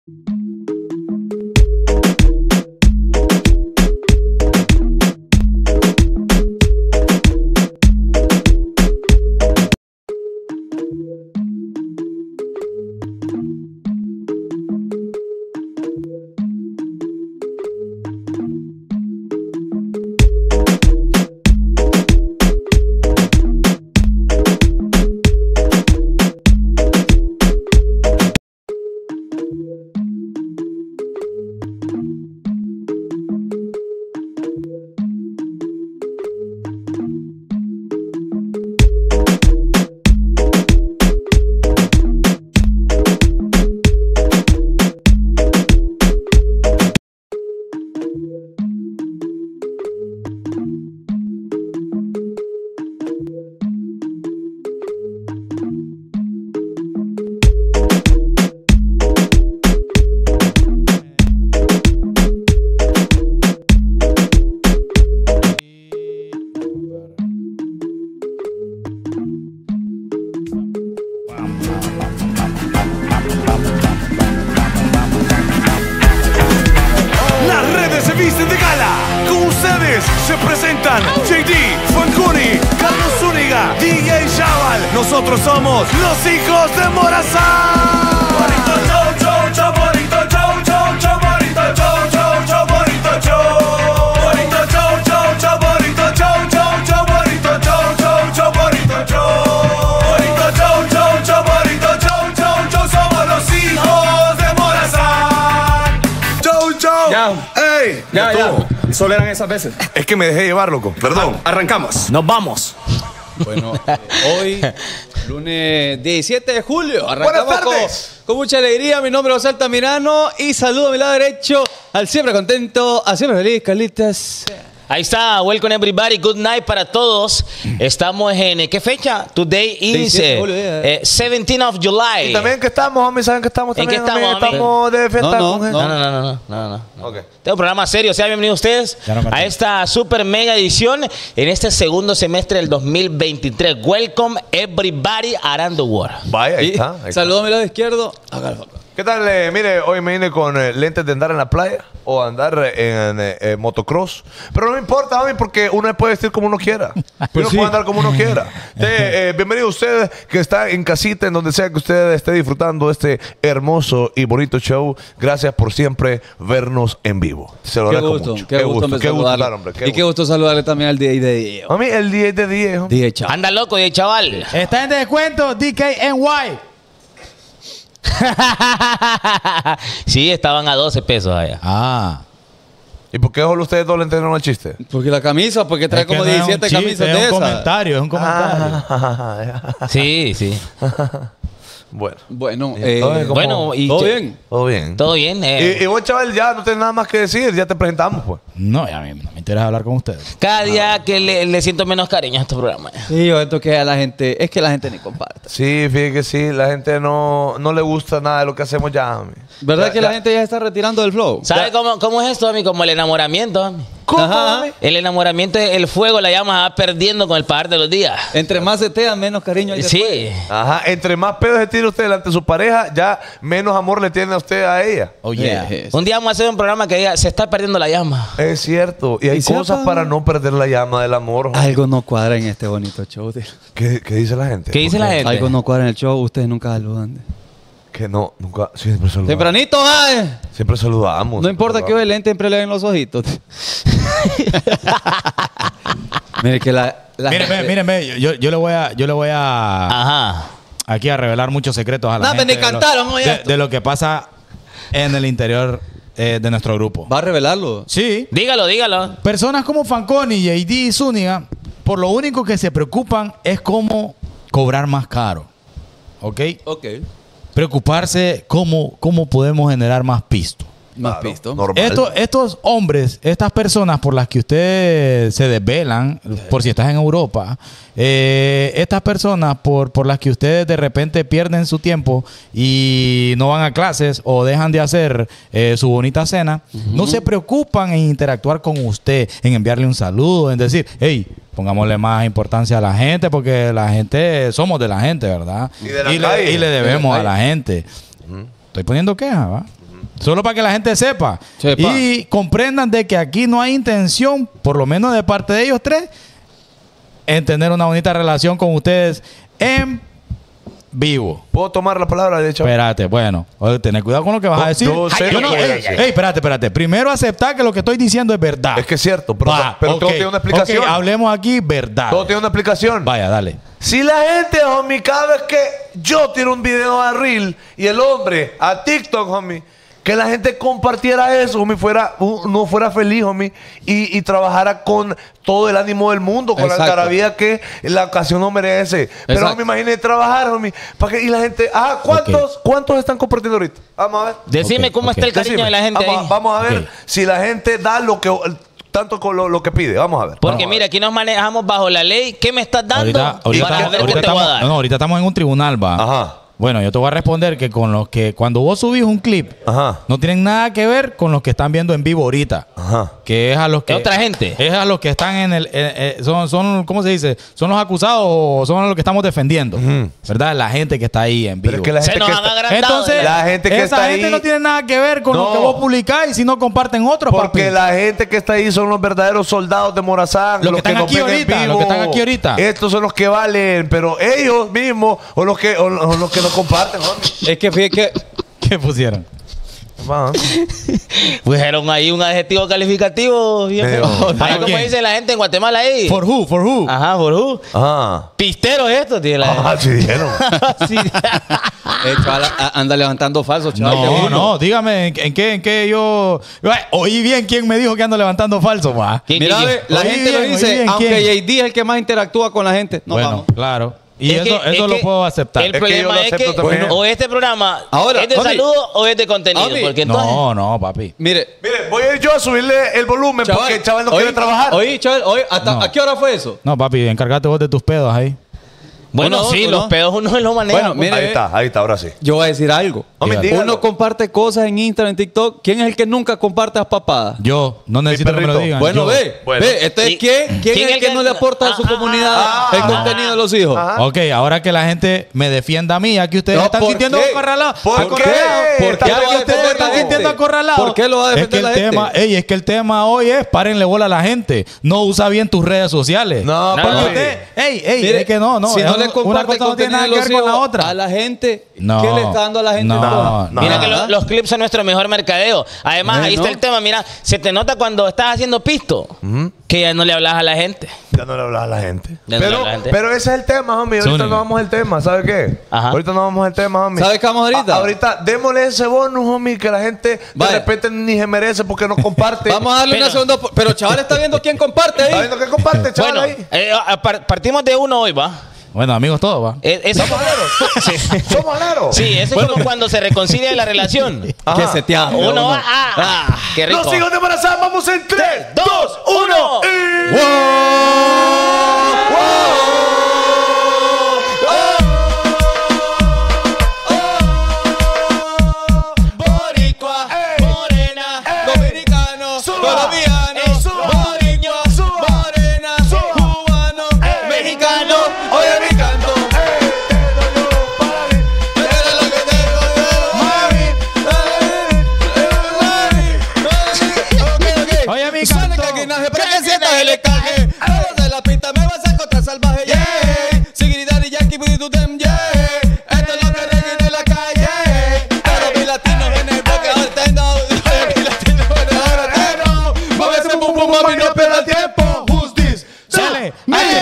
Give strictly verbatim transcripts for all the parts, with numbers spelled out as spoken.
Se presentan J D, Fancuni, Carlos Zúñiga, D J Chaval. Nosotros somos los hijos de Morazán. Bonito show, show, show, bonito show, show, show, bonito show, show, show, bonito show. Bonito show, show, show, bonito show, show, show, bonito show, show, show, bonito show. Bonito show, show, show, bonito show, show, show, somos los hijos de Morazán. Show, show. Ya. Ey, Ya, ya. ya. Solo eran esas veces. Es que me dejé llevar, loco. Perdón. Ar- arrancamos. Nos vamos. Bueno, eh, hoy, lunes diecisiete de julio, arrancamos Buenas con, tardes. con mucha alegría. Mi nombre es José Altamirano y saludo a mi lado derecho al siempre contento, al siempre feliz, Carlitas. Ahí está, welcome everybody, good night para todos. Estamos en, ¿qué fecha? Today is diecisiete de eh, julio, ya. eh, seventeenth of July. Y también que estamos, homie, ¿saben que estamos ¿En qué también? estamos, homie? homie? Estamos de fiesta No, no, con gente. No, no, no, no, no, no, no. Ok. Tengo un programa serio, sean bienvenidos ustedes Ya no me a acuerdo. esta super mega edición en este segundo semestre del dos mil veintitrés. Welcome everybody around the world. Vaya, ahí Y está. ahí está. saludo a mi lado izquierdo. Hágalo. ¿Qué tal? Eh, mire, hoy me vine con eh, lentes de andar en la playa o andar eh, en eh, eh, motocross. Pero no me importa, homie, porque uno puede vestir como uno quiera. uno puede andar como uno quiera. De, eh, bienvenido usted que está en casita, en donde sea que usted esté disfrutando de este hermoso y bonito show. Gracias por siempre vernos en vivo. Se lo Qué agradezco gusto, mucho. qué gusto, qué gusto, saludarle. dar, hombre. Qué Y qué gusto. gusto saludarle también al D J de Diego. Homie, el diez de diez. homie. D J Chao. Anda loco, y chaval. Está en descuento D K N Y. Sí, estaban a doce pesos allá. Ah. ¿Y por qué solo ustedes dos le entendieron el chiste? Porque la camisa, porque trae Es que como no es un diecisiete chiste, camisas es de un esas. comentario, es un comentario. Ah, Sí, sí. bueno. Bueno, Eh, eh, todo bien, ¿cómo- Bueno, y ¿todo que- bien? Todo bien. Todo bien. eh. Y, y vos, chaval, ya no tenés nada más que decir. Ya te presentamos, pues. No, ya a mí no me interesa hablar con ustedes. Cada día que le, le siento menos cariño a estos programas. Sí, yo siento que a la gente, es que la gente ni comparte. Sí, fíjate que sí. La gente no, no le gusta nada de lo que hacemos ya, homie. ¿Verdad Ya- que ya- la gente ya se está retirando del flow? ¿Sabe cómo, cómo es esto, mami? Como el enamoramiento, mami. ¿Cómo, Ajá. homie? El enamoramiento, el fuego, la llama va perdiendo con el pasar de los días. Entre más se te dan, menos cariño hay después. Sí. Ajá. Entre más pedos se tira usted delante de su pareja, ya menos amor le tiene a usted a ella. Oh, yeah. Eh, Un día vamos a hacer un programa que diga, se está perdiendo la llama. Es cierto. Y hay ¿Y se cosas apaga? para no perder la llama del amor. homie. Algo no cuadra en este bonito show. tío. ¿Qué, qué dice la gente? ¿Qué dice la gente? Algo no cuadra en el show, ustedes nunca saludan. Que no, nunca. Siempre saludamos. Tempranito, ay. Siempre saludamos. No importa que hoy el lente siempre le ven los ojitos. Mire que la... la Míreme, gente- míreme, yo, yo le voy a, yo le voy a Ajá. aquí a revelar muchos secretos a la No, gente. ni de lo- cantaron hoy de, esto. de lo que pasa en el interior eh, de nuestro grupo. ¿Va a revelarlo? Sí. Dígalo, dígalo. Personas como Fanconi, J D y Zúñiga, por lo único que se preocupan es cómo cobrar más caro. ¿Ok? Ok. Preocuparse cómo, cómo podemos generar más pisto. Más Claro, pisto. normal. Esto- estos hombres, estas personas por las que ustedes se desvelan, por si estás en Europa, eh, estas personas por, por las que ustedes de repente pierden su tiempo y no van a clases o dejan de hacer eh, su bonita cena, no se preocupan en interactuar con usted, en enviarle un saludo, en decir, hey, pongámosle más importancia a la gente porque la gente, somos de la gente, ¿verdad? Y de la le, calle. y le De la debemos a calle. la gente. Estoy poniendo quejas, ¿va? Solo para que la gente sepa. Sepa. Y comprendan de que aquí no hay intención, por lo menos de parte de ellos tres, en tener una bonita relación con ustedes en vivo. ¿Puedo tomar la palabra de hecho? Espérate, bueno, oye, tener cuidado con lo que vas No, a decir. yo sé Ay, lo yo que no- voy a ey, decir. ey, espérate, espérate. Primero aceptar que lo que estoy diciendo es verdad. Es que es cierto, pero, Va, pero ok, todo tiene una explicación. ok, hablemos aquí verdad. Todo tiene una explicación. Vaya, dale. Si la gente, homie, cada vez que yo tiro un video a Reel y el hombre a TikTok, homie, que la gente compartiera eso, homie, fuera, uh, no fuera feliz, homie, y, y trabajara con todo el ánimo del mundo, con Exacto. la algarabía que la ocasión no merece. Pero, Exacto. homie, imagínate trabajar, homie, para que, y la gente, ah, ¿cuántos, ¿cuántos están compartiendo ahorita? Vamos a ver. Decime Ok, cómo ok. está el cariño Decime. de la gente vamos, ahí. a- vamos a ver Ok. si la gente da lo que tanto con lo, lo que pide. Vamos a ver. Porque Vamos a mira, ver. aquí nos manejamos bajo la ley. ¿Qué me estás dando? Ahorita, ahorita, Para estamos, ver ahorita qué te voy a estamos- dar. no, no, ahorita estamos en un tribunal, va. Ajá. Bueno, yo te voy a responder que con los que cuando vos subís un clip, Ajá. no tienen nada que ver con los que están viendo en vivo ahorita. Ajá. Que es a los que. ¿Es otra gente? Es a los que están en el. eh, eh, son, son, ¿cómo se dice? ¿Son los acusados o son a los que estamos defendiendo? ¿Verdad? La gente que está ahí en vivo. Pero es que la Se gente nos que han está- agrandado. Entonces, La gente que esa está gente ahí- no tiene nada que ver con lo No. que vos publicáis si no comparten otros, Porque papi. la gente que está ahí son los verdaderos soldados de Morazán. Los que están nos aquí ven en ahorita, vivo. los que están aquí ahorita. Estos son los que valen, pero ellos mismos o los que, o, o los que no comparten. hombre. Es que fíjate que ¿Qué pusieron? Va. Pusieron ahí un adjetivo calificativo. bien Pero- feo. Ahí ¿Para como quién? dice la gente en Guatemala ahí. For who, for who. Ajá, por who. Ah. Pisteros estos, tío. La Ah, sí dijeron. Sí. el chaval a- anda levantando falsos, chaval. de No, uno. no, dígame en, en qué, en qué yo. Ay, oí bien quién me dijo que ando levantando falso, va. ¿Quién, Mira, quién, ve, quién? la Oí gente lo bien, oí dice, bien, aunque ¿quién? J D es el que más interactúa con la gente. No bueno, vamos. claro. Y Es eso, que- eso es lo que puedo aceptar. El Es que yo problema lo es que, acepto también. o este programa Ahora, es de homie. saludo o es de contenido. Homie. Porque entonces. No, no, papi. Mire, Mire, voy a ir yo a subirle el volumen porque el chaval no quiere oí- trabajar. Oí, chaval, oí, ¿hasta No. ¿a qué hora fue eso? No, papi, encárgate vos de tus pedos ahí. Bueno, Uno, sí, uno. los pedos uno los maneja. Bueno, pues. mire, Ahí está, ahí está, ahora sí. Yo voy a decir algo. Homie, Dígalo. dígalo. Uno comparte cosas en Instagram, en TikTok. ¿Quién es el que nunca comparte las papadas? Yo, no necesito que me lo perrito. digan. Bueno, yo. ve, Bueno. ve, este ¿Y- es quién, quién, quién es el que, no le aporta a su Ah, comunidad ah, el ah, contenido de los hijos. Ajá. Ok, ahora que la gente me defienda a mí, ya que ustedes No, están ¿por sintiendo qué? acorralados. ¿Por Acorralados. qué? ¿Por Está qué bien lo va a que defender ustedes la están gente? sintiendo acorralados. ¿Por qué lo va a Es que defender el la gente? tema, ey, es que el tema hoy es párenle bola a la gente. No usa bien tus redes sociales. No, No, Porque papi. usted, ey, ey, Mire, es que no, no. si es no un- le una comparte cosa no tiene contenido nada de que los ver con la hijos otra. a la gente, No. ¿qué le está dando a la gente? No, entonces? no. Mira Ajá. que lo- los clips son nuestro mejor mercadeo. Además, Eh, ahí ¿no? está el tema. Mira, se te nota cuando estás haciendo pisto que ya no le hablas a la gente. Ya no le hablas a la gente. Ya no le Pero, hablas a la gente. pero ese es el tema, homie. Ahorita Zúñiga. no vamos al tema. ¿Sabe qué? Ajá. Ahorita no vamos al tema, homie. ¿Sabe qué vamos ahorita? A- ahorita démosle ese bonus, homie, que la gente de Vaya. repente ni se merece porque no comparte. Vamos a darle Pero- una segunda. op- Pero chaval está viendo quién comparte ¿Está ahí. viendo que comparte, chaval, Bueno, ahí? eh, a- par- partimos de uno hoy, ¿va? Bueno, amigos, todos, va. Eh, eso- ¿Somos aleros? Sí. ¿Somos aleros? Sí, eso es como cuando se reconcilia la relación. Ajá. Que se te ama. Uno va, ah, ah, qué rico. Los hijos de Morazán, vamos en tres, dos, uno. y... Boricua, morena, dominicano, colombiano, boricua, morena, cubano, mexicano. Oye mi canto, era lo que tengo yo. Oye, mi Suena canto. que aquí nace para que sientas el encaje. A los de la pista me vas a encontrar salvaje, yeah. Seguridad y Yankee, pudi tu tem, yeah. Esto es lo que reguito en la calle. Pero mi latino en el bloque alternado. Mi latino en el alternado. Mueve ese pum pum, mami, no pierdas tiempo. Who's this? Sale.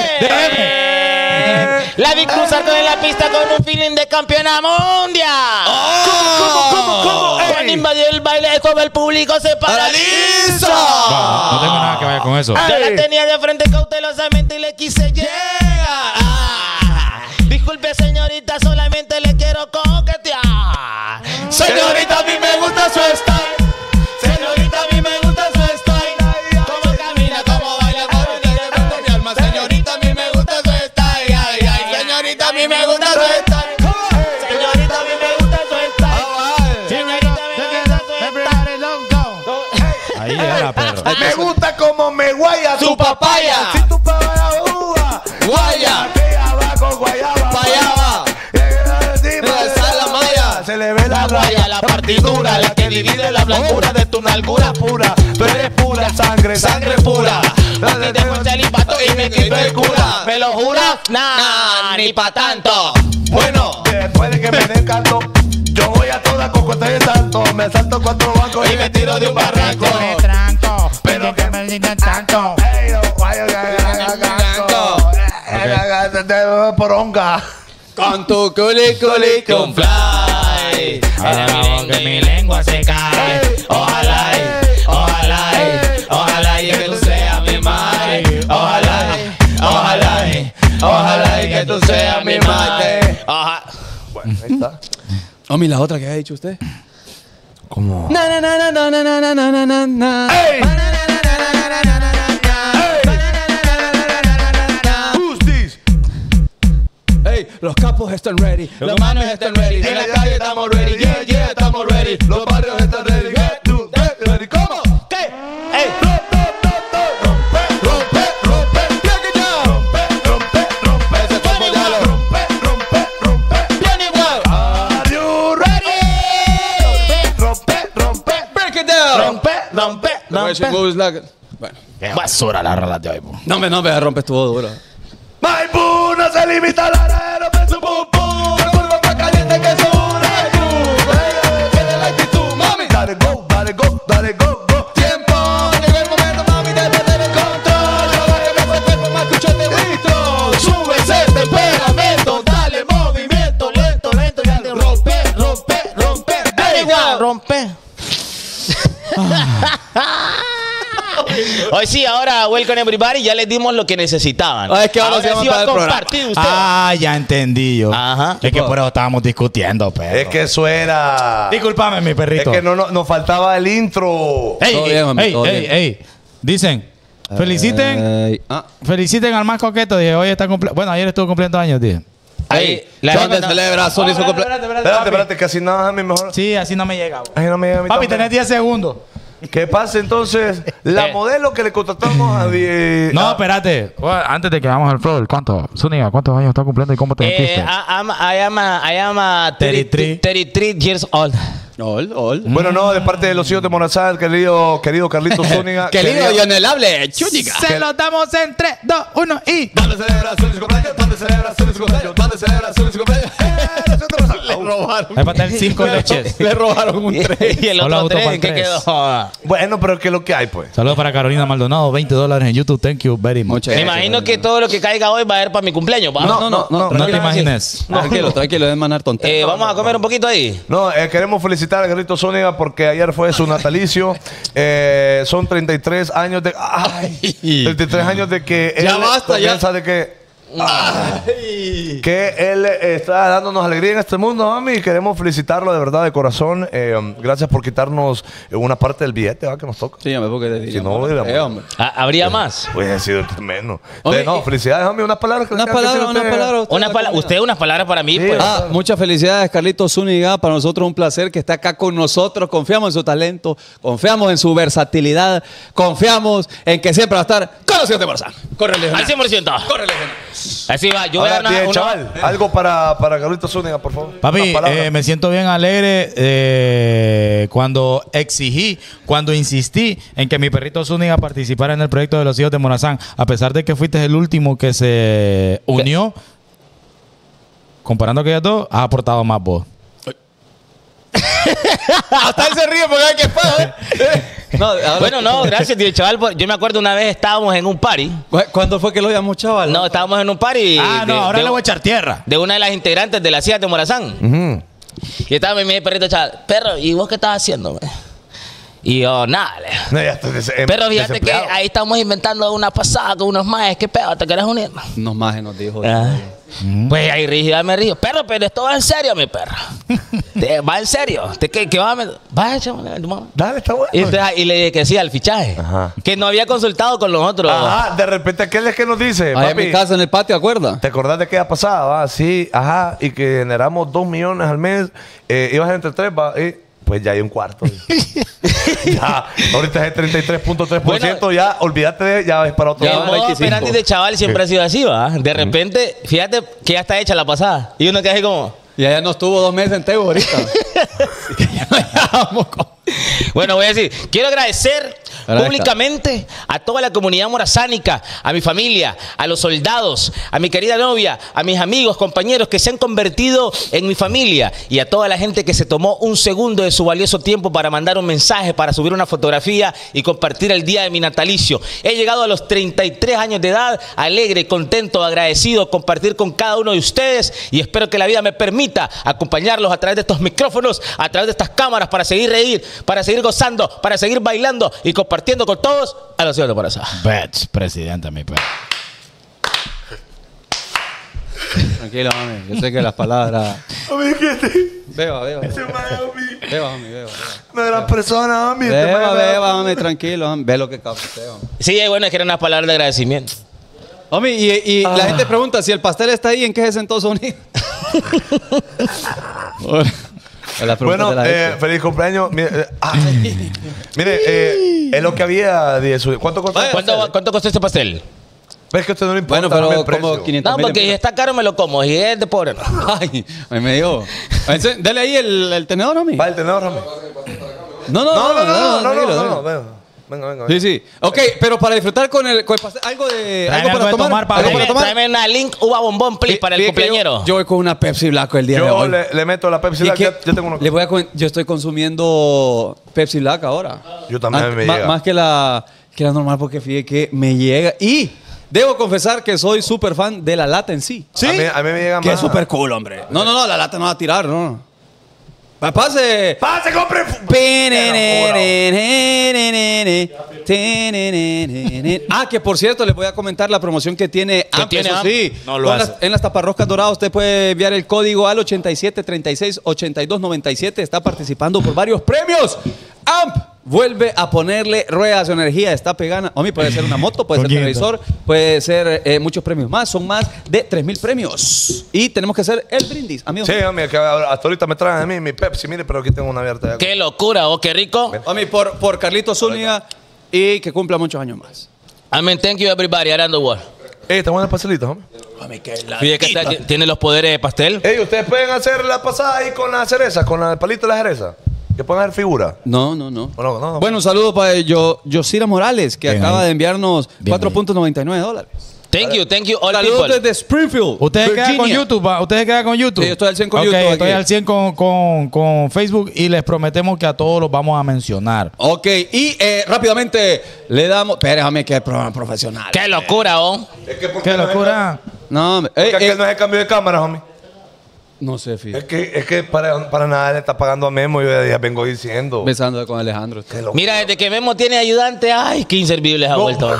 ¡Eh! La vi cruzar en la pista con un feeling de campeona mundial. ¿Cómo, cómo, cómo? Cuando Ey. invadió el baile, todo el público se paraliza. No, no tengo nada que ver con eso. Yo Ey. la tenía de frente cautelosamente y le quise llegar. Ah, disculpe, señorita, solamente le quiero coquetear. Señorita, a mí me gusta su style. Señorita, a mí me gusta su style. Cómo camina, cómo baila, cómo tiene tanto mi alma. Señorita, a mí me gusta su style. Ay, ay, señorita, a mí me gusta su style. Señorita, a mí me gusta su style. Señorita, a mí me gusta su style. Ahí era, perro. Me gusta como me guaya Su papaya. Si tu papaya uva, Guaya. aquella va con guayaba. Guayaba. Llega encima Esa es la malla. Se le ve la La raya. raya, la partidura, la que divide la blancura de tu nalgura pura. Tú eres pura sangre, sangre pura. Aquí te muestra el impacto y me quito el cura. ¿Me lo juras? Nah, ni pa' tanto. Bueno, después de que me den canto, yo voy a toda con cuesta de salto. Me salto cuatro bancos y me tiro de un barranco. Me tranco, pero que me digan tanto. Ey, no, vaya, canto. Poronga. Con tu culi culi con Fly. Ahora que mi lengua se cae. Ojalá, y, ojalá, y, ojalá y que tú seas mi madre. Ojalá, y, ojalá, y, ojalá y que tú seas mi madre. Ojalá. Bueno, ahí está. Omi, la otra que ha dicho usted. ¿Cómo? Na na na na na na na na na na. ¡Ey! Who's this? Hey, los capos están ready, los manos están ready, en la calle estamos ready, yeah, yeah, estamos ready, los barrios están ready, get to, get ready, ¿cómo? ¿Qué? ¡Ey! Rompe, rompe, rompe, break it down. Rompe, rompe, rompe, ese cuerpo ya lo rompe, rompe, rompe. Bien igual. Are you ready? Rompe, rompe, Break it down. Rompe, rompe, The way she rompe. moves like- Bueno, Qué basura la rola de hoy, po. no me, no me rompes tu duro. Maipú no se limita al aradero, pero su pum pum. El cuerpo está caliente que es una cruz. Tiene la actitud, mami. Dale go, dale go, dale go, go. Tiempo, llegó el momento, mami, de perder el control. Ya va a cambiar ese cuerpo, más escucho te grito. Sube ese temperamento, dale movimiento lento, lento, ya te rompe, rompe, rompe. Bien igual. Rompe. Hoy sí, ahora Welcome Everybody, ya les dimos lo que necesitaban. Ah, es que ahora sí vamos sí va para a el programa. compartir usted. Ah, ya entendí yo. Ajá. Es que por eso estábamos discutiendo, perro. Es que eso era. Disculpame, mi Es perrito. que no, no, nos faltaba el intro. Ey, Todo ey, bien, homie, ey, todo ey, bien. ey. Dicen, feliciten, Ey, ah. feliciten al más coqueto. Dije, hoy está cumple... Bueno, ayer estuvo cumpliendo años, dije. Ahí, la ¿Dónde gente no- celebra Sony su cumpleaños? Espérate, espérate, que así nada a mí mejor. Sí, así no me llega. bo. Ay, no me llega a mí Papi, tampoco. tenés diez segundos. ¿Qué pasa entonces? La Eh. modelo que le contratamos a. die- No, a- espérate. Bueno, antes de que vamos al flow, ¿cuánto? Zúñiga, ¿cuántos años está cumpliendo y cómo te Eh, sentiste? I, I'm, I am, a, I am a thirty-three. thirty-three years old. Ol, ol. Bueno, no, de parte de los hijos de Morazán, querido, querido Carlitos Zúñiga. Querido quería- y anhelable, Chúñiga. Se lo damos en tres, dos, uno y... ¿Dónde celebración de su cumpleaños? ¿Dónde celebración de su cumpleaños? ¿Dónde celebración de su cumpleaños? Le robaron. Hay para tener cinco leches. Le robaron un tren. Y el Solo otro auto tren, para ¿en qué tres. quedó? Bueno, pero ¿qué es lo que hay, pues? Saludos para Carolina Maldonado, veinte dólares en YouTube. Thank you very much. Muchas Me gracias, imagino que Carolina. todo lo que caiga hoy va a ir para mi cumpleaños, ¿va? No, no, no, no, No te tranquilo. imagines. Tranquilo, tranquilo, es manar Eh, tonterías. vamos a comer un poquito ahí. No, eh, queremos felicitar a Carlitos Zúñiga porque ayer fue su natalicio. Eh, son treinta y tres años de. ¡Ay! treinta y tres años de que él Ya basta, ya. comienza de que. Que él eh, está dándonos alegría en este mundo, mami. Y queremos felicitarlo de verdad, de corazón. Eh, gracias por quitarnos eh, una parte del billete, ¿va? Que nos toca. Sí, hombre, porque te diría. Si no, hubiera- Eh, hombre. Ah, ¿habría más? Pues ha sido tremendo. Hombre, Eh, no, y- felicidades, hombre. Unas palabras que le Unas tengan que palabras, decir a unas usted. palabras. Una pala- usted unas palabras para mí, Sí, pues. Ah, muchas felicidades, Carlitos Zúñiga. Para nosotros un placer que esté acá con nosotros. Confiamos en su talento, confiamos en su versatilidad, confiamos en que siempre va a estar con los hijos de Morazán. Córrele, Al cien por ciento. Córrele, Así va. Yo voy a Ahora, dar una, bien, una- chaval, algo para, para Carlitos Zúñiga, por favor. Papi, Unas palabras. eh, me siento bien alegre eh, cuando exigí, cuando insistí en que mi perrito Zúñiga participara en el proyecto de los hijos de Morazán. A pesar de que fuiste el último que se unió, comparando aquellos dos, has aportado más vos. Hasta él se ríe porque hay que pagar. No, ahora- Bueno, no, gracias, tío chaval. por- Yo me acuerdo una vez estábamos en un party. ¿Cu- ¿Cuándo fue que lo llamó, chaval? No, estábamos en un party. Ah, no, de- ahora de- le voy a echar tierra. de una de las integrantes de las hijas de Morazán. Ujú. Y estaba mi perrito chaval. Perro, ¿y vos qué estás haciendo? me? Y yo, nada. le- No, ya estoy des- em- Pero fíjate que desempleado. ahí estamos inventando una pasada con unos maes. ¿Qué pedo? ¿Te querés unir? Unos majes nos dijo. Ah. Pues ahí rígida me río. Perro, pero esto va en serio, mi perro. Te- va en serio. ¿Te, qué, qué va a meter? Va, chaval, tu mamá. Dale, está bueno. Y, entonces, y le dije que sí al fichaje. Ajá. Que no había consultado con los otros. Ajá, de repente aquel es que nos dice, Allá en papi, mi casa en el patio, ¿acuerdas? ¿te acordás de aquella pasada? Va, sí, ajá, y que generamos dos millones al mes, eh, ibas entre tres, va, y pues ya hay un cuarto. Ya, ahorita es el treinta y tres punto tres por ciento, Bueno, ya, olvídate de, ya es para otro El Ya, lado. modo veinticinco. operandi de chaval siempre ha sido así, ¿va? De repente, fíjate que ya está hecha la pasada. Y uno queda así como... Y allá no estuvo dos meses en Tebo ahorita. Bueno, voy a decir, quiero agradecer Agradezca. públicamente a toda la comunidad morazánica, a mi familia, a los soldados, a mi querida novia, a mis amigos, compañeros que se han convertido en mi familia y a toda la gente que se tomó un segundo de su valioso tiempo para mandar un mensaje, para subir una fotografía y compartir el día de mi natalicio. He llegado a los treinta y tres años de edad, alegre, contento, agradecido, compartir con cada uno de ustedes y espero que la vida me permita acompañarlos a través de estos micrófonos, a través de estas cámaras para seguir reír, para seguir gozando, para seguir bailando y compartiendo con todos a los hijos de Morazán. Bitch, presidente, mi perro. Tranquilo, mami. Yo sé que las palabras... Homie, ¿qué te? Beba, beba. Ese mae, homie. Beba, mami, beba. Una gran persona, homie. Este Beba, mae, beba, mami, tranquilo. Mami. Ve lo que capta usted, mami. Sí, bueno, es que eran unas palabras de agradecimiento. Homie, y, y Ah. la gente pregunta si el pastel está ahí, ¿en qué se sentó Sonido? Las preguntas Bueno, de la eh, gente. feliz cumpleaños. Mire, eh, ay. Mire, eh, es lo que había de su... ¿Cuánto costó? el ¿Cuánto, pastel? ¿Cuánto costó este pastel? Es que a usted no le importa. Bueno, dame pero el precio. como quinientos No, mil porque si está caro me lo como. Y es de pobre. No. Ay, me me dio. Entonces, dale ahí el, el tenedor, homie. Va el tenedor, homie. No, no, No, no, no, no, no, tranquilo, no, no, tranquilo. venga. Venga, venga. Sí, sí. Ok, pero para disfrutar con el, con el pastel, algo de. Tráeme Algo para algo de tomar. tomar para algo ver. para Tráeme, tomar. tráeme una Link uva bombón, please, Fí- para el fíjate que cumpleañero. Yo, yo voy con una Pepsi Black el día de Yo hoy. le, le meto la Pepsi Y Black. que Ya, ya tengo uno. le voy a comen- yo estoy consumiendo Pepsi Black ahora. Yo también Ah, me ma- llega. Más que la, que la normal, porque fíjate que me llega. Y debo confesar que soy súper fan de la lata en sí. A mí, a mí me llega Que más. es súper cool, hombre. No, no, no, la lata no va a tirar, no. Pa- Pase. ¡Pase, compre! Ah, que por cierto, les voy a comentar la promoción que tiene ¿Qué Amp. tiene Eso Amp? sí, No lo Con hace. las- en las taparroscas doradas usted puede enviar el código al ochenta y siete, treinta y seis, ochenta y dos, noventa y siete. Está participando por varios premios. Amp vuelve a ponerle ruedas de energía. Está pegana. Homie, puede ser una moto, puede ser ¿Con quién televisor, puede ser eh, muchos premios más. Son más de tres mil premios. Y tenemos que hacer el brindis, amigos. Sí, homie, que hasta ahorita me traen a mí mi Pepsi. Mire, pero aquí tengo una abierta. ya. Qué locura, oh, qué rico. Homie, por, por Carlitos Zúñiga y que cumpla muchos años más. I mean, thank you everybody around the world. Eh, está bueno el pastelito, homie. Fíjate que está- tiene los poderes de pastel. Ey, ustedes pueden hacer la pasada ahí con la cereza, con el palito de la cereza. Que pueden hacer figura. No, no, no. O no, no, no. Bueno, un saludo para yo, Yosira Morales, que Bien acaba ahí. de enviarnos Bien cuatro punto noventa y nueve dólares. Thank you, thank you all Saludos people. desde Springfield, ¿Ustedes quedan con Virginia. YouTube? ¿va? ¿Ustedes quedan con YouTube? Sí, yo estoy al cien con Ok, YouTube aquí. estoy al cien con, con, con Facebook y les prometemos que a todos los vamos a mencionar. Ok, y eh, rápidamente le damos... Pero déjame que es programa profesional. Qué locura, oh. Es que ¿por ¡Qué no es- locura! No, eh, Porque eh, aquel no es el cambio de cámara, homie. no sé, Fí. Es que, es que para, para nada le está pagando a Memo. Yo ya vengo diciendo. Besando con Alejandro. Qué loco. Mira, desde que Memo tiene ayudante, ay, qué inservibles ha No. vuelto.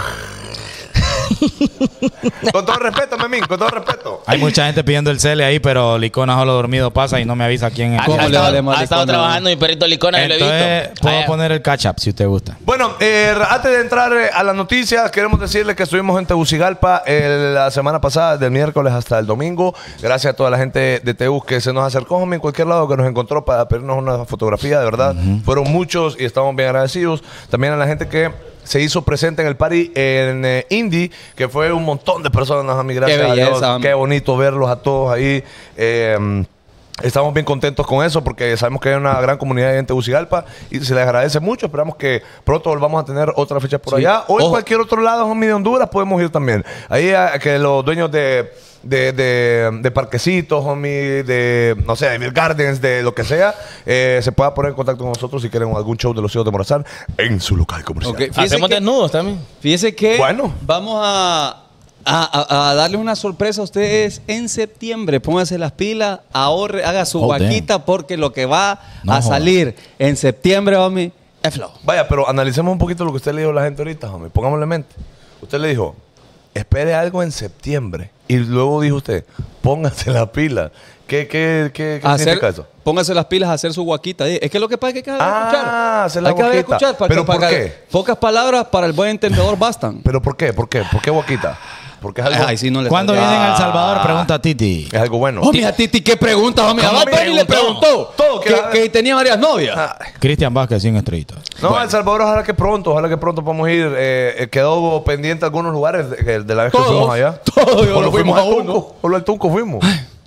Con todo respeto, Memín, con todo respeto. Hay mucha gente pidiendo el cele ahí, pero Licona solo dormido pasa y no me avisa quién es. Ha, ¿Cómo ha le estado, vale más ha estado Licona? trabajando mi perrito Licona, yo lo he Entonces, visto. puedo Ay, poner el catch up si usted gusta. Bueno, eh, antes de entrar eh, a las noticias, queremos decirles que estuvimos en Tegucigalpa eh, la semana pasada, del miércoles hasta el domingo. Gracias a toda la gente de Tegus que se nos acercó, homie, en cualquier lado que nos encontró para pedirnos una fotografía, de verdad. Fueron muchos y estamos bien agradecidos. También a la gente que se hizo presente en el party en eh, Indy, que fue un montón de personas, a mí, gracias Qué a Dios. belleza, hombre. Qué bonito verlos a todos ahí. Eh, Estamos bien contentos con eso porque sabemos que hay una gran comunidad en Tegucigalpa y se les agradece mucho. Esperamos que pronto volvamos a tener otra fecha por Sí. allá o en Ojo. cualquier otro lado, homie, de Honduras podemos ir también. Ahí a, que los dueños de, de, de, de parquecitos, homie, de, no sé, de Beer Gardens, de lo que sea, eh, se pueda poner en contacto con nosotros si quieren algún show de los hijos de Morazán en su local comercial. Ok, fíjese Hacemos que- desnudos también. Fíjese que Bueno. vamos a, a, a- a darle una sorpresa a ustedes en septiembre. Pónganse las pilas, ahorre, haga su Oh, vaquita porque lo que va No a jodas. salir en septiembre, homie, es flow. Vaya, pero analicemos un poquito lo que usted le dijo a la gente ahorita, homie. Pongámosle en mente. Usted le dijo, espere algo en septiembre. Y luego dijo usted, póngase la pila. ¿Qué, qué, qué, qué Hacer, significa eso? póngase las pilas a hacer su guaquita. Es que lo que pasa es que hay que saber Ah, escuchar. hacer la hay que saber guaquita. escuchar. Para ¿Pero que- para por que- qué? Pocas palabras para el buen entendedor bastan. ¿Pero por qué? ¿Por qué? ¿Por qué Guaquita? Porque es algo, Ay, sí, no le ¿Cuándo sale. vienen a El Ah. Salvador? Pregunta a Titi. es algo bueno. Homie, a Titi, ¿qué pregunta, homie? A ¿Cómo Bad Bunny le preguntó? preguntó Todo, que, que- que tenía varias novias. Ay. Cristian Vázquez, cien estrellitas. No, El Salvador, ojalá que pronto, ojalá que pronto podamos ir. Eh, eh, quedó pendiente algunos lugares de, de la vez que Todos, fuimos allá. todos, Solo no fuimos fuimos a al uno. Tunco. Solo al Tunco fuimos.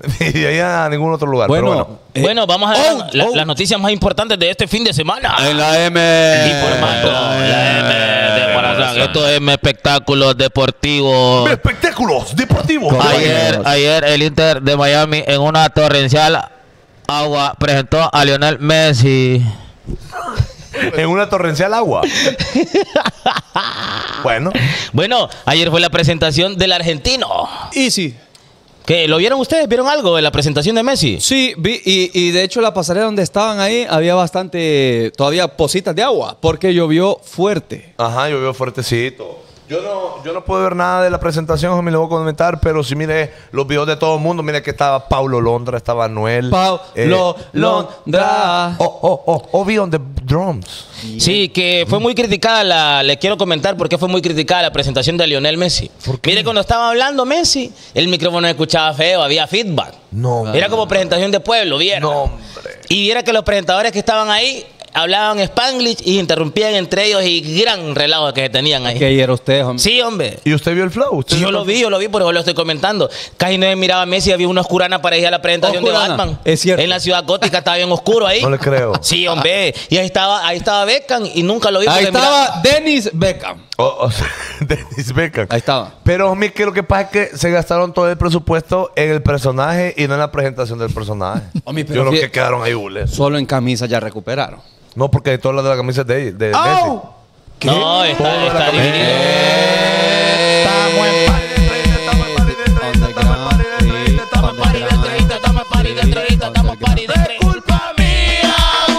Y de ahí a ningún otro lugar. Bueno, Pero bueno. eh, Bueno, vamos a ver oh, la- oh. las noticias más importantes de este fin de semana. En la M. Informando la M de Morazán. Esto es M Espectáculos Deportivos. Espectáculos deportivos. Ayer, ayer el Inter de Miami en una torrencial agua presentó a Lionel Messi. En una torrencial agua. Bueno. Bueno, ayer fue la presentación del argentino. Easy. ¿Qué? ¿Lo vieron ustedes? ¿Vieron algo de la presentación de Messi? Sí, vi, y, y de hecho la pasarela donde estaban ahí había bastante, todavía positas de agua, porque llovió fuerte. Ajá, llovió fuertecito. Yo no, yo no puedo ver nada de la presentación, me lo voy a comentar, pero sí mire los videos de todo el mundo. Mire que estaba Paulo Londra, estaba Noel. Paulo eh, Londra. Oh, oh, oh, Obi on the drums. Sí, que fue muy criticada la, le quiero comentar por qué fue muy criticada la presentación de Lionel Messi. Mire, cuando estaba hablando Messi, el micrófono escuchaba feo, había feedback. No. Era como presentación de pueblo, ¿viera? No, hombre. Y viera que los presentadores que estaban ahí hablaban Spanglish y interrumpían entre ellos y gran relajo que se tenían ahí. Que ayer usted, hombre. Sí, hombre. ¿Y usted vio el flow? ¿Usted Sí, yo vio lo el vi, yo lo vi, por eso lo estoy comentando. Casi no me miraba a Messi, había una oscurana parecida a la presentación Oscurana, de Batman. es cierto. En la ciudad gótica estaba bien oscuro ahí. No le creo. Sí, hombre. Y ahí estaba, ahí estaba Beckham y nunca lo vi. Ahí porque estaba mira- Dennis Beckham. Oh, oh, Dennis Beckham. Ahí estaba. Pero, homie, que lo que pasa es que se gastaron todo el presupuesto en el personaje y no en la presentación del personaje. Homie, pero Yo creo fí- que quedaron ahí bules. Solo en camisa ya recuperaron. No, porque todas las de la camisa es de, de Messi. No, está, Toda la está camisa. dividido. Estamos en Culpa mía.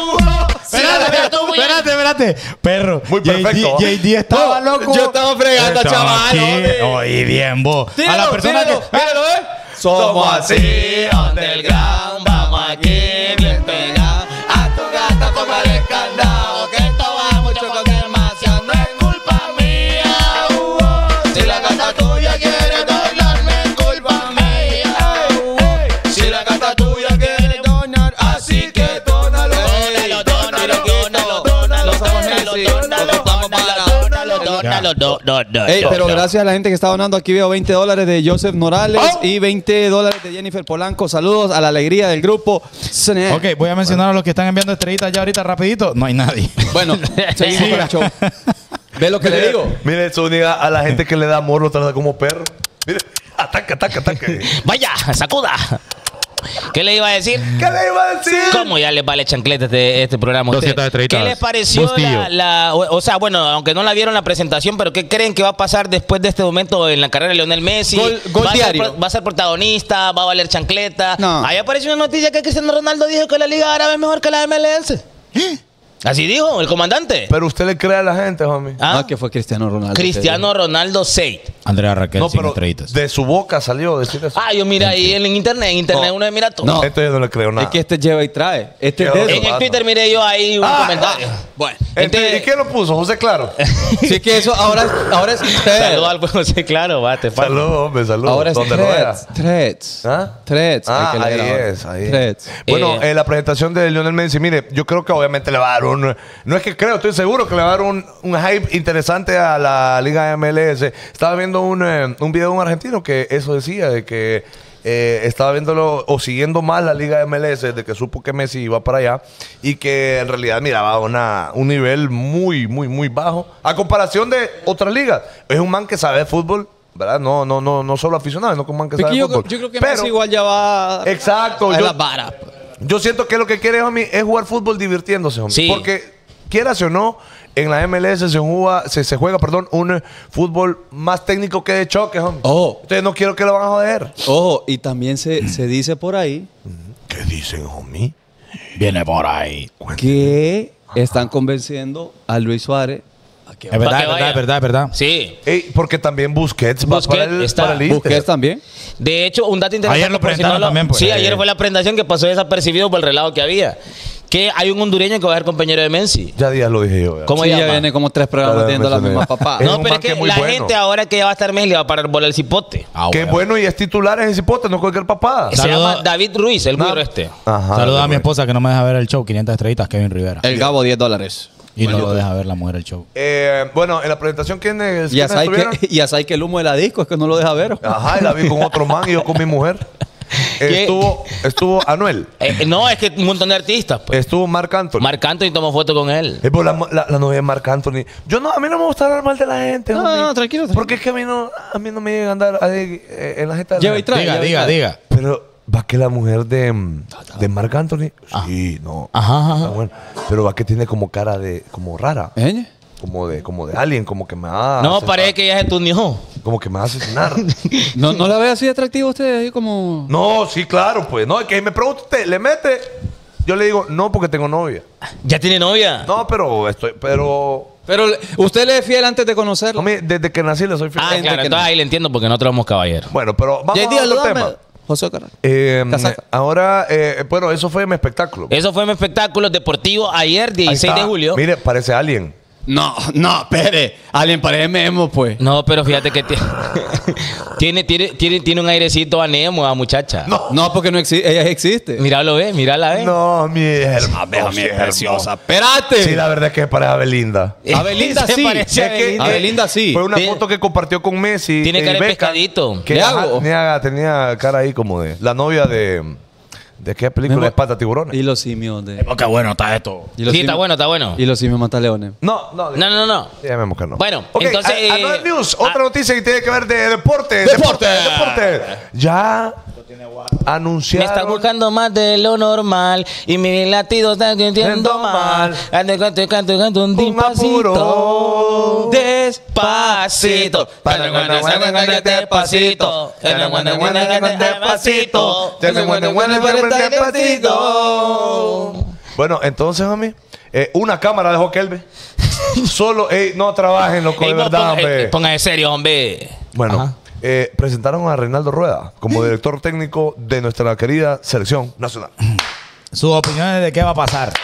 Espérate, espérate, espérate. Perro. Muy perfecto, J D, ¿eh? J D estaba No, loco. yo estaba fregando, Estaba chaval, aquí. hombre. Oye, bien, vos. A la Tíralo, persona tíralo, que. tíralo, ¿eh? Somos así, underground, vamos aquí bien pegados. A tu gata póngale candado, que esto va mucho con demasiado. No es culpa mía, uh, si la gata tuya quiere donarme, es culpa mía. uh, Si la gata tuya quiere donar, así que dónalo. Dónalo, dónalo, dónalo, dónalo, Los somos dónalo, Messi, dónalo, los estamos dónalo, para- dónalo, dónalo, do- do- do- Ey, do- pero do. gracias a la gente que está donando. Aquí veo veinte dólares de Joseph Morales y veinte dólares de Jennifer Polanco. Saludos a la alegría del grupo. Snack. Ok, voy a mencionar a los que están enviando estrellitas ya ahorita rapidito. No hay nadie. Bueno, seguimos con el show. ¿Ve lo que le digo? Mire, Zúñiga, a la gente que le da amor lo trata como perro. Mire, ataca, ataca, ataca. Vaya, sacuda. ¿Qué le iba a decir? ¿Qué le iba a decir? ¿Cómo ya les vale chancleta este, este programa? a ustedes? doscientas estrellitas. ¿Qué les pareció Bustillo. la, la- o, o sea, bueno, aunque no la vieron la presentación, pero qué creen que va a pasar después de este momento en la carrera de Lionel Messi? Gol- gol ¿Va, a ser, diario. pro- ¿Va a ser protagonista? ¿Va a valer chancleta? No. Ahí apareció una noticia que Cristiano Ronaldo dijo que la Liga Árabe es mejor que la M L S. Así dijo el comandante. Pero usted le cree a la gente, homie. ¿Ah? Ah, que fue Cristiano Ronaldo. Cristiano Ronaldo seis. Andrea Raquel, No, sin pero estrellitas. de su boca salió decir eso. Ah, yo mira ahí en internet, en internet No. uno mira todo. No. Esto yo no le creo nada. Es que este lleva y trae. Este es Qué de horror. eso. En el Twitter miré yo ahí un Ah, comentario. Bueno. Entonces, Entonces- ¿y quién lo puso? José Claro. Sí que eso ahora es, ahora es Saludos al José, claro, va, te falta. Saludos, hombre, saludos. Ahora es ¿Dónde lo vea? threads. Threads. ¿Ah? Threads. Ah, hay que ahí leer ahora. es, ahí es. Threads. Bueno, Eh, en la presentación de Lionel Messi, mire, yo creo que obviamente le va a dar un... No es que creo, estoy seguro que le va a dar un, un hype interesante a la Liga M L S. Estaba viendo un, eh, un video de un argentino que eso decía, de que eh, estaba viéndolo o siguiendo más la Liga M L S desde que supo que Messi iba para allá y que en realidad miraba una, un nivel muy, muy, muy bajo a comparación de otras ligas. Es un man que sabe de fútbol, ¿verdad? No, no, no, no solo aficionado, no como un man que Es sabe que de yo, fútbol. yo creo que Pero- Messi igual ya va Exacto, a yo- la vara. Yo siento que lo que quiere, homie, es jugar fútbol divirtiéndose, homie. Sí. Porque, quieras o no, en la M L S se juega, se, se juega perdón, un eh, fútbol más técnico que de choque, homie. Oh. Entonces no quiero que lo van a joder. Ojo, y también se, se dice por ahí ¿Qué dicen, homie? Viene por ahí. que están convenciendo a Luis Suárez a que Es verdad, que es verdad, vaya. es verdad, es verdad. Sí. Ey, porque también Busquets, va Busquets para el, está- para el Inter. Busquets también. De hecho, un dato interesante. Ayer lo por si presentaron lo- también, pues. Sí, Eh. ayer fue la presentación que pasó desapercibido por el relajo que había. Que hay un hondureño que va a ser compañero de Messi. Ya días lo dije yo. ¿verdad? ¿Cómo Sí, se ya llama? viene como tres programas Claro, viendo la mencioné. misma papá. Es No, un pero man es que que es muy la bueno. gente ahora que ya va a estar Messi le va a parar bola al cipote. Ah, Qué bueno y es titular en ese cipote, no cualquier papada. Se Saludo- llama David Ruiz, el No. güiro este. Ajá. Saludos a mi bueno. esposa que no me deja ver el show. quinientas estrellitas, Kevin Rivera. El Gabo, diez dólares. Y no lo deja ver la mujer el show. Eh, bueno, en la presentación, ¿quiénes, Y ya ¿quiénes sabes estuvieron? que, ya sabes que el humo de la disco es que no lo deja ver. Ajá, y la vi con otro man y yo con mi mujer. estuvo, estuvo Anuel. Eh, no, es que un montón de artistas. Pues. Estuvo Marc Anthony. Marc Anthony tomó foto con él. Eh, pues, la, la, la novia de Marc Anthony. Yo no, a mí no me gusta hablar mal de la gente. No, homie. no, tranquilo, tranquilo. Porque es que a mí no, a mí no me llega a andar ahí, eh, en la gente de la Lleva y gente. trae. Diga, lleva y diga, trae. diga. Pero va que la mujer de, de Marc Anthony. Sí, no. Ajá, ajá. Está bueno. Pero va que tiene como cara de, como rara. ¿Eh? Como de, como de alien, como que me va a No, asesinar. parece que ya se tuneó. Como que me va a asesinar. ¿No, ¿No la ve así atractiva usted? Ahí como... No, sí, claro, pues. No, es que me pregunta usted, ¿le mete? Yo le digo, no, porque tengo novia. ¿Ya tiene novia? No, pero estoy, pero... Pero le- usted le es fiel antes de conocerla. Homie, desde que nací le soy fiel. Ah, gente claro, que entonces no. ahí le entiendo porque nosotros somos caballeros. Bueno, pero vamos Ya, a dígalo, otro dame. tema. José Carrasco. Eh, Casaca. ahora, eh, bueno, eso fue mi espectáculo. Eso fue mi espectáculo deportivo ayer, Ahí dieciséis está. de julio. Mire, parece alien. No, no, espere. Alguien parece Memo, pues. No, pero fíjate que ti- tiene, tiene, tiene, tiene un airecito a Nemo, a muchacha. No. No, porque no exi ella existe. Míralo, ve, mírala, ve. No, mi hermano. Déjame, sí, es preciosa. hermoso. Espérate. Sí, la verdad es que parece a Belinda. A Belinda Se sí. parece a Es que- Belinda. a Belinda sí. Fue una Tiene- foto que compartió con Messi. Tiene eh, cara de Beckham, pescadito. Que ¿Le ajá, hago? tenía, tenía cara ahí como de la novia de... ¿De qué película? Memo- Espanta tiburones. Y los simios de... Oh, qué bueno está esto. y los Sí, está simios- bueno, está bueno. Y los simios mataleones. No, no. No, no, no. Ya me que no. Bueno, Ok, entonces, a- a eh, Noel News, ah. otra noticia que tiene que ver de deporte. Deporte. Deporte. Ya Me anunciaron. está buscando más de lo normal y mi latido está sintiendo Siendo mal. mal. Canto, canto, canto, canto un Un apuro. despacito. Despacito. Despacito. Despacito. Bueno, entonces, homie, eh, una cámara dejó Kelvin. Solo, ey, no trabajen, loco, de Ey, vos verdad, ponga- hombre. eh, Póngase serio, hombre. Bueno, Ajá. eh, presentaron a Reinaldo Rueda como director técnico de nuestra querida selección nacional. Sus opiniones de qué va a pasar.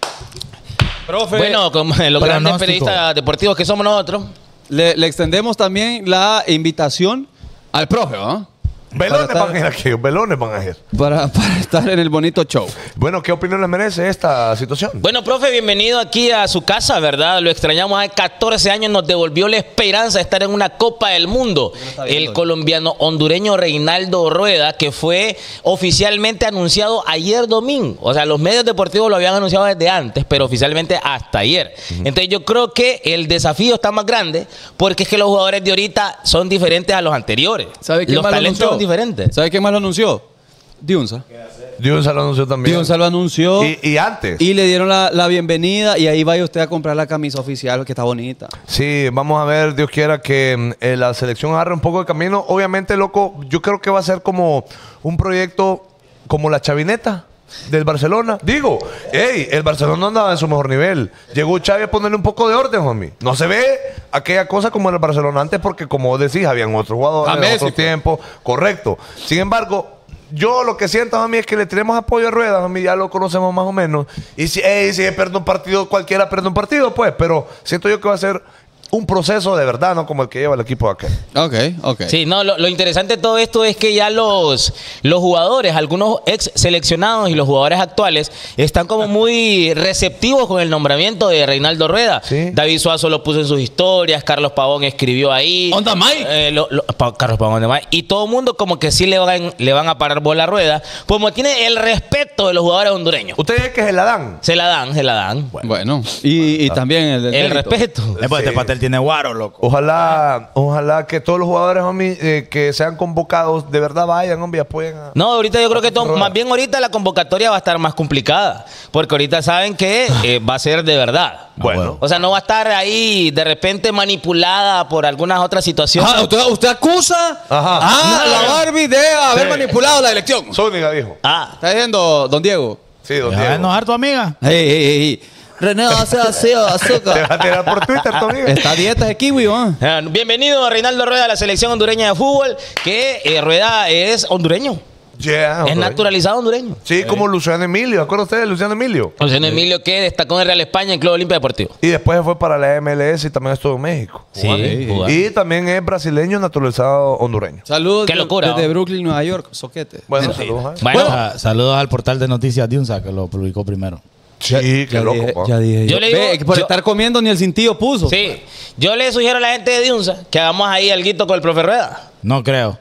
Profe, Bueno, como los grandes Pronóstico. periodistas deportivos que somos nosotros. le, le extendemos también la invitación al profe, ¿ah? Velones Para van a ir aquí, velones van a ir. Para, para estar en el bonito show. Bueno, ¿qué opinión les merece esta situación? Bueno, profe, bienvenido aquí a su casa, ¿verdad? Lo extrañamos hace catorce años, nos devolvió la esperanza de estar en una Copa del Mundo. El colombiano hondureño Reinaldo Rueda, que fue oficialmente anunciado ayer domingo. O sea, los medios deportivos lo habían anunciado desde antes, pero oficialmente hasta ayer. Entonces yo creo que el desafío está más grande porque es que los jugadores de ahorita son diferentes a los anteriores. ¿Sabe quién Los más lo talentos anunció? son diferentes. ¿Sabe quién más lo anunció? Diunza. Dios lo anunció también. Diunza lo anunció. Y, y antes. Y le dieron la, la bienvenida y ahí vaya usted a comprar la camisa oficial que está bonita. Sí, vamos a ver, Dios quiera que mm, eh, la selección agarre un poco de camino. Obviamente, loco, yo creo que va a ser como un proyecto como la chavineta del Barcelona. Digo, hey, el Barcelona no andaba en su mejor nivel. Llegó Xavi a ponerle un poco de orden, homie. No se ve aquella cosa como en el Barcelona antes porque, como decís, habían otros jugadores, A Messi, otros pues. tiempos. Correcto. Sin embargo, yo lo que siento a mí es que le tenemos apoyo a Rueda, a mí ya lo conocemos más o menos. Y si, hey, si pierde un partido, cualquiera pierde un partido, pues. Pero siento yo que va a ser un proceso de verdad, no como el que lleva el equipo de aquel. Ok, ok. Sí, no, lo, lo interesante de todo esto es que ya los, los jugadores, algunos ex seleccionados y los jugadores actuales, están como muy receptivos con el nombramiento de Reinaldo Rueda. Sí. David Suazo lo puso en sus historias, Carlos Pavón escribió ahí. Onda Mike. Eh, lo- lo- Pa- Carlos Pavón Onda Mike. Y todo el mundo como que sí le van, le van a parar bola a Rueda, como tiene el respeto de los jugadores hondureños. ¿Ustedes creen que se la dan? Se la dan, se la dan. Bueno, y, y también el, del El mérito. respeto. Después Sí. este pastel tiene guaro, loco. Ojalá, ojalá que todos los jugadores, homie, eh, que sean convocados, de verdad vayan, hombre, y apoyen a... No, ahorita yo creo que todo- Rueda. más bien ahorita la convocatoria va a estar más complicada, porque ahorita saben que eh, va a ser de verdad. Bueno. O sea, no va a estar ahí de repente manipulada por algunas otras situaciones. Ah, ¿usted, usted acusa Ajá. a No. la Barbie de haber Sí. manipulado la elección. Zúñiga dijo. Ah, ¿Está diciendo, don Diego? Sí, don Deja de Diego. enojar tu amiga. Ey, ey, ey, ey. René, hace así, Te azúcar. vas a tirar por Twitter, tu amiga. Está a dieta de kiwi, ¿no? eh, bienvenido a Reinaldo Rueda a la selección hondureña de fútbol, que eh, Rueda es hondureño, Yeah, es hondureño. naturalizado hondureño. Sí, como Luciano Emilio. ¿Acuerdan ustedes de Luciano Emilio? José Emilio, que destacó en el Real España en Club Olimpia Deportivo. Y después fue para la M L S y también estuvo en México. Sí, jugando. Y también es brasileño naturalizado hondureño. Saludos Qué de- locura, desde ¿no? Brooklyn, Nueva York. Soquete. Bueno, saludos. ¿eh? Bueno, Sa- saludos al portal de noticias Diunza que lo publicó primero. Sí, qué ya loco, dije, pa. ya dije Yo yo. le digo- Ve, que por yo- estar comiendo ni el cintillo puso. sí, yo le sugiero a la gente de Diunza que hagamos ahí alguito con el profe Rueda. No creo.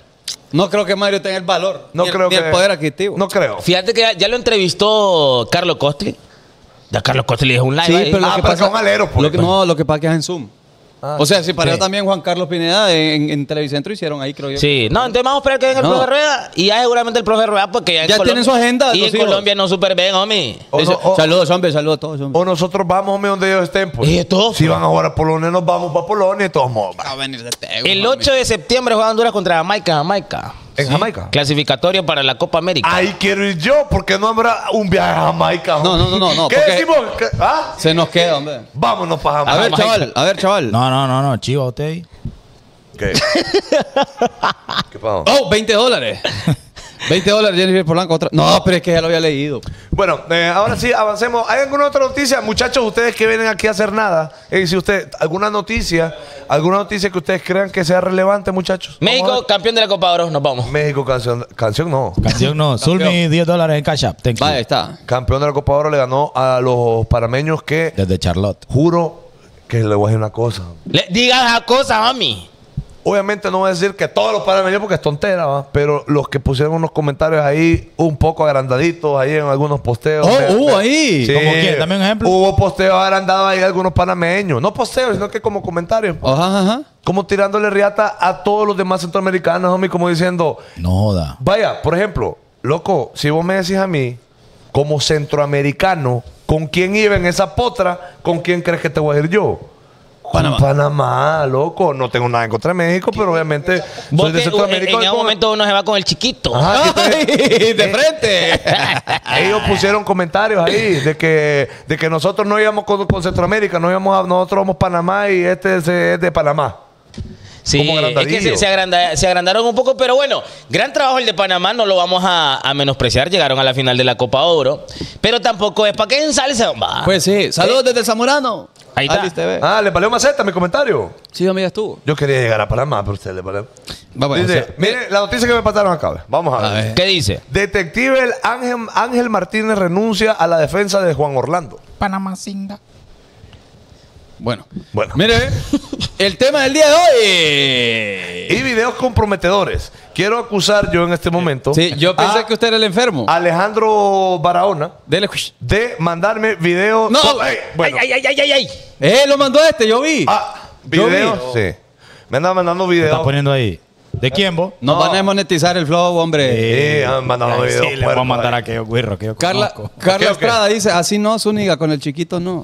No creo que Mario tenga el valor. No ni creo el, ni que... el poder adquisitivo. No creo. Fíjate que ya, ya lo entrevistó Carlos Costli. Ya Carlos Costli es un live. Sí, ahí. pero lo Ah, que pero pasa, son aleros, pues. lo que, no, lo que pasa es que es en Zoom. Ah, o sea, si para sí. también Juan Carlos Pineda en, en Televicentro hicieron ahí, creo yo. Sí, no, entonces vamos a esperar que venga el No. profe Rueda. Y ya seguramente el profe Rueda, porque ya, en Ya Colombia- tienen su agenda, Y los en hijos. Colombia no súper bien, homie. O Dice, no- o- saludos, hombre, saludos a todos, hombre. O nosotros vamos, hombre, donde ellos estén, pues. Y todo, Si pues. van a jugar a Polonia, nos vamos para Polonia y todos modos. Va a venir de Tego, El mami. ocho de septiembre juega Honduras contra Jamaica, Jamaica. ¿En Jamaica? Clasificatorio para la Copa América. Ahí quiero ir yo, porque no habrá un viaje a Jamaica. No, no, no, no, no, ¿Qué porque- decimos? ¿Qué? ¿Ah? Se nos queda, hombre. Vámonos para A Jamaica. ver, chaval, a ver, chaval. No, no, no, no, chiva usted ahí. ¿Qué? ¿Qué pasó? Oh, veinte dólares. veinte dólares, Jennifer Polanco. Otra. No, pero es que ya lo había leído. Bueno, eh, ahora sí, avancemos. ¿Hay alguna otra noticia? Muchachos, ustedes que vienen aquí a hacer nada. Eh, si usted, alguna noticia, alguna noticia que ustedes crean que sea relevante, muchachos. Vamos a México, ver. campeón de la Copa Oro, nos vamos. México, canción, canción no. Canción no. Zulmi, diez dólares en Cash App. Thank you. Vaya, está. Campeón de la Copa Oro le ganó a los panameños que, Desde Charlotte. juro que le voy a decir una cosa. Le, diga esa cosa, mami. Obviamente no voy a decir que todos los panameños porque es tontera, ¿va? Pero los que pusieron unos comentarios ahí un poco agrandaditos ahí en algunos posteos. Oh, me- hubo me- ahí. Sí, ¿Cómo quién? Dame un ejemplo. Hubo posteos agrandados ahí de algunos panameños. No posteos, sino que como comentarios. Ajá, ajá. Como tirándole riata a todos los demás centroamericanos, homie, como diciendo, No joda. vaya, por ejemplo, loco, si vos me decís a mí, como centroamericano, ¿con quién iba en esa potra? ¿Con quién crees que te voy a ir yo? Panamá. Con Panamá, loco. No tengo nada en contra de México, pero obviamente Vos soy de que, en, Centroamérica. en y ese como- momento uno se va con el chiquito. Ajá, que te- Ay, de frente. ellos pusieron comentarios ahí de que, de que nosotros no íbamos con, con Centroamérica, no íbamos a, nosotros somos Panamá y este es, es de Panamá. Sí, como es que agrandadillo. se, se, agranda- se agrandaron un poco, pero bueno, gran trabajo el de Panamá, no lo vamos a, a menospreciar, llegaron a la final de la Copa Oro, pero tampoco es para que ensalce, va. Pues sí. Saludos desde el Zamorano. Ahí está. Alice T V. Ah, ¿le valió maceta mi comentario? Sí, amiga, estuvo. Yo quería llegar a Panamá, pero usted le valió. Vamos, Dice, o sea, mire, la noticia que me pasaron acá. ve. Vamos a ver. A ver. ¿Qué dice? Detective el Ángel, Ángel Martínez renuncia a la defensa de Juan Orlando. Panamá Singa. Bueno. Bueno. Mire, el tema del día de hoy. Y videos comprometedores. Quiero acusar yo en este momento Sí, yo pensé a que usted era el enfermo. Alejandro Barahona Dele. de mandarme videos. No. con- Ey, bueno. Ay, ay, ay, ay, ay. Eh, lo mandó este, yo vi. Ah, Yo videos. Sí. Me andan mandando ¿Qué estás videos. poniendo ahí? ¿De quién vos? No, no. van a monetizar el flow, hombre. Sí, han mandado Ay, videos. sí, le voy a puercos mandar ahí. a aquellos güirros que yo Carla, conozco. Carla Ok, ok. Estrada dice, así no, Zúñiga, con el chiquito no.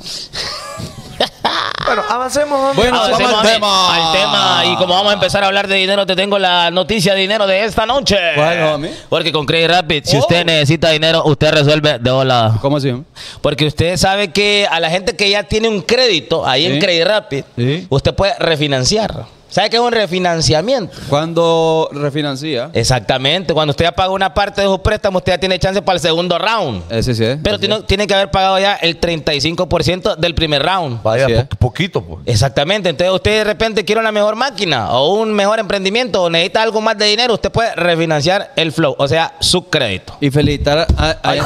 Bueno, avancemos. hombre. Bueno, Avancemos vamos al al- tema. al tema. Y como vamos a empezar a hablar de dinero, te tengo la noticia de dinero de esta noche. ¿Cuál, homie? Porque con Credit Rapid, si Oh. usted necesita dinero, usted resuelve de volada. ¿Cómo así? hombre? Porque usted sabe que a la gente que ya tiene un crédito ahí en Sí. Credit Rapid, Sí. usted puede refinanciar. ¿Sabe qué es un refinanciamiento? Cuando refinancia. Exactamente. Cuando usted ya paga una parte de su préstamo, usted ya tiene chance para el segundo round. Ese sí es. Pero ese tiene, tiene que haber pagado ya el treinta y cinco por ciento del primer round. Vaya, Así es. po- poquito, pues. Exactamente. Entonces usted de repente quiere una mejor máquina o un mejor emprendimiento o necesita algo más de dinero, usted puede refinanciar el flow, o sea, su crédito. es. Y felicitar a... a- ay.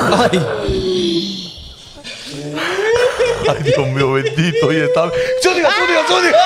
Ay, Dios mío, bendito. Y está. ¡Zúñiga, Zúñiga, Zúñiga!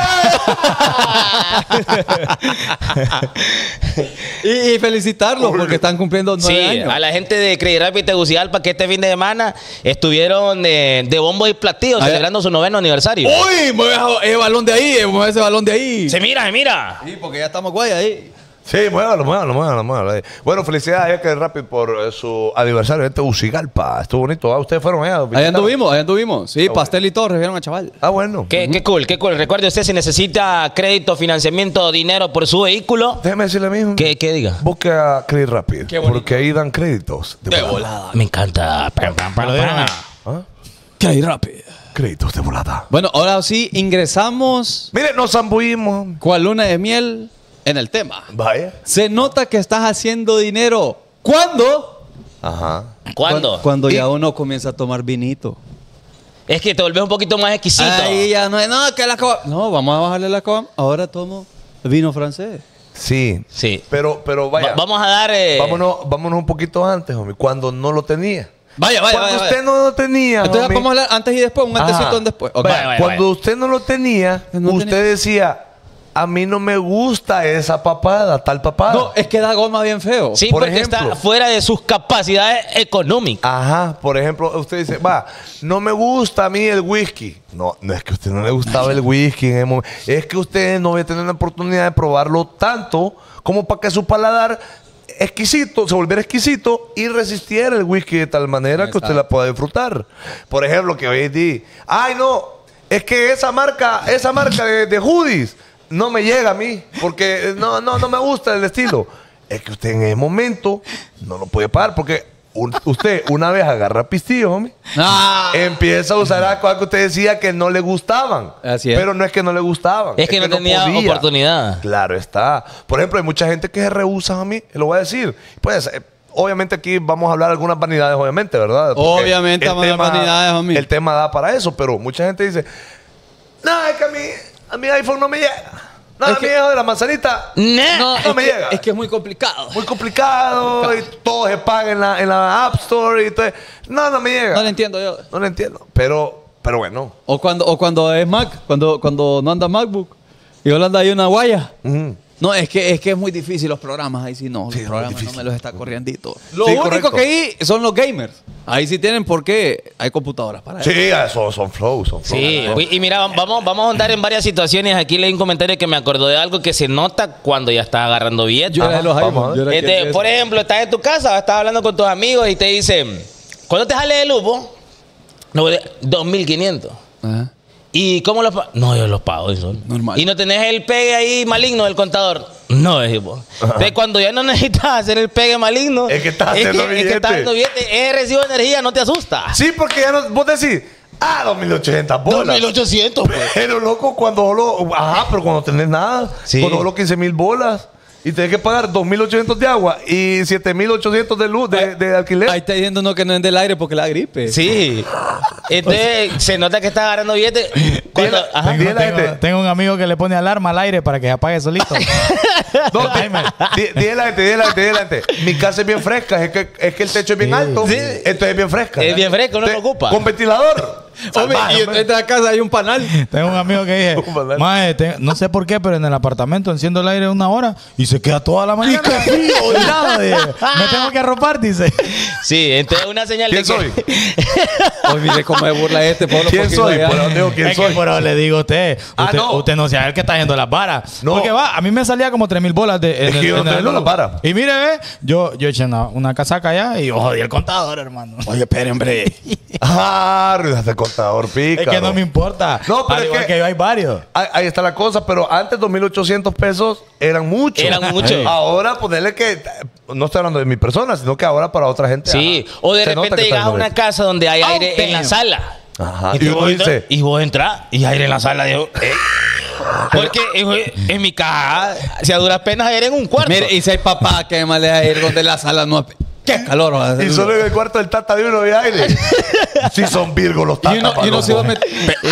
y, y felicitarlos porque están cumpliendo nueve Sí, años. a la gente de Credit Rapid Tegucigalpa que este fin de semana estuvieron de, de bombo y platillo Ay, celebrando su noveno aniversario. ¡Uy! Mueve ese balón de ahí, mueve ese balón de ahí. Se mira, se mira. Sí, porque ya estamos guay ahí. Sí, muévalo, muévalo, muévalo, muévalo. ahí. Bueno, felicidades a que rápido por eh, su aniversario de Tegucigalpa. Estuvo bonito. Ah, ustedes fueron allá. Ahí visitaron? anduvimos, ahí anduvimos. Sí, Ah, pastel y todo, refirieron a chaval. Ah, bueno. Qué, qué cool, qué cool. Recuerde usted, si necesita crédito, financiamiento, dinero por su vehículo, Déjeme decirle mismo. ¿qué, qué diga? Busque a Credit Rapid. Qué bonito. Porque ahí dan créditos. De, De volada. volada. Me encanta. Pam, pam, pam, Lo dieron pam. ahí. ¿Ah? Que hay rápido. Créditos de volada. Bueno, ahora sí ingresamos Mire, nos zambuimos. cual luna de miel en el tema. Vaya. Se nota que estás haciendo dinero. ¿Cuándo? Ajá. ¿Cuándo? Cuando Y- ya uno comienza a tomar vinito. Es que te volvés un poquito más exquisito. Ahí ya no es, no, que la coba. No, vamos a bajarle la coba. Ahora tomo vino francés. Sí. Sí. Pero, pero vaya. Va- vamos a dar. eh, Vámonos, vámonos un poquito antes, homie. Cuando no lo tenía. Vaya, vaya, Cuando vaya. usted vaya. no lo tenía. Entonces homie. vamos a hablar antes y después, un antecito Ajá. un después. Ok. Vaya, Vaya, vaya, cuando vaya. usted no lo tenía, No usted tenía. decía, a mí no me gusta esa papada, tal papada. No, es que da goma bien feo. Sí, Por porque ejemplo. está fuera de sus capacidades económicas. Ajá, por ejemplo, usted dice, va, no me gusta a mí el whisky. No, no es que a usted no le gustaba el whisky en el momento. Es que usted no había tenido la oportunidad de probarlo tanto como para que su paladar exquisito, se volviera exquisito y resistiera el whisky de tal manera que usted la pueda disfrutar. Por ejemplo, que hoy di, ay no, es que esa marca, esa marca de, de hoodies no me llega a mí, porque no, no, no me gusta el estilo. Es que usted en ese momento no lo puede pagar, porque un- usted una vez agarra pistillo, homie, Ah. empieza a usar las cosas que usted decía que no le gustaban. Así es. Pero no es que no le gustaban. Es que no tenía oportunidad. Claro está. Por ejemplo, hay mucha gente que se rehúsa a mí, lo voy a decir. Pues, eh, obviamente aquí vamos a hablar de algunas vanidades, obviamente, ¿verdad? Porque Obviamente el vamos a hablar de vanidades, homie. El tema da para eso, pero mucha gente dice, no, es que a mí, a mi iPhone no me llega. No, Es a mi que- hijo de la manzanita Nah. no, es me que, llega. Es que es muy complicado. muy complicado, y todo se paga en la, en la App Store y todo. No, no me llega. No lo entiendo yo. No lo entiendo. Pero, pero bueno. O cuando, o cuando es Mac, cuando, cuando no anda MacBook y ahora anda ahí una guaya. Ujú. No, es que, es que es muy difícil los programas. Ahí sí no, Sí, los es muy programas no difícil. me los está corriendo. Lo Sí, único correcto. que hay son los gamers. Ahí sí tienen porque hay computadoras para eso. Sí, eso son flows, son flows. Sí, y mira, vamos, vamos a andar en varias situaciones. Aquí leí un comentario que me acordó de algo que se nota cuando ya estás agarrando billetes. Yo era de los Ajá, vamos iPhones. a yo era Este, que- por ejemplo, estás en tu casa, estás hablando con tus amigos y te dicen, ¿cuándo te sale el lupo? No, de- dos mil quinientos. Ajá. ¿Y cómo los pagas? No, yo los pago. Eso. Normal. ¿Y no tenés el pegue ahí maligno del contador? No, es vos. Entonces, cuando ya no necesitas hacer el pegue maligno, Es que estás es haciendo que, es que estás billete. haciendo billete. Ese recibo de energía no te asusta. Sí, porque ya no, vos decís, ah, dos mil ochocientas bolas. dos mil ochocientos, pues. Pero loco, cuando solo, ajá, pero cuando tenés nada, Sí. cuando solo quince mil bolas y tenés que pagar dos mil ochocientos de agua y siete mil ochocientos de luz, de, de alquiler. Ahí está diciendo uno que no es del aire porque la gripe. Sí. Entonces, se nota que estás agarrando billete. Cuando, Dile- ajá. dile- Tengo, la gente. tengo- tengo un amigo que le pone alarma al aire para que se apague solito. No, El timer. di- dile la gente, dile la gente, dile la gente. Mi casa es bien fresca, es que, es que el techo es bien Sí. alto. Sí. Entonces es bien fresca. Es bien fresca, uno Te- lo ocupa. Con ventilador. Hombre, Salvaje, y hombre. en la casa hay un panal. Tengo un amigo que dije, ¿Cómo andar? "Mae, te- no sé por qué, pero en el apartamento enciendo el aire una hora y se queda toda la mañana. Nada, dije, me tengo que arropar, dice. Sí, entonces una señal ¿Quién de que... soy? Hoy mire cómo se burla este, Pablo. ¿Quién porque soy? no Por vea. donde digo, ¿quién Es que soy? por eso le digo a usted, Ah, usted, no. usted no sabe el que está haciendo las varas. No. Porque va, a mí me salía como tres mil bolas de, en Es que el- yo no en estoy el haciendo luz. las varas. Y mire, ve, yo, yo eché una, una casaca allá y jodí el contador, hermano. Oye, espere, hombre. Ah, ruidaste el contador, pica. Es que no me importa. No, pero Al es igual que- que, hay varios. Ahí, ahí está la cosa, pero antes dos mil ochocientos pesos eran muchos. Eran muchos. Ahora ponerle que, no estoy hablando de mi persona, sino que ahora para otra gente. Sí, ajá, o de se nota repente que está llegas a una haciendo casa donde hay Oh, aire en la damn. sala. Ajá. Y, Y tú uno vos dice- entras- y vos entras y hay aire en la sala. Digo, "Ey". Porque en, en mi casa, si a duras penas hay aire en un cuarto. Mire, y si hay papá que me deja ir donde la sala no... ¡Qué calor! va a hacer. Y solo en el cuarto del tata de uno de aire. Si son virgos los Y tatas. uno, y uno se va a meter...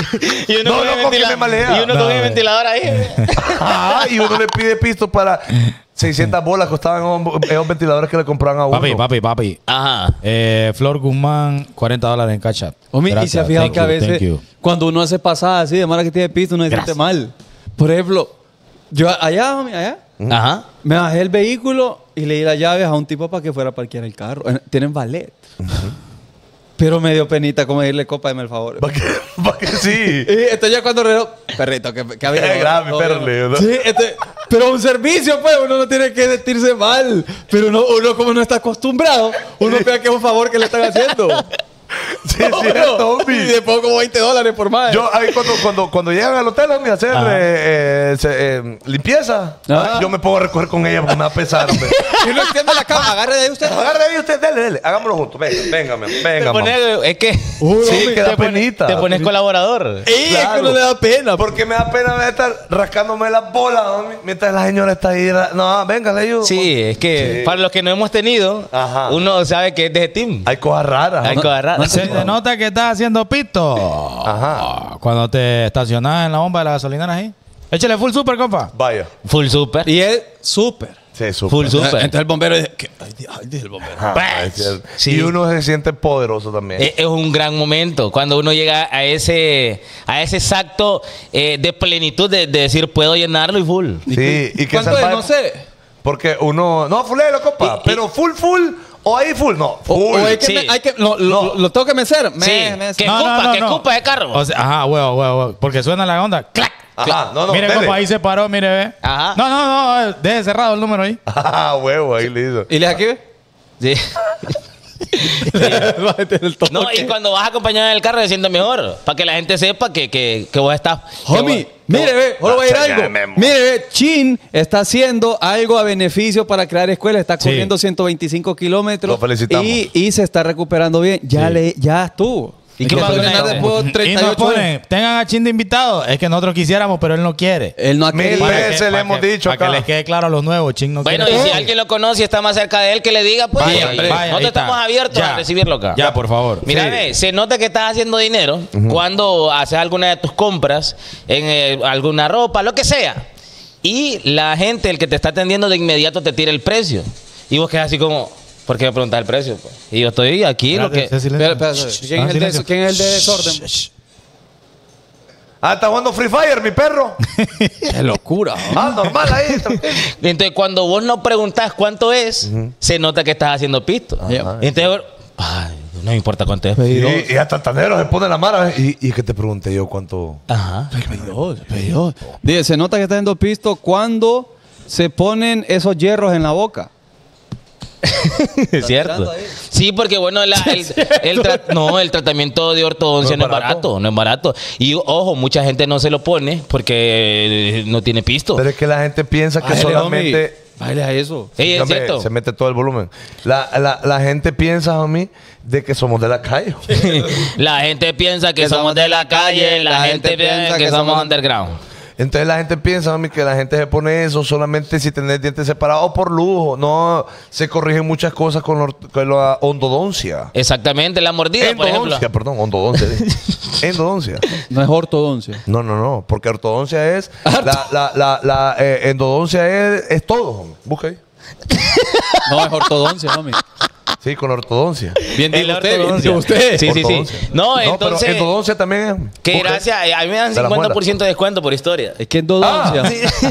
y uno No, con el loco, que ventila- me malea. y uno No, con el ve. ventilador ahí. Ajá, y uno le pide pisto para seiscientas bolas costaban esos- esos ventiladores que le compraban a uno. Papi, papi, papi. Ajá. Eh, Flor Guzmán, cuarenta dólares en Cash App. Homie, y Gracias, se ha fijado thank que a you, thank veces you. cuando uno hace pasadas así de mala que tiene pisto, uno se siente Gracias. mal. Por ejemplo, yo allá, homie, allá, Ajá. me bajé el vehículo y le di las llaves a un tipo para que fuera a parquear el carro. Eh, Tienen valet. Pero me dio penita como decirle, copa, deme el favor. ¿Para qué? ¿Para qué sí? Y entonces ya cuando reloj, perrito, que, que había. Qué grave, no, perro, no. le digo, ¿no? Sí, este, pero un servicio, pues, uno no tiene que sentirse mal. Pero uno, uno como no está acostumbrado, uno vea que es un favor que le están haciendo. Sí, es cierto, Y homie. le pongo como veinte dólares por más. Yo ahí cuando, cuando, cuando llegan al hotel homie, a hacer Ajá. eh, eh, se- eh, limpieza, Ah. yo me puedo recoger con ella porque me va a pesar. hombre. Y uno extiende la cama, agarre de ahí usted. Agarre ahí usted, dele, dele. Hagámoslo juntos. Venga, venga, mi amor, Te venga, mamá. pones, es que Sí, que da te, pones, penita. te pones colaborador. Y es que Claro. uno le da pena. Porque me da pena estar rascándome las bolas, homie, mientras la señora está ahí. ra- No, venga, le ayudo. Sí, es que Sí. para los que no hemos tenido, Ajá. uno sabe que es de ese team. Hay cosas raras. Hay ¿no? cosas raras. Se te nota que estás haciendo pito. Ajá. Cuando te estacionas en la bomba de la gasolinera ahí. Échale full super, compa. Vaya. Full super. Y es súper. Sí, súper. Full super. Entonces el bombero dice, ¿qué? Ay, di- ay, dice el bombero. Ajá, Pues, es cierto. sí. Y uno se siente poderoso también. Es, es un gran momento cuando uno llega a ese, a ese exacto eh, de plenitud de, de decir puedo llenarlo y full. Sí, y que ¿Cuánto es? salvaje- No sé. Porque uno, no, fulero, compa, Y- y- pero full, full, o ahí full, no, O, full. o hay que, Sí. me- hay que lo, lo- No. lo tengo que mecer. Me, Sí, me- que No, no, cupa, no, que no. cupa de carro. O sea, ajá, huevo, huevo, huevo. Porque suena la onda. ¡Clac! Ajá, no, no, mire, dele. compa, ahí se paró, mire, ve. Ajá. No, no, no, deje cerrado el número ahí. Ah, huevo, ahí listo. ¿Y le aquí ve? Sí. Va a meter el toque. No, y cuando vas acompañado en el carro se siente mejor. Para que la gente sepa que, que, que vos estás. que Homie, vos- mire, ve, solo voy a ir Ah, algo. ya, Memo. Mire, ve, Chin está haciendo algo a beneficio para crear escuelas. Está Sí. corriendo ciento veinticinco kilómetros. Lo felicitamos. Y, y se está recuperando bien. Ya, Sí. le, ya estuvo. ¿Y ¿Y qué qué va a pasó? ganar después de Y treinta y nos ocho horas? ponen, tengan a Chin de invitado. Es que nosotros quisiéramos, pero él no quiere. Él no ha Mil querido. veces. que- le para hemos que- dicho Para que acá. les quede claro a los nuevos, Chin no Bueno, quiere. y si alguien lo conoce y está más cerca de él, que le diga, pues. Vaya, eh, hombre, vaya, nosotros ahí está. estamos abiertos Ya. a recibirlo acá. Ya, por favor. Mira, Sí. ve, se nota que estás haciendo dinero cuando haces alguna de tus compras en eh, alguna ropa, lo que sea. Y la gente, el que te está atendiendo de inmediato, te tira el precio. Y vos quedas así como, ¿por qué me preguntas el precio? pues? Y yo estoy aquí, lo que. Espérate, silencio. Espera, espera, espera. ¿Quién, Ah, es el de, silencio. ¿Quién es el de desorden? Ah, está jugando Free Fire, mi perro. Qué locura. ¿no? Ah, normal ahí, tranquilo. Entonces, cuando vos no preguntás cuánto es, se nota que estás haciendo pisto. Ajá. Entonces, ay, no me importa cuánto es. Y, y hasta tanero se pone la mara. Y, y que te pregunte yo cuánto. Ajá. Dice, se nota que está haciendo pisto cuando se ponen esos hierros en la boca. Es cierto. tirando ahí. Sí, porque bueno, la- el, el tra- no, el tratamiento de ortodoncia no No es es barato, barato. no es barato. Y ojo, mucha gente no se lo pone porque no tiene pisto. Pero es que la gente piensa que Bájale, solamente. homie. Bájale a eso. Sí, es Hombre, cierto. se mete todo el volumen. La, la, la gente piensa a mí de que somos de la calle. La gente piensa que somos de la calle, la, gente, piensa que, somos underground. Entonces la gente piensa a mí que la gente se pone eso solamente si tenés dientes separados por lujo. No, se corrigen muchas cosas con, or- con la ondodoncia. Exactamente, la mordida, por Endodoncia, ejemplo. perdón, ondodoncia. Endodoncia. No es ortodoncia. No, no, no, porque ortodoncia es. La, la, la, la eh, endodoncia es, es todo. hombre. Busca ahí. No es ortodoncia, homie. Sí, con ortodoncia. Bien El dijo usted, bien ortodoncia. dijo usted. Sí, sí, sí. Ortodoncia. No, pero entonces, endodoncia también es. que busca ahí. gracias, a mí me dan De la cincuenta por ciento muela. de descuento por historia. Es que endodoncia.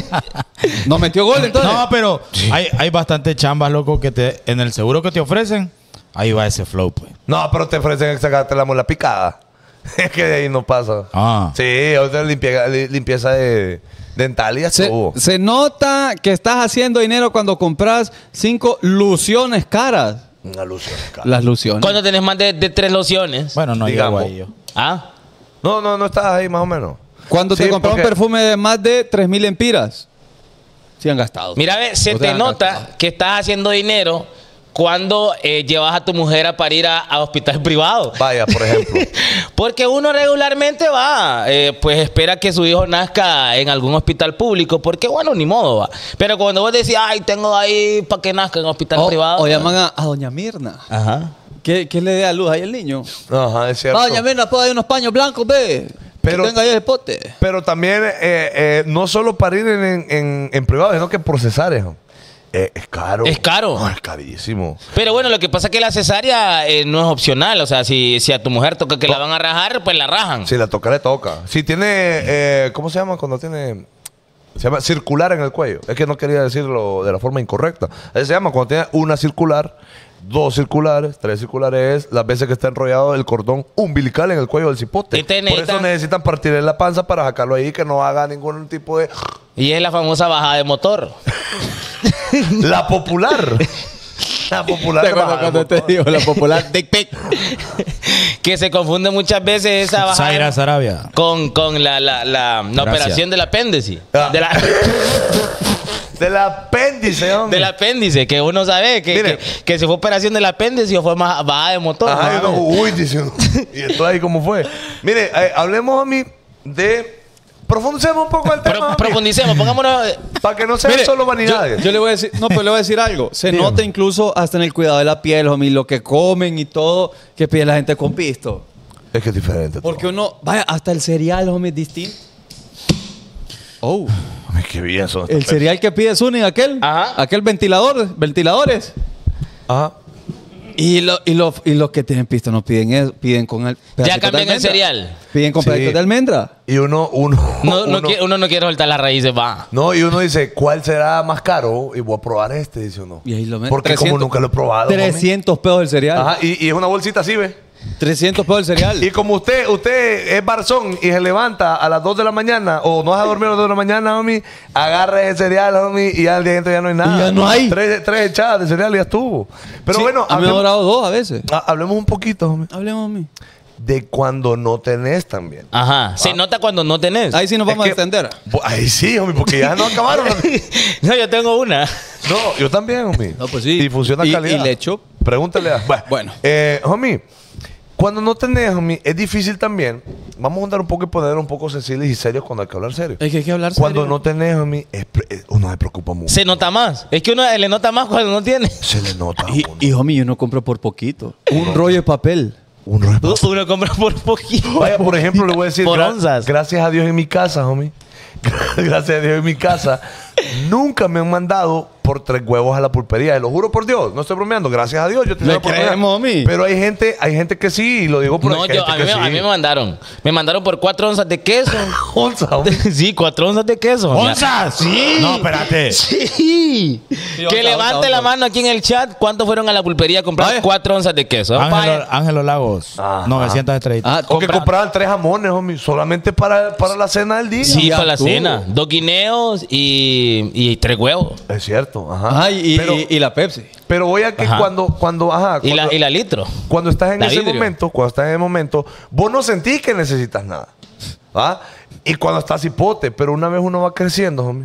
¿No metió gol entonces? No, pero hay, hay bastante chambas, loco, que te, en el seguro que te ofrecen, ahí va ese flow, pues. No, pero te ofrecen sacarte la muela picada. Es que de ahí no pasa. Ah. Sí, o sea, limpia- li- limpieza de dental y ya Se, estuvo. se nota que estás haciendo dinero cuando compras cinco lociones caras. Una luz. Las lociones. Cuando tenés más de, de tres lociones. Bueno, no Digamos. llego ahí yo. Ah, No, no, no estás ahí más o menos. Cuando te Sí, compras un porque- perfume de más de tres mil empiras. Sí han gastado. mira, ve, se O te sea, nota gastado. que estás haciendo dinero cuando eh, llevas a tu mujer a parir a, a hospital privado. Vaya, por ejemplo. Porque uno regularmente va, eh, pues espera que su hijo nazca en algún hospital público, porque bueno, ni modo va. Pero cuando vos decís, ay, tengo ahí para que nazca en hospital O, privado. o llaman a, a doña Mirna. Ajá. ¿Qué, ¿Qué le dé a luz ahí el niño? Ajá, es cierto. Ah, doña Mirna, ¿puedo dar unos paños blancos, ve? Pero- Que tenga ahí el pote. Pero también, eh, eh, no solo para ir en, en, en- en privado, sino que por cesárea. Eh, es caro. Es caro. No, es carísimo. Pero bueno, lo que pasa es que la cesárea eh, no es opcional. O sea, si, si a tu mujer toca que la van a rajar, pues la rajan. Si la toca, le toca. Si tiene, eh, ¿cómo se llama cuando tiene? Se llama circular en el cuello. Es que no quería decirlo de la forma incorrecta. Así se llama cuando tiene una circular, dos circulares, tres circulares, las veces que está enrollado el cordón umbilical en el cuello del cipote. Y te Por eso necesitan- necesitan partirle la panza para sacarlo ahí, que no haga ningún tipo de... Y es la famosa bajada de motor. La popular. La popular. ¿Te acuerdas bajada cuando de te motor. digo la popular dick pic? Que se confunde muchas veces esa bajada Zaira Sarabia. con, con la, la, la, la Gracias. operación del apéndice. Ah. De la, Del apéndice, hombre. del apéndice, que uno sabe que, Mire. que, que si fue operación del apéndice o fue más bajada de motor. Ajá, y ¿no? uno, uy, dice uno. Y esto ahí cómo fue. Mire, eh, hablemos a mí de... Profundicemos un poco el Pro- tema. homie, profundicemos, pongámonos. para que no sean Mire, solo yo, vanidades. yo le voy a decir, no, pero le voy a decir algo. Se Dígame. nota incluso hasta en el cuidado de la piel, homie, lo que comen y todo, que pide la gente con pisto. Es que es diferente. Porque uno, vaya, hasta el cereal, homie, es distinto. Oh. Homie, qué bien son El estos cereal que pide Zúñiga, aquel. Ajá. Aquel ventilador, ventiladores. pesos. Ajá. Y, lo, y, lo, y los que tienen pisto no piden eso, piden con el Ya pedacitos de cambian el almendra. cereal. Piden con Sí. pedacitos de almendra. Y uno, uno, No, no uno, quiere- uno no quiere soltar las raíces, va. no, y uno dice, ¿cuál será más caro? Y voy a probar este, dice uno. Y ahí lo meten. Porque como trescientos nunca lo he probado. homie. trescientos pesos el cereal. Ajá, y, y es una bolsita así, ¿ve? trescientos pesos el cereal. Y como usted, usted es barzón y se levanta a las dos de la mañana o no deja dormir a las dos de la mañana, homie, agarra ese cereal, homie, y al día siguiente ya no hay nada. Y ya no hay. Tres, tres echadas de cereal y ya estuvo. Pero Sí, bueno, a mí me ha hablemos, durado dos a veces. ha- hablemos un poquito, homie, Hablemos a mí. de cuando no tenés también. Ajá. Se nota cuando no tenés. Ahí sí nos Es vamos que- a extender. Bu- Ahí sí, homie, porque ya no acabaron. No, yo tengo una. No, yo también, homie. No, pues sí. Y funciona Y- calidad. y le echo. Pregúntale a... Bueno, Bueno. Eh, homie, cuando no tenés, homie, es difícil también. Vamos a andar un poco y poner un poco sensibles y serios cuando hay que hablar serio. Es que hay que hablar Cuando serio. no tenés, homie, es pre- eh, uno se preocupa mucho. Se nota más. Es que uno le nota más cuando no tiene. Se le nota. Y, a uno. y homie, yo no compro por poquito. Un rollo de papel. Uno es- Uno compra por poquito. Vaya, por ejemplo, le voy a decir, Por gra- onzas. gracias a Dios en mi casa, homie. Gracias a Dios en mi casa. Nunca me han mandado por tres huevos a la pulpería. Y lo juro por Dios, no estoy bromeando. Gracias a Dios. Yo tengo Le la oportunidad. creemos, homie. Pero hay gente, hay gente que sí, y lo digo por No, hay yo, gente a, mí, que me- sí. a mí me mandaron. Me mandaron por cuatro onzas de queso. Onza, homie. Sí, cuatro onzas de queso. ¿Onzas? Sí. No, espérate. Sí. que onza, levante onza, la onza. mano aquí en el chat. ¿Cuántos fueron a la pulpería a comprar Vaya. cuatro onzas de queso? Ángelo, Vaya. Ángelo Lagos, Ajá. novecientas estrellitas. Ah, O que compra- compraban tres jamones, homie, solamente para, para la cena del día. Sí, Ya para la estuvo. cena. Dos guineos y, y tres huevos. Es cierto, ajá. Ajá, y, y- pero, y- y la Pepsi. pero voy a que Ajá. cuando, cuando, ajá, Y cuando, la, y la litro. cuando estás en la ese vidrio. momento, cuando estás en ese momento, vos no sentís que necesitas nada. ¿Ah? Y cuando estás hipote, pero una vez uno va creciendo, homie,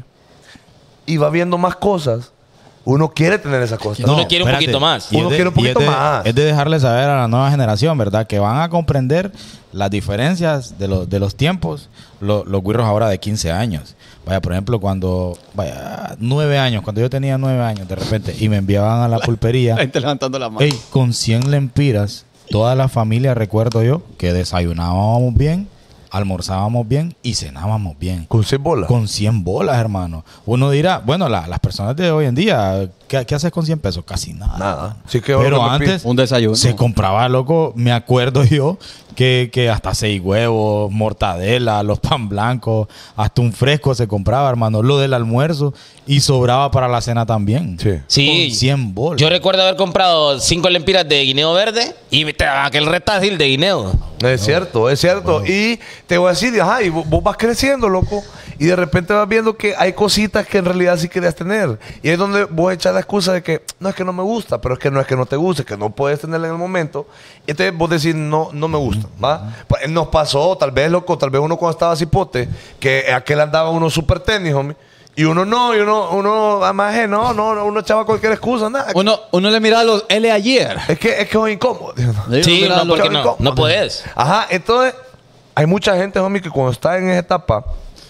y va viendo más cosas, uno quiere tener esas cosas. Uno quiere un poquito más. Y Uno es de- quiere un y es poquito de- más. Es de dejarle saber a la nueva generación, ¿verdad? Que van a comprender las diferencias de, los de los tiempos, lo- los güirros ahora de quince años. Vaya, por ejemplo, cuando, vaya, nueve años, cuando yo tenía nueve años, de repente, y me enviaban a la pulpería, La gente levantando la mano. ey, con cien lempiras, toda la familia, recuerdo yo, que desayunábamos bien, almorzábamos bien y cenábamos bien. Con cien bolas. Con cien bolas, hermano. Uno dirá, bueno, la- las personas de hoy en día, ¿qué, qué haces con cien pesos? Casi nada. Nada. Sí que ahora Pero lo que me antes pide- Un desayuno. se compraba, loco, me acuerdo yo, que, que hasta seis huevos, mortadela, los pan blancos, hasta un fresco se compraba, hermano. Lo del almuerzo y sobraba para la cena también. Sí. Sí. Con cien bolas. Yo recuerdo haber comprado cinco lempiras de guineo verde y te daba aquel retazil de guineo. Es cierto, es cierto. Y te voy a decir, ajá, y vos, vos vas creciendo, loco. Y de repente vas viendo que hay cositas que en realidad sí querías tener. Y es donde vos echas la excusa de que no es que no me gusta, pero es que no es que no te guste, es que no puedes tenerla en el momento. Y entonces vos decís, no, no me gusta, ¿va? Pues, nos pasó, tal vez, loco, tal vez uno cuando estaba cipote, que aquel andaba uno super tenis, homie. Y uno no, y uno, uno, además, eh, no, no, no, uno echaba cualquier excusa, nada. Uno, uno le mira a los L ayer. Es que es que es incómodo. Sí, Mira no, a los- porque no, no puedes. Ajá, entonces hay mucha gente, homie, que cuando está en esa etapa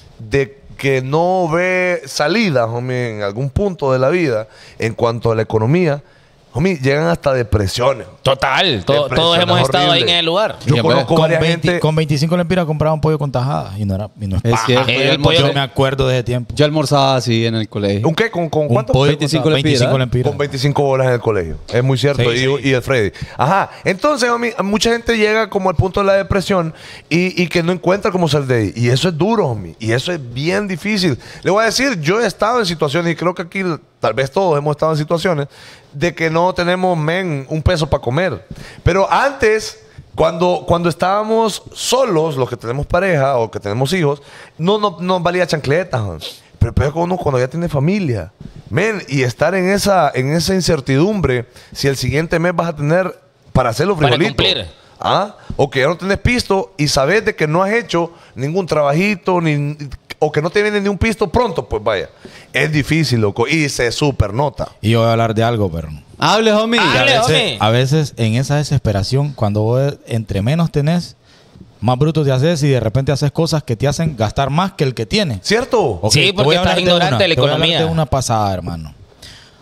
de que no ve salida, homie, en algún punto de la vida en cuanto a la economía, homie, llegan hasta depresiones. Total. To- todos Depresiones hemos estado ahí horribles. en el lugar. Yo Ya, conozco con, varias veinte gente... con veinticinco lempiras compraba un pollo con tajadas y no era y no es Es paja. cierto. El yo, pollo Yo de- me acuerdo de ese tiempo. yo almorzaba así en el colegio. ¿Un qué? ¿Con, con Un cuánto? pollo veinticinco con lempiras. veinticinco lempiras. Con veinticinco bolas en el colegio. Es muy cierto. Sí, y, sí. y el Freddy. Ajá. Entonces, homie, mucha gente llega como al punto de la depresión y, y que no encuentra cómo salir de ahí. Y eso es duro, homie. Y eso es bien difícil. Le voy a decir, yo he estado en situaciones, y creo que aquí tal vez todos hemos estado en situaciones, de que no tenemos, men, un peso para comer. Pero antes... Cuando, cuando estábamos solos, los que tenemos pareja o que tenemos hijos, no nos no valía chancletas. man. Pero peor que uno cuando ya tiene familia. Men, y estar en esa, en esa incertidumbre si el siguiente mes vas a tener para hacer los Para frijolitos. cumplir. ¿Ah? O que ya no tenés pisto y sabes de que no has hecho ningún trabajito ni, o que no te viene ni un pisto pronto, pues vaya. Es difícil, loco. Y se super nota. Y yo voy a hablar de algo, pero Hable, homie. Ah, a Dale, veces, homie. a veces en esa desesperación, cuando vos entre menos tenés, más bruto te haces y de repente haces cosas que te hacen gastar más que el que tiene. ¿Cierto? Ok, Sí, te porque voy a estás hablar ignorante una, de la te voy a hablar economía. de una pasada, hermano.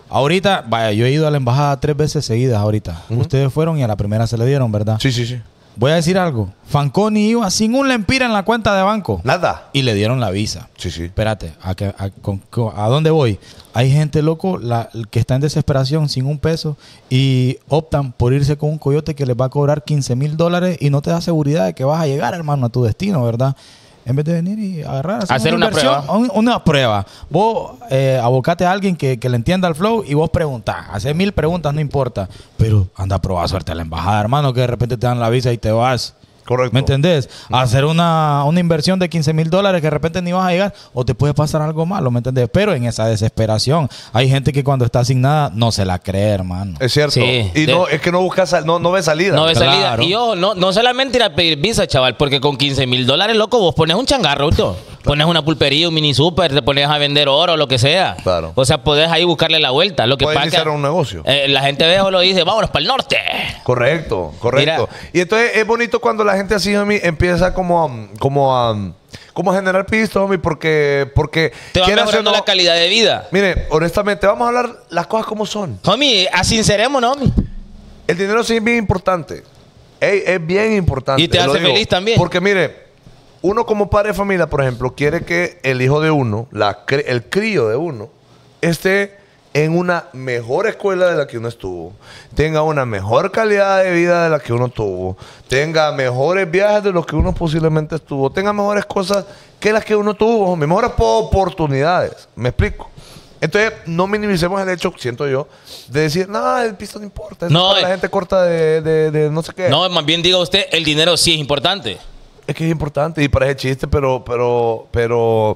Ahorita, vaya, yo he ido a la embajada tres veces seguidas ahorita. Ustedes fueron y a la primera se le dieron, ¿verdad? Sí, sí, sí. voy a decir algo. Fanconi iba sin un lempira en la cuenta de banco. Nada. Y le dieron la visa. Sí, sí. Espérate, ¿a, qué- a, con- con- ¿a dónde voy? Hay gente, loco, la, que está en desesperación sin un peso y optan por irse con un coyote que les va a cobrar quince mil dólares y no te da seguridad de que vas a llegar, hermano, a tu destino, ¿verdad? En vez de venir y agarrar, Hacer una inversión, prueba. un- una prueba. Vos eh, abocate a alguien que, que le entienda el flow y vos preguntás. Hacer mil preguntas no importa. Pero anda a probar suerte a la embajada, hermano, que de repente te dan la visa y te vas. Correcto. ¿Me entendés? Hacer una, una inversión de quince mil dólares que de repente ni vas a llegar o te puede pasar algo malo, ¿me entendés? Pero en esa desesperación hay gente que cuando está sin nada no se la cree, hermano. Es cierto. Sí. Y De- no, es que no busca sal- no, no ve salida. No ves Claro. salida. Y ojo, no, no solamente ir a pedir visa, chaval, porque con quince mil dólares, loco, vos pones un changarro, ¿no? Pones una pulpería, un mini super, te pones a vender oro, lo que sea. Claro. O sea, podés ahí buscarle la vuelta. Lo que Puede pasa iniciar que un negocio. eh, la gente ve o lo dice, vámonos para el norte. Correcto, correcto. Mira. Y entonces es bonito cuando la gente así, homie, empieza como a, como a, como a generar pisto, homie, porque, porque Te va quieras o mejorando no- la calidad de vida. Mire, honestamente, vamos a hablar las cosas como son. Homie, asincerémonos, homie. El dinero sí es bien importante. Ey, es bien importante. Y te lo hace digo. feliz también. Porque mire, uno como padre de familia, por ejemplo, quiere que el hijo de uno, la, cri- el crío de uno, esté en una mejor escuela de la que uno estuvo, tenga una mejor calidad de vida de la que uno tuvo, tenga mejores viajes de los que uno posiblemente estuvo, tenga mejores cosas que las que uno tuvo, homie, mejores po- oportunidades. ¿Me explico? Entonces, no minimicemos el hecho, siento yo, de decir, no, el pisto no importa, es No, para eh. la gente corta de, de- de no sé qué. No, más bien diga usted, el dinero sí es importante. Es que es importante y parece chiste, pero, pero, pero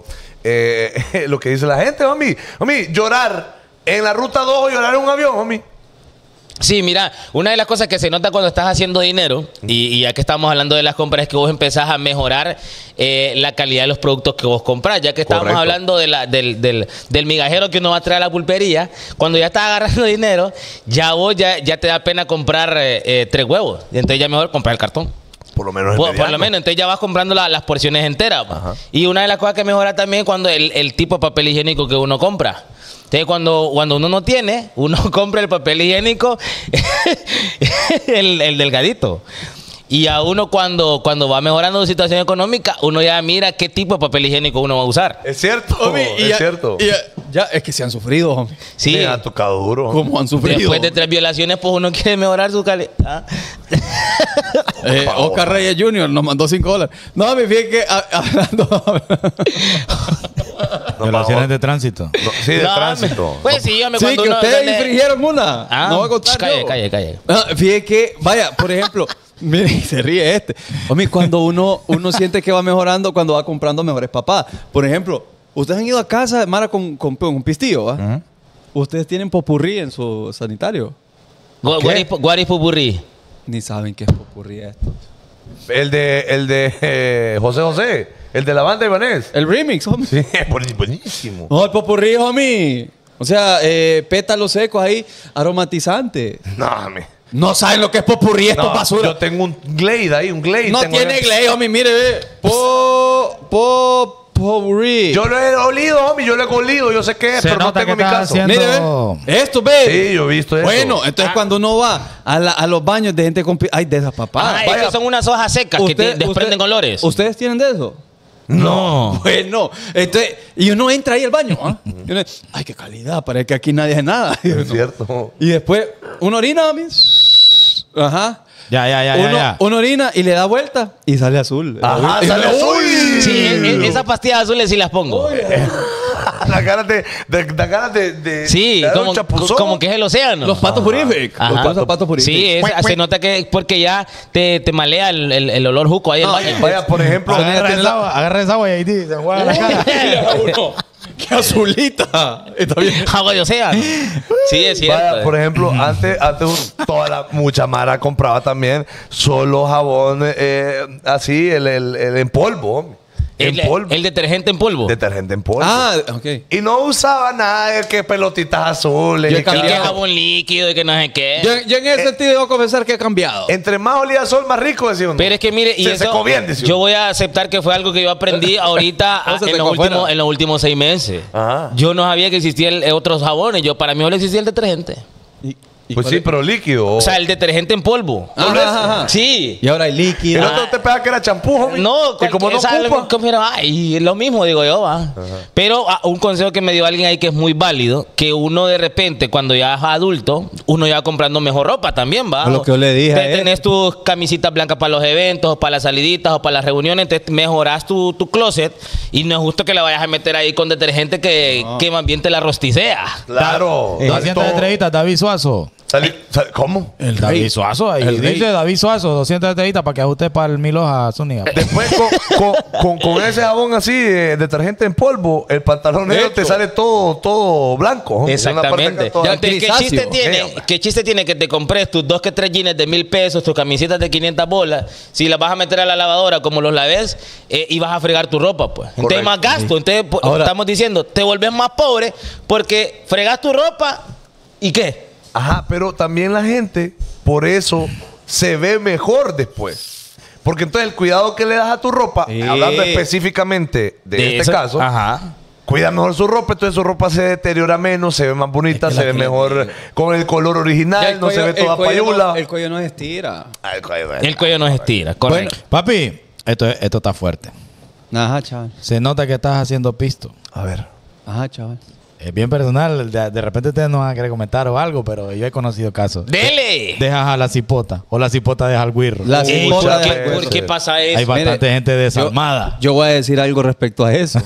eh, lo que dice la gente, homie, homie, llorar en la ruta dos o llorar en un avión, homie. Sí, mira, una de las cosas que se nota cuando estás haciendo dinero, y, y ya que estamos hablando de las compras, es que vos empezás a mejorar eh, la calidad de los productos que vos comprás. Ya que estábamos Correcto. hablando de la, del, del, del migajero que uno va a traer a la pulpería, cuando ya estás agarrando dinero, ya vos ya, ya te da pena comprar eh, eh, tres huevos. Y entonces ya mejor comprar el cartón. Por lo menos el Por, por mediano. lo menos, entonces ya vas comprando la- las porciones enteras. Ajá. Y una de las cosas que mejora también es cuando el, el tipo de papel higiénico que uno compra. Entonces, cuando, cuando uno no tiene, uno compra el papel higiénico, el, el delgadito. Y a uno cuando, cuando va mejorando su situación económica, uno ya mira qué tipo de papel higiénico uno va a usar. Es cierto, Homie, y es ya- cierto. y ya, ya, es que se han sufrido, homie. Sí, Me ha tocado duro. homie. ¿Cómo han sufrido? después de tres violaciones, pues uno quiere mejorar su calidad. Eh, Oscar Reyes junior nos mandó cinco dólares. No, me fíjate que a- hablando. No, Violaciones pa- de tránsito. no, sí, de No, tránsito. Pues sí, hombre, Sí, cuando que uno ustedes gane- infringieron una. Ah, no voy a contar calle, yo. calle, calle. Ah, fíjate que, vaya, por ejemplo, mire, se ríe este. Homie, cuando uno, uno siente que va mejorando, cuando va comprando mejores papás. Por ejemplo, ustedes han ido a casa, Mara, con, con, con pistillo, ¿va? Ustedes tienen popurrí en su sanitario. Gu- ¿Qué? guaris- Guaris Pupurrí. Ni saben qué es popurrí esto. El de, el de eh, José José, el de la banda Ibanez. El remix, homie. Sí, buen- buenísimo. No, el popurrí, homie. O sea, eh, pétalos secos ahí, aromatizantes. No, homie. No saben lo que es popurrí, esto No, es basura. yo tengo un Glade ahí, un Glade. No tengo tiene ahí. glade, homie, mire, ve. Po, po, popurrí. Yo lo he olido, homie, yo lo he olido, yo sé qué es, Se pero no nota tengo en que mi estás caso. haciendo- Mire, ve. Esto, ve. Sí, yo he visto eso. Bueno, entonces cuando uno va a, la- a los baños de gente con... pi- Ay, de esas papás. Ah, vaya. estos son unas hojas secas que te desprenden olores. ¿Ustedes tienen de eso? No. Bueno, entonces, y uno entra ahí al baño, ¿ah? Y uno, ay, qué calidad, parece que aquí nadie hace nada. Es cierto. Y después, uno orina, homie. Ajá. Ya, ya, ya, ya, uno, ya. uno orina y le da vuelta y sale azul. Ajá, Y sale uno, azul. uy. Sí, e- e- esas pastillas azules sí las pongo. La cara de, de, da ganas de, de Sí, de dar un como, chapuzón. como que es el océano. Los patos purific. Ajá. Los patos, patos purific. Sí, es- se nota que es porque ya te, te malea el, el- el olor juco ahí No, en el baño. Vaya, por ejemplo, Agarra tiene esa la- agua, agarra esa agua y ahí te se enjuaga la cara. Uno, ¡qué azulita! Está bien. Agua de océano. Sí, es cierto. vaya, por ejemplo, antes, antes toda la mucha mara compraba también solo jabón eh, así, el, el, el en polvo. homie. En el, polvo. el detergente en polvo. Detergente en polvo. Ah, ok. Y no usaba nada de que pelotitas azules. Yo ni he cambiado. Y que que- jabón líquido y que no sé qué. Yo, yo en ese sentido debo confesar que he cambiado. Entre más olía a sol, más rico, decía uno. Pero es que mire, y Se eso, secó bien, decía yo uno. voy a aceptar que fue algo que yo aprendí ahorita No, se en, secó los últimos, afuera. en los últimos seis meses. Ajá. Yo no sabía que existían otros jabones. Yo para mí solo existía el detergente. Y- Pues sí, pero líquido. O sea, el detergente en polvo. Ajá, ajá, ajá. Sí. Y ahora hay El líquido. otro te pega que era champú, homie. No, que como no esa- ocupa. como era, ay, lo mismo digo yo, va. Pero ah, un consejo que me dio alguien ahí que es muy válido, que uno de repente cuando ya es adulto, uno ya va comprando mejor ropa también, va. Es lo que yo le dije Te- a él. Tenés tus camisitas blancas para los eventos, o para las saliditas, o para las reuniones, entonces mejoras tu, tu closet y no es justo que la vayas a meter ahí con detergente que, que más bien te la rosticea. Claro. doscientas Alto. estrellitas, David Suazo. Salí- sal- ¿Cómo? El David Suazo, ahí El rey. dice David Suazo, doscientas estrellitas para que ajuste para el Mil Hojas Zúñiga. Después con, con, con, con ese jabón así, de detergente en polvo, el pantalón negro Hecho. te sale todo, todo blanco. homie. Una parte Exactamente. acá toda- Ya Entonces, ¿qué grisáceo. chiste tiene? Sí, ¿Qué chiste tiene que te compres tus dos que tres jeans de mil pesos, tus camisetas de quinientas bolas, si las vas a meter a la lavadora como los laves eh, y vas a fregar tu ropa, pues? Entonces Correcto. más gasto. Entonces po- Ahora- estamos diciendo, te volvés más pobre porque fregas tu ropa y ¿qué? Ajá, pero también la gente, por eso, se ve mejor después. Porque entonces el cuidado que le das a tu ropa, Sí. hablando específicamente de, este eso- caso, Ajá. cuida mejor su ropa, entonces su ropa se deteriora menos, se ve más bonita, Es que se la ve que le mejor digo. con el color original, Ya el no se cuello- ve toda el cuello payula. no- el cuello no se estira. Ah, el cuello, eh. El cuello no se estira, correcto. Papi, esto, es- esto está fuerte. Ajá, chaval. Se nota que estás haciendo pisto. A ver. Ajá, chaval. Es bien personal. De, de repente ustedes no van a querer comentar o algo, pero yo he conocido casos. ¡Dele! Dejas a la cipota o la cipota deja al guirro. La Ey, cipota ¿por, de qué, hueso. por qué pasa eso? Hay bastante Mire, gente desalmada. Yo, yo voy a decir algo respecto a eso.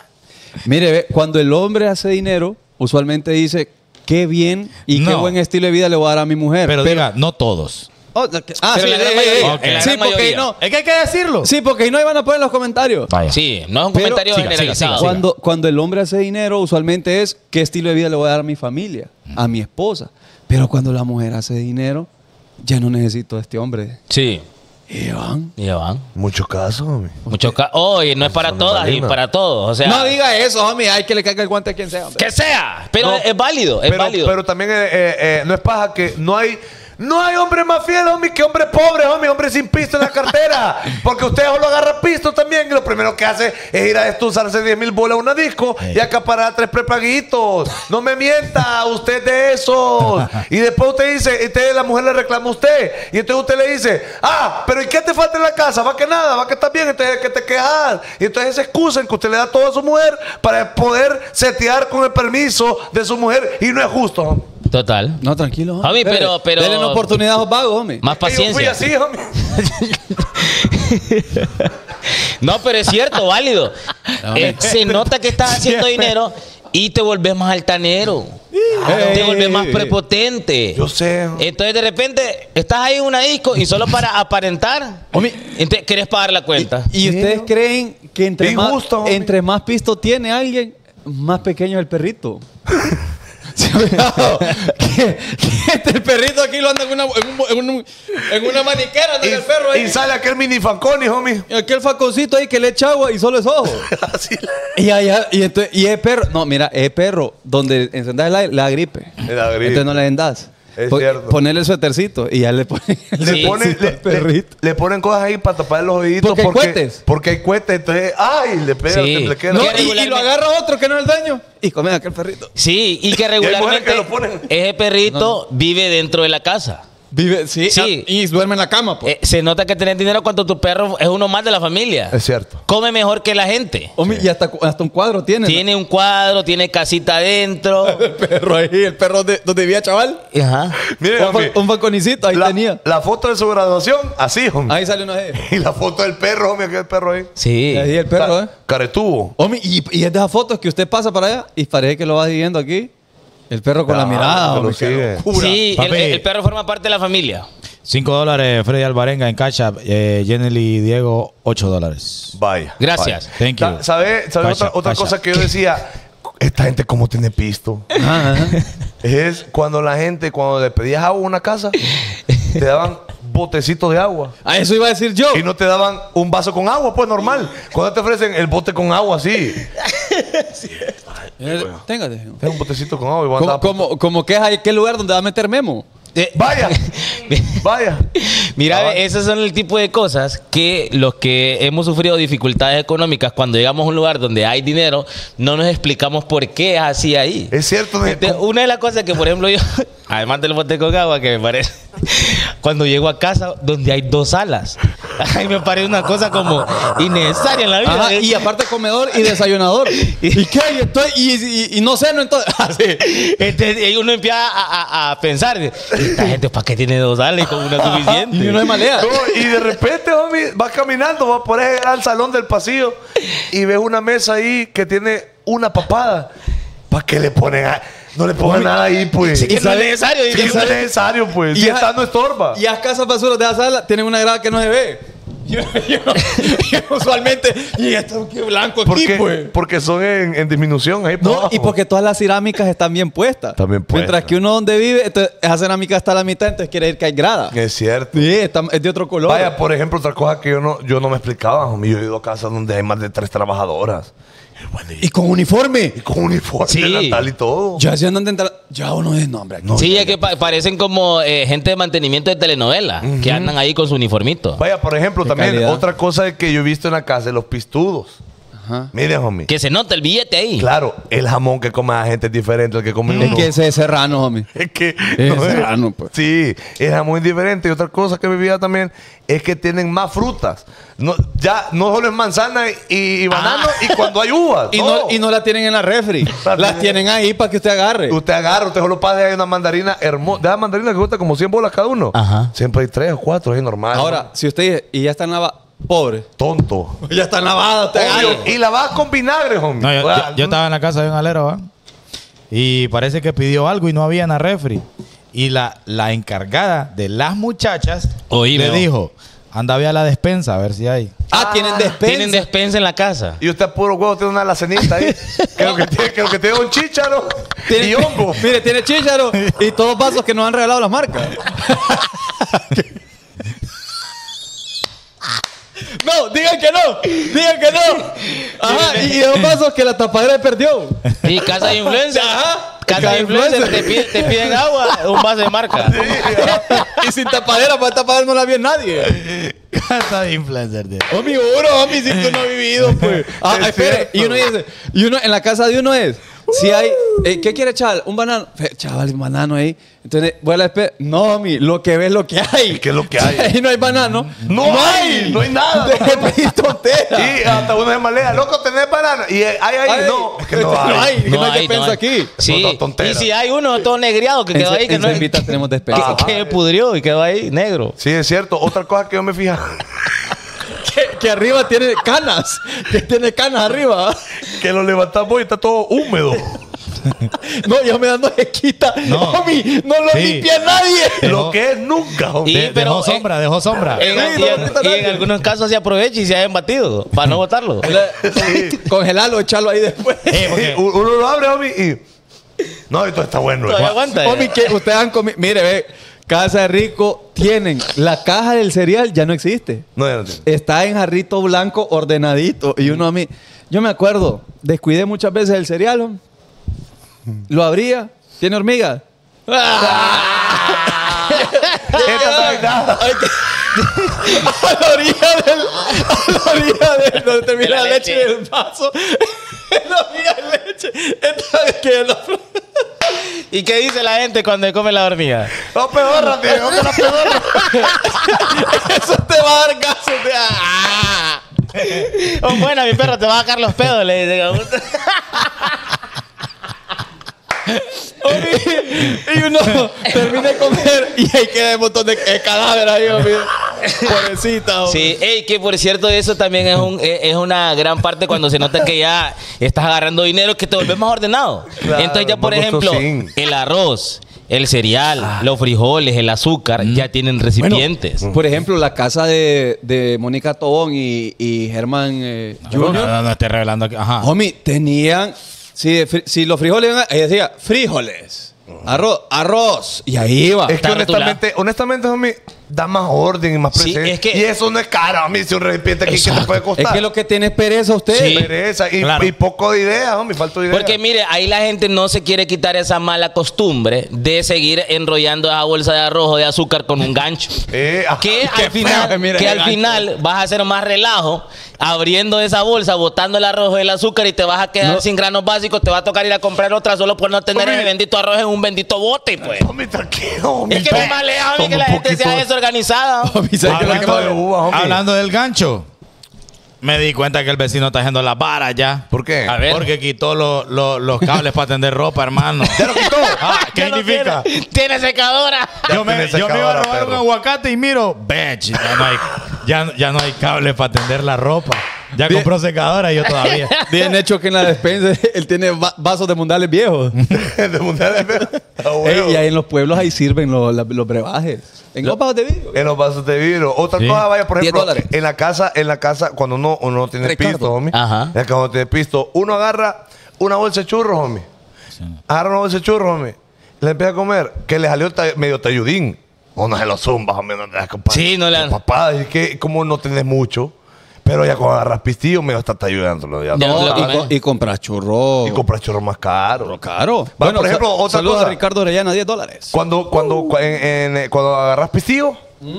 Mire, ve, cuando el hombre hace dinero, usualmente dice, qué bien y qué No. buen estilo de vida le voy a dar a mi mujer. pero, diga, no todos. Oh, que- ah, Pero sí, la gran eh, mayoría, eh, en la sí, gran porque mayoría. ahí no. Es que hay que decirlo. Sí, porque ahí no iban a poner en los comentarios. Vaya. Sí, no es un Pero- comentario siga, siga, generalizado. siga, Cuando, cuando el hombre hace dinero, usualmente es qué estilo de vida le voy a dar a mi familia, a mi esposa. Pero cuando la mujer hace dinero, ya no necesito a este hombre. Sí. Iván. Y ya van. Muchos casos, homie. Mucho ca- Oye, no es para Son todas y valinas. para todos. O sea, No diga eso, homie. Hay que le caiga el guante a quien sea. hombre. que sea. Pero No, es, es válido, es pero, válido. pero también eh, eh, eh, no es paja que no hay. No hay hombre más fiel, homie, que hombre pobre, homie, hombre sin pisto en la cartera. Porque usted solo agarra pisto también. Y lo primero que hace es ir a destuzarse diez mil bolas a una disco y acaparar tres prepaguitos. No me mienta, usted de esos. Y después usted dice, usted, la mujer le reclama a usted. Y entonces usted le dice, ah, pero ¿y qué te falta en la casa? Va que nada, va que estás bien, entonces que te quejas. Y entonces esa excusa en que usted le da todo a su mujer para poder setear con el permiso de su mujer. Y no es justo, homie. Total. No, tranquilo. homie. Homie, pero- Espere, pero- Denle una oportunidad a los vagos, homie. Más Que yo fui paciencia. así, homie. No, pero es cierto, válido. Eh, se nota que estás haciendo dinero y te volvés más altanero. Te volvés más prepotente. Yo sé. Entonces, de repente, estás ahí en una disco y solo para aparentar, Homie. entonces, querés pagar la cuenta. ¿Y ustedes creen que entre más, Injusto, homie. entre más pisto tiene alguien, más pequeño es el perrito? ¿Se ha fijado? que, que este el perrito aquí lo anda en una, en un- en un- en una maniquera, anda el perro Y, ahí. y sale aquel mini fanconi, homie. Y aquel faconcito ahí que le echa agua y solo es ojo. Así. y, allá, y, entonces, y es perro. No, mira, es perro. Donde encendás el aire, le da gripe. Le da gripe. Entonces no le das. Es cierto. Ponerle el suétercito y ya le ponen el Le, Sí, ponen, sí, le, al perrito. le- le ponen cosas ahí para tapar los oíditos. Porque hay cohetes. Porque hay cohetes. Entonces, ¡ay! Le pega, Sí. le queda. No, Que y, y lo regularmente- agarra otro que no es el dueño. Y come aquel perrito. Sí, y que hay mujeres regularmente que lo ponen. ese perrito vive dentro de la casa. Vive, sí, Sí. ah, y duerme en la cama, pues. Eh, se nota que tenés dinero cuando tu perro es uno más de la familia. Es cierto. Come mejor que la gente. Homie, y hasta, hasta un cuadro tiene. ¿no? Tiene un cuadro, tiene casita adentro. El perro ahí, el perro de, donde vivía chaval. Ajá. Mire, Un, fa- homie, un falconicito, ahí la, tenía. la foto de su graduación, así, homie. Ahí sale una de Y la foto del perro, homie, aquel perro ahí. Sí. Ahí el perro, ¿eh? Caretubo. Homie, y, y es de esas fotos que usted pasa para allá y parece que lo va siguiendo aquí. El perro con Ah, la mirada, que lo homie, qué sigue. locura. Sí, el, Papi. el perro forma parte de la familia. Cinco dólares Freddy Alvarenga en Cash App. Eh, Jenny Diego, ocho dólares. Vaya. Gracias. vaya. Thank you. Sa- ¿Sabe, sabe Cacha, otra, otra cacha. cosa que yo decía? Esta gente cómo tiene pisto. Ajá, ajá. Es cuando la gente, cuando le pedías agua a una casa, te daban botecitos de agua. Ah, eso iba a decir yo. Y no te daban un vaso con agua, pues normal. Cuando te ofrecen el bote con agua, así. Eh, Téngate. Es un botecito con agua y voy a Como, andar- como, como que es aquel lugar donde va a meter Memo. Eh, Vaya, vaya. Mira, Ah, esos son el tipo de cosas que los que hemos sufrido dificultades económicas, cuando llegamos a un lugar donde hay dinero, no nos explicamos por qué es así ahí. Es cierto. ¿No? Entonces, una de las cosas que, por ejemplo, yo, además del bote con agua, que me parece, cuando llego a casa donde hay dos salas, ahí me parece una cosa como innecesaria en la vida. Ajá, y aparte comedor y desayunador. ¿Y qué? Y, estoy, y, y, y no sé, no entonces. Así. Entonces uno empieza a, a, a pensar, esta gente, ¿para qué tiene dos salas y con una suficiente? Y uno de malea. No, y de repente, homie, vas caminando, vas por ese gran salón del pasillo y ves una mesa ahí que tiene una papada. ¿Para qué le ponen a... No le pongan nada ahí, pues? Sí, que no es necesario. Sí, y- no es necesario, pues. Y Si ya- esta no estorba. Y las casas basuras de la sala tienen una grada que no se ve. Yo, yo, yo usualmente. Y esto qué blanco aquí, Porque, pues. porque son en, en disminución ahí por No, abajo. y porque todas las cerámicas están bien puestas. Están bien puestas. Mientras que uno donde vive, entonces, esa cerámica está a la mitad, entonces quiere decir que hay grada. Es cierto. Sí, está- es de otro color. Vaya, por ejemplo, otra cosa que yo no, yo no me explicaba, homie. Yo he ido a casas donde hay más de tres trabajadoras. Bueno, y, Y con uniforme. y con uniforme, Sí. delantal y todo. Ya se andan de entrar. Ya uno es nombre aquí. Sí, es que pa- parecen como eh, gente de mantenimiento de telenovela, que andan ahí con su uniformito. Vaya, por ejemplo, Qué también calidad. otra cosa que yo he visto en la casa de los pistudos. Ajá. Miren, homie. Que se nota el billete ahí. Claro, el jamón que come la gente es diferente al que come Es uno. que ese es serrano, homie. Es que Es no serrano, pues. Sí, es jamón diferente. Y otra cosa que vivía también es que tienen más frutas. No, ya no solo es manzana y, y banano y cuando hay uvas. Y no, y no la tienen en la refri. Las tienen ahí para que usted agarre. Usted agarra, usted solo pasa y hay una mandarina hermosa. De la mandarina que cuesta como cien bolas cada uno. Ajá. Siempre hay tres o cuatro, es normal. Ahora, si usted dice, y ya está lavada, pobre. Tonto. Ya está lavada, usted Obvio. agarre. Y la vas con vinagre, homie. No, yo, O sea, yo- yo estaba en la casa de un alero, ¿va? Y parece que pidió algo y no había en la refri. Y la, la encargada de las muchachas Oíme, le vos. dijo, anda ve a la despensa a ver si hay. Ah, tienen despensa. Tienen despensa en la casa. Y usted puro huevo tiene una lacenita ahí. Creo que tiene, creo que tiene un chícharo Tiene- y hongo. Mire, tiene chícharo y todos vasos que nos han regalado las marcas. No, digan que no, digan que no. Ajá, y dos vasos que la tapadera perdió. Y casa de influencer. Ajá. Casa Casa de de influencer. Te, influencer. piden- te piden agua, un vaso de marca. Y sin tapadera, para tapadera no la vio nadie. Casa de influencer. tío. Homie, seguro, homie, si tú no has vivido, pues. Ah, Es espere. cierto. Y uno dice, y uno en la casa de uno es, si hay, eh, ¿qué quiere chaval? Un banano. Fe- Chaval, un banano ahí. Entonces, voy a la espera. No, homie, lo que ves es lo que hay. ¿Qué es lo que hay? Si ahí no hay banano. No hay, no hay nada. Deje de pedir tontera. Y hasta uno se malea. Loco, tenés banana. Y eh, hay ahí. Ay, no, es que no, no hay. hay. que no hay despensa aquí. Sí. No, no, tontera. Y si hay uno todo negreado que quedó En- ahí, que en no es. Servita tenemos despensa. Que, que pudrió y quedó ahí negro. Sí, es cierto. Otra cosa que yo me fijaba. Que, que arriba tiene canas. Que tiene canas arriba. Que lo levantamos y está todo húmedo. No, yo me dando esquita. No. Homie, no lo Sí. limpia nadie. Dejó- Lo que es nunca, homie. Y- De- pero, dejó eh, sombra, dejó sombra. En- Sí, y, no, en, no, no, y en no. algunos casos se aprovecha y se ha embatido para no botarlo. Congelarlo, echarlo ahí después. Eh, porque- U- Uno lo abre, homie, y... No, esto está bueno. Todavía aguanta. Homie, que ustedes han comido. Mire, ve. Casa de Rico tienen. La caja del cereal ya no existe. No, ya no tiene. Está en jarrito blanco ordenadito. Y uno a mí. Yo me acuerdo. Descuidé muchas veces el cereal. homie. Lo abría. ¿Tiene hormigas? Esta no hay nada. Ay, que- a la orilla del. A la orilla del. Donde termina De la la leche leche. del vaso. En la orilla de leche. Entonces, que no- ¿Y qué dice la gente cuando come la hormiga? No, pedorra, tío. No te la pedorra. Eso te va a dar gases de. ¡Ah! Oh, bueno, mi perro te va a sacar los pedos, le dice. Y uno termina de comer y ahí queda un montón de eh, cadáveres ahí, homie. Pobrecita, homie. Sí, ey, que por cierto, eso también es, un, es es una gran parte cuando se nota que ya estás agarrando dinero que te vuelves más ordenado. Claro, Entonces ya, por más ejemplo, gustosín. el arroz, el cereal, los frijoles, el azúcar, ya tienen recipientes. Por ejemplo, la casa de, de Mónica Tobón y, y Germán eh, No, Junior. no, no estoy revelando aquí. Ajá. Homie, tenían. Si, de fri- si los frijoles iban a- ella decía frijoles, arroz, arroz. Y ahí iba. Es que Tartula. honestamente, honestamente, homie, da más orden y más Sí, presencia. es que- y eso no es caro, a mí, si un recipiente aquí que te puede costar. Es que lo que tiene es pereza usted. Sí. Pereza y, Claro. y poco de idea, homie, falta de idea. Porque mire, ahí la gente no se quiere quitar esa mala costumbre de seguir enrollando esa bolsa de arroz o de azúcar con un gancho. Eh, ah, Que Qué al final, feo, mira que el al gancho. final vas a hacer más relajo abriendo esa bolsa, botando el arroz y el azúcar y te vas a quedar No. sin granos básicos, te va a tocar ir a comprar otra solo por no tener Hombre. ese bendito arroz en un bendito bote, pues. homie, tranquilo, homie. Es que me malea a mí Toma que la un gente poquito sea de- desorganizada. Homie, ¿sabe qué es lo que Hablando de más- uva, homie. Hablando del gancho, me di cuenta que el vecino está haciendo las varas ya. ¿Por qué? A ver. Porque quitó los- los- los cables para tender ropa, hermano. ¿Ya lo quitó? Ah, ¿qué Ya lo significa? Tiene, tiene secadora. Ya Yo me, tenés yo me iba a secadora, robar un perro. aguacate y miro, bitch, ya no hay, ya, ya no hay cables para tender la ropa. Ya Bien. compró secadora y yo todavía. Bien hecho que en la despensa él tiene va- vasos de mundales viejos. De mundial de Ah, bueno. Ey, y ahí en los pueblos ahí sirven los, la- los brebajes. En copas de vidrio. En los vasos de vidrio. Otra Sí. cosa, vaya, por diez ejemplo, dólares. en la casa, en la casa, cuando uno, uno tiene Ricardo. pisto, homie. Ajá. Es que cuando tiene pisto, uno agarra una bolsa de churros, homie. Agarra una bolsa de churros, homie. Le empieza a comer, que le salió ta- medio tayudín. O no se lo zumba, homie. No, no, compa- Sí, no le- Papá, es que como no tenés mucho, pero ya cuando agarras pistillo, medio está ayudándolo. Ya, Ya no, lo No, y, comés. co- y compras churros. y compras churros más caros. Caro. Va, por ejemplo, sa- otra saludos cosa. a Ricardo Orellana, diez dólares. Cuando, cuando, cu- en- en- cuando agarras pistillo,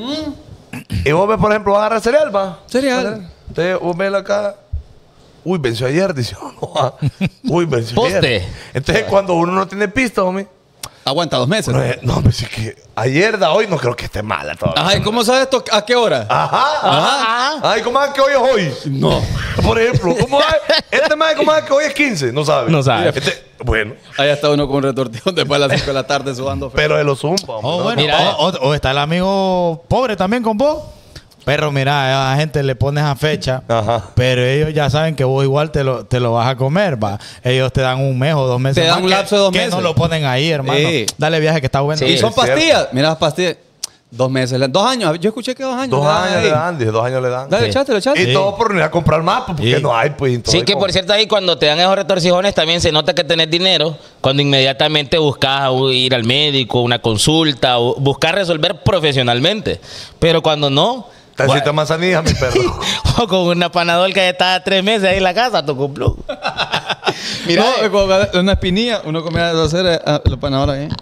y vos ves, por ejemplo, vas a agarrar cereal, va. Cereal. Entonces, vos ves acá. Uy, venció ayer, dice uno. ah. Uy, venció Poste. ayer. Entonces, cuando uno no tiene pista, homie. Aguanta dos meses. No, eh, no, pues es que ayer da hoy, no creo que esté mala todavía. Ajá, ¿y cómo sabes esto? ¿A qué hora? Ajá, Ajá. ajá. Ay, ¿cómo es que hoy es hoy? No. Por ejemplo, ¿cómo es? Este más, ¿cómo es que hoy es quince? No sabe. No sabe. Este- bueno, Ahí está uno con un retortijón después de las cinco de la tarde sudando. feo. pero de los zumba. hombre, Oh, ¿no? bueno. Mira, o, o- o está el amigo pobre también con vos. Pero mira, a la gente le pones a fecha, Ajá. pero ellos ya saben que vos igual te lo, te lo vas a comer, va. Ellos te dan un mes o dos meses Te dan más un que- lapso de dos que meses. no lo ponen ahí, hermano. Sí. Dale viaje que está bueno. Sí. Y son es cierto. pastillas. Mira las pastillas. Dos meses. le- Dos años. Yo escuché que dos años. Dos le dan años ahí. le dan, dije, dos años le dan. Dale, Sí. echátelo, echátelo. Y todo por ir a comprar más, pues, porque Sí. no hay, pues. entonces, Sí, que como- por cierto ahí cuando te dan esos retorcijones también se nota que tenés dinero cuando inmediatamente buscas ir al médico, una consulta, o buscar resolver profesionalmente. Pero cuando no, Tacita manzanilla, mi perro. o con una panadol que está tres meses ahí en la casa, tu cumplo. Mira, No, eh, con una espinilla, uno comía de hacer a los panadores ahí.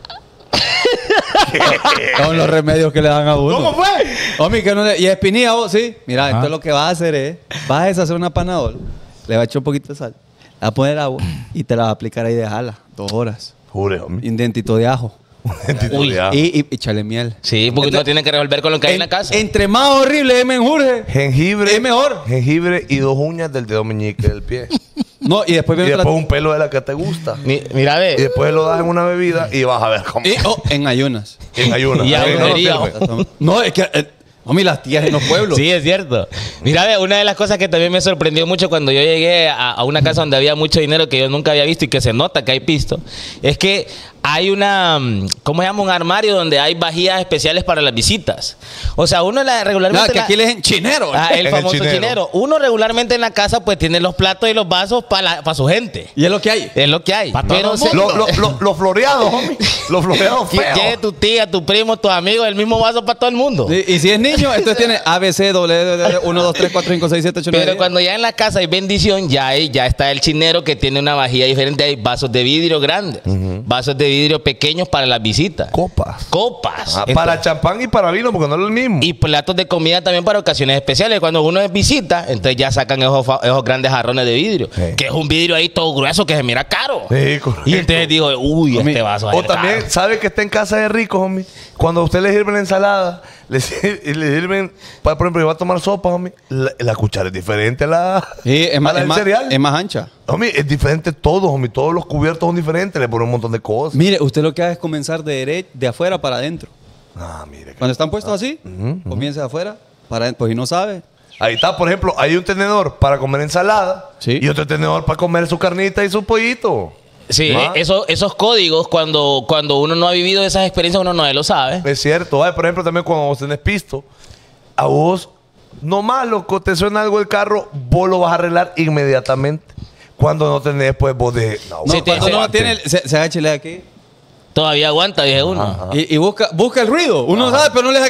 Son los remedios que le dan a uno. ¿Cómo fue? Homie, que no le... Y espinilla, vos, sí. Mira, Ah. entonces lo que vas a hacer es, vas a deshacer una panadol, le vas a echar un poquito de sal, le vas a poner agua y te la vas a aplicar ahí de jala, dos horas. Jure, hombre. Y un dentito de ajo. Uy. Ya. Y, y, y echarle miel. sí, porque uno tiene que resolver con lo que hay en la casa. Entre más horrible es menjurje. Jengibre. Es mejor. Jengibre y dos uñas del dedo meñique del pie. No, y después y viene después otra... un pelo de la que te gusta. Mi- mira, Y ve. después lo das en una bebida y vas a ver cómo. Y, oh, en ayunas. En ayunas. Y a Ahí no brujería. sirve. No, es que... Eh, homie, las tías en los pueblos. Sí, es cierto. Mira, ve, una de las cosas que también me sorprendió mucho cuando yo llegué a, a una casa donde había mucho dinero que yo nunca había visto y que se nota que hay pisto, es que hay una, mm, ¿cómo se llama? Un armario donde hay vajillas especiales para las visitas. O sea, uno la, regularmente... Nada, que la- aquí le dicen chinero. Ah, el En el famoso chinero. chinero. Uno regularmente en la casa pues tiene los platos y los vasos para su gente. Y es lo que hay. Es lo que hay. Pa' todo Pero el se- Lo- lo- lo- Los floreados, homie. Los floreados que feos. que tu tía, tu primo, tus amigos, el mismo vaso para todo el mundo. Y, y si es niño, entonces tiene A, B, C, W, uno, dos, tres, cuatro, cinco, seis, siete, ocho, nueve. Pero cuando ya en la casa hay bendición, ya hay, ya está el chinero que tiene una vajilla diferente. Hay vasos de vidrio grandes, vasos de vidrio pequeños para las visitas, Copas. copas. Ah, Entonces- para champán y para vino, porque no es lo mismo. y platos de comida también para ocasiones especiales. Cuando uno es visita, entonces ya sacan esos, fa- esos grandes jarrones de vidrio. Sí. Que es un vidrio ahí todo grueso que se mira caro. Sí, correcto. Y entonces digo, uy, Homie, este vaso va a O ser también, caro. ¿sabe que está en casa de ricos, homie? Cuando a usted le sirven la ensalada, le, sir- y le sirven, pa- por ejemplo, yo voy a tomar sopa, homie, la, la cuchara es diferente a la, Sí, es a más, la es, del más, cereal. es más ancha. Homie, es diferente todo, homie. Todos los cubiertos son diferentes, le ponen un montón de cosas. Mire, usted lo que hace es comenzar de, dere- de afuera para adentro. Ah, mire. Cuando están puestos así, comience de afuera para adentro. Pues si no sabe. Ahí está, por ejemplo, hay un tenedor para comer ensalada Sí. y otro tenedor para comer su carnita y su pollito. Sí, ¿Ah? eh, eso- esos códigos, cuando, cuando uno no ha vivido esas experiencias, uno no lo sabe. Es cierto. Ay, por ejemplo, también cuando vos tenés pisto, a vos, nomás loco, te suena algo el carro, vos lo vas a arreglar inmediatamente. Cuando no tenés, pues vos de... No, No, Sí, cuando sí, uno sí. tiene, el- se, se agachile aquí Todavía aguanta, dije uno. y, y busca, busca el ruido. Uno sabe, pero no le da aquí.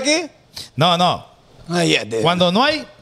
No, no. Ay, ya de- Cuando no hay...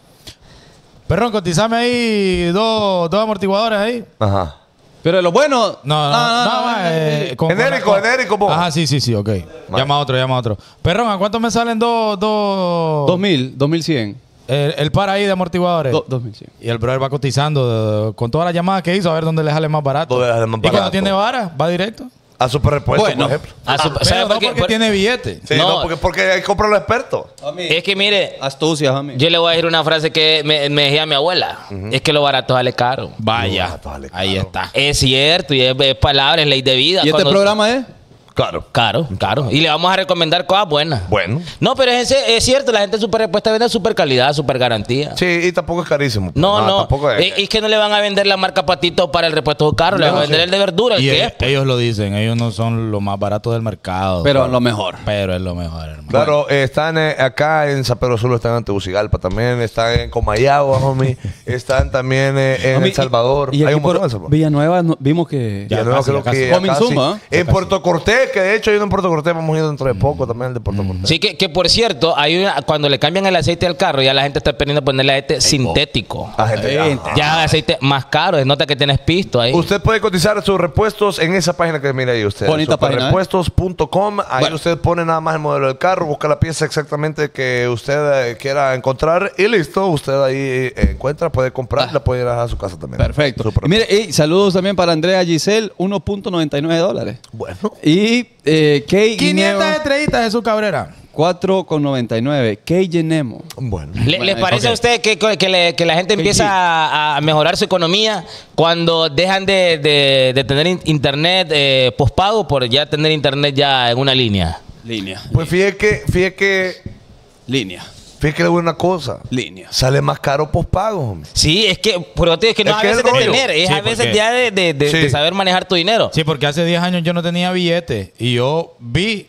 Perrón, cotizame ahí dos, dos amortiguadores ahí. Ajá. Pero lo bueno. No, no, Ah, no, no, no, no, eh, no. con- Genérico, con- genérico, vos. Ajá, sí, sí, sí, ok. Llama a otro, llama a otro. Perrón, ¿a cuánto me salen dos, dos... Dos mil, dos mil cien. El, el par ahí de amortiguadores. Do- Dos mil cien. Y el brother va cotizando eh, con todas las llamadas que hizo a ver dónde le sale más barato. ¿Dónde le sale más Y cuando barato? tiene vara, va directo. A super repuesto, Bueno. por ejemplo. Ah, su- Pero ¿sabe no por qué? porque Por- tiene billete. Sí, No. no, porque, porque hay que comprarlo experto. Es que mire, Astucias, a mí. yo le voy a decir una frase que me, me decía mi abuela. Es que lo barato sale caro. Vaya, No, vale, ahí claro. está. Es cierto, y es, es palabra, es ley de vida. ¿Y este Cuando- programa es? Claro. Caro, caro. Y le vamos a recomendar cosas buenas. Bueno. No, pero es, es cierto, la gente super repuesta vende super calidad, super garantía. Sí, y tampoco es carísimo. No, no. Tampoco es. Es, es que no le van a vender la marca Patito para el repuesto de carro, le van a vender el de verdura, el Y que ellos, es. pues. ellos lo dicen, ellos no son lo más barato del mercado. Pero lo mejor. Pero es lo mejor, hermano. Claro, eh, están eh, acá en San Pedro Sula, están en Tegucigalpa también, están en Comayagua, homie. Están también eh, en A mí- El Salvador. Y, y Hay aquí un montón por en El Salvador. Villanueva no- vimos que. Ya Villanueva casi, creo ya que casi. ya Coming casi. soon, ¿ah? En Puerto Cortés, que de hecho hay uno en Puerto Cortés, vamos a ir dentro de poco también el de Puerto Cortés. Sí, que, que por cierto, hay una- cuando le cambian el aceite al carro, ya la gente está pendiente ponerle aceite sintético. La gente, Gente. ajá. Ya aceite más caro, es nota que tienes pisto ahí. Usted puede cotizar sus repuestos en esa página que mira ahí usted. Bonita página, ¿eh? Repuestos punto com. Ahí Bueno. usted pone nada más el modelo del carro, busca la pieza exactamente que usted eh, quiera encontrar y listo. Usted ahí eh, encuentra, puede comprar y la puede ir a su casa también. Perfecto. Súper. Y mire, y saludos también para Andrea Giselle, uno punto noventa y nueve dólares. Bueno. Y eh, Kay quinientas Guineo, estrellitas de su Cabrera. cuatro con noventa y nueve. Kay Genemo. Bueno. ¿Le- ¿Les Bueno, parece ok. a usted que, que, le- que la gente empieza a, a mejorar su economía cuando dejan de, de- de tener in- internet eh, pospago por ya tener internet ya en una línea? Línea. Pues fíjate que, fíjate que, Línea. fíjate que le voy a una cosa. Línea. Sate más caro pospago, homie. Sí, es que, pero es que no Es es a que veces el de rollo. tener, es Sí, a veces porque- ya de, de- de- Sí. de saber manejar tu dinero. Sí, porque hace diez años yo no tenía billete y yo vi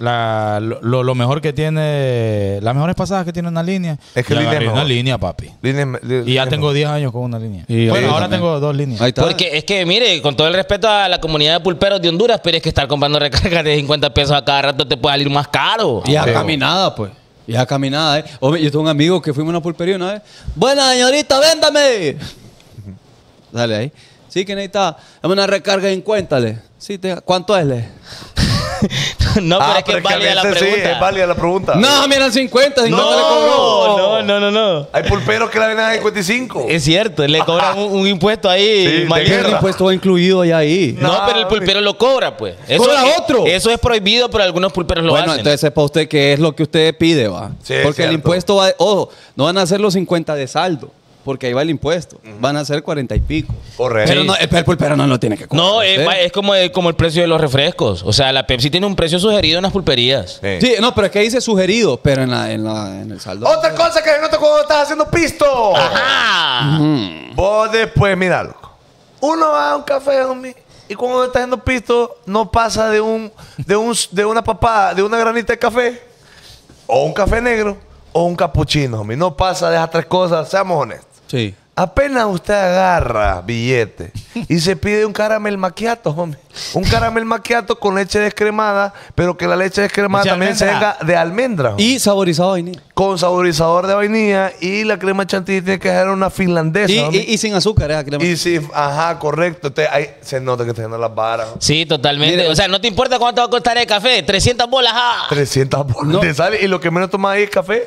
la, lo, lo- lo mejor que tiene, las mejores pasadas que tiene una línea. Es que Y línea agarré es una mejor. línea, papi. Línea- li- Y ya línea- tengo diez años con una línea. Y bueno, yo ahora también. tengo dos líneas. Ahí está. Porque es que, mire, con todo el respeto a la comunidad de pulperos de Honduras, pero es que estar comprando recargas de cincuenta pesos a cada rato te puede salir más caro. Y a Sí. caminada, pues. Y a caminada, ¿eh? Hombre, yo tengo un amigo que fuimos a una pulpería una vez. Buena, señorita, véndame. Dale ahí. Sí, que necesita. Dame una recarga en cuéntale. Sí, te- ¿cuánto es, le? No, pero Ah, es que pero es válida a la veces pregunta. Sí, es válida la pregunta. No, mira, cincuenta, cincuenta le No, cobró. no, no, no, no. Hay pulperos que la venden a cincuenta y cinco. Es cierto, le cobran un, un impuesto ahí Sí, de mayor. Pero el guerra. impuesto va incluido ya ahí. No, No, pero el pulpero lo cobra, pues. Eso ¿Cobra es- otro? Eso es prohibido, pero algunos pulperos lo Bueno, hacen. entonces sepa usted qué es lo que usted pide, va. Sí, es Porque el cierto. impuesto va. Ojo, no van a ser los cincuenta de saldo. Porque ahí va el impuesto. Van a ser cuarenta y pico. Correcto. Pero no, el, el pulpero no lo tiene que cobrar. No, es, usted. es como, como el precio de los refrescos. O sea, la Pepsi tiene un precio sugerido en las pulperías. Sí. Sí, no, pero es que dice sugerido, pero en, la, en, la, en el saldo. Otra cosa que noto cuando estás haciendo pisto. ¡Ajá! Vos después, mira, loco. Uno va a un café, homie, y cuando está haciendo pisto, no pasa de un, de un, de una papada, de una granita de café, o un café negro, o un capuchino, homie. No pasa de esas tres cosas, seamos honestos. Sí. Apenas usted agarra billete y se pide un caramel macchiato, homie. Un caramel macchiato con leche descremada, pero que la leche descremada Leche de también se almendra. venga de almendra. homie. Y saborizado a vainilla. Con saborizador de vainilla y la crema chantilly tiene que ser una finlandesa. Y, homie. y, y sin azúcar, ¿eh? Crema. Y sí, ajá, correcto. Te- ahí se nota que te llenan las varas. Sí, totalmente. Mire, o sea, no te importa cuánto va a costar el café. trescientas bolas, ¡ah! trescientas bolas No. te sale y lo que menos tomas ahí es café.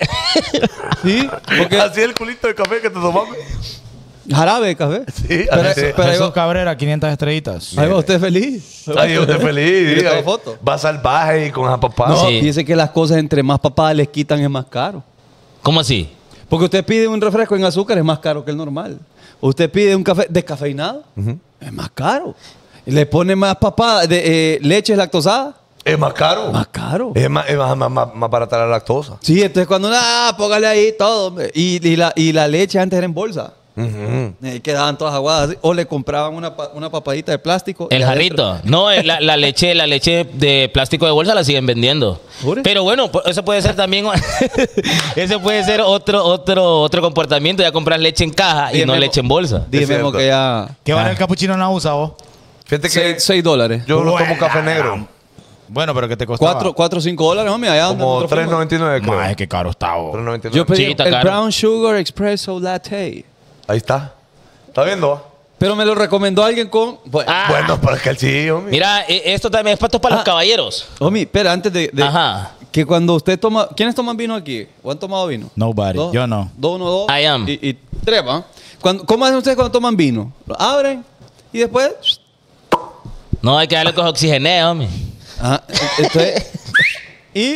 Sí, porque Así es el culito de café que te tomamos. jarabe de café. Sí, Pero- así es. pero- ahí Jesús va- Cabrera, quinientas estrellitas. Ahí va usted feliz. Ay, usted feliz. Mire diga, toda foto. Va salvaje y con esa papá. No, Sí. fíjese que las cosas entre más papadas les quitan es más caro. ¿Cómo así? Porque usted pide un refresco en azúcar es más caro que el normal. Usted pide un café descafeinado, es más caro. Le pone más papada, de, eh, leche lactosada, Es más caro. más caro. Es más, es más, más, más- más barata la lactosa. Sí, entonces cuando, ah, póngale ahí todo. hombre. Y, y la, y la leche antes era en bolsa. Ujú. Eh, quedaban todas aguadas así. O le compraban una, pa- una papadita de plástico. El y adentro- jarrito. No, eh, la, la leche, la leche de plástico de bolsa la siguen vendiendo. ¿Jure? Pero bueno, pues, eso puede ser también, ese puede ser otro, otro, otro comportamiento. Ya compras leche en caja y Dime, no leche en bolsa. Dime Es cierto. que ya. ¿Qué vale el capuchino en la U S A vos? Fíjate que seis dólares. yo no tomo Buena. café negro. Bueno, pero ¿qué te costaba? Cuatro, cuatro o cinco dólares, homie. Allá donde Como nosotros tres fuimos. noventa y nueve, creo. Mae, qué caro está, bo. tres noventa y nueve. Yo pedí Sí, está el caro. Brown Sugar Espresso Latte. Ahí está. ¿Está viendo? Pero me lo recomendó alguien con... Bueno, Ah, Bueno, pero es que el sí, homie. Mira, e- esto también es para, para los caballeros. homie, espera, antes de... de- Ajá. Que cuando usted toma... ¿Quiénes toman vino aquí? ¿O han tomado vino? Nobody. Dos, Yo no. Dos, uno, dos. I am. Y, y tres, ¿va? Cuando- ¿Cómo hacen ustedes cuando toman vino? Lo abren y después... No, hay que darle que se oxigene, homie. Ajá. Entonces... y...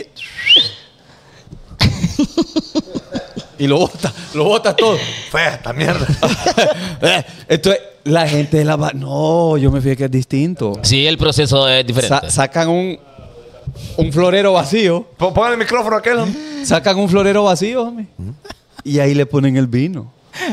y lo bota. Lo bota todo. Fea esta mierda. Entonces, la gente de la... ba- No, yo me fijé que es distinto. Sí, el proceso es diferente. Sa- sacan un... Un florero vacío. P- Pongan el micrófono a aquel, homie. Sacan un florero vacío, homie. Y ahí le ponen el vino.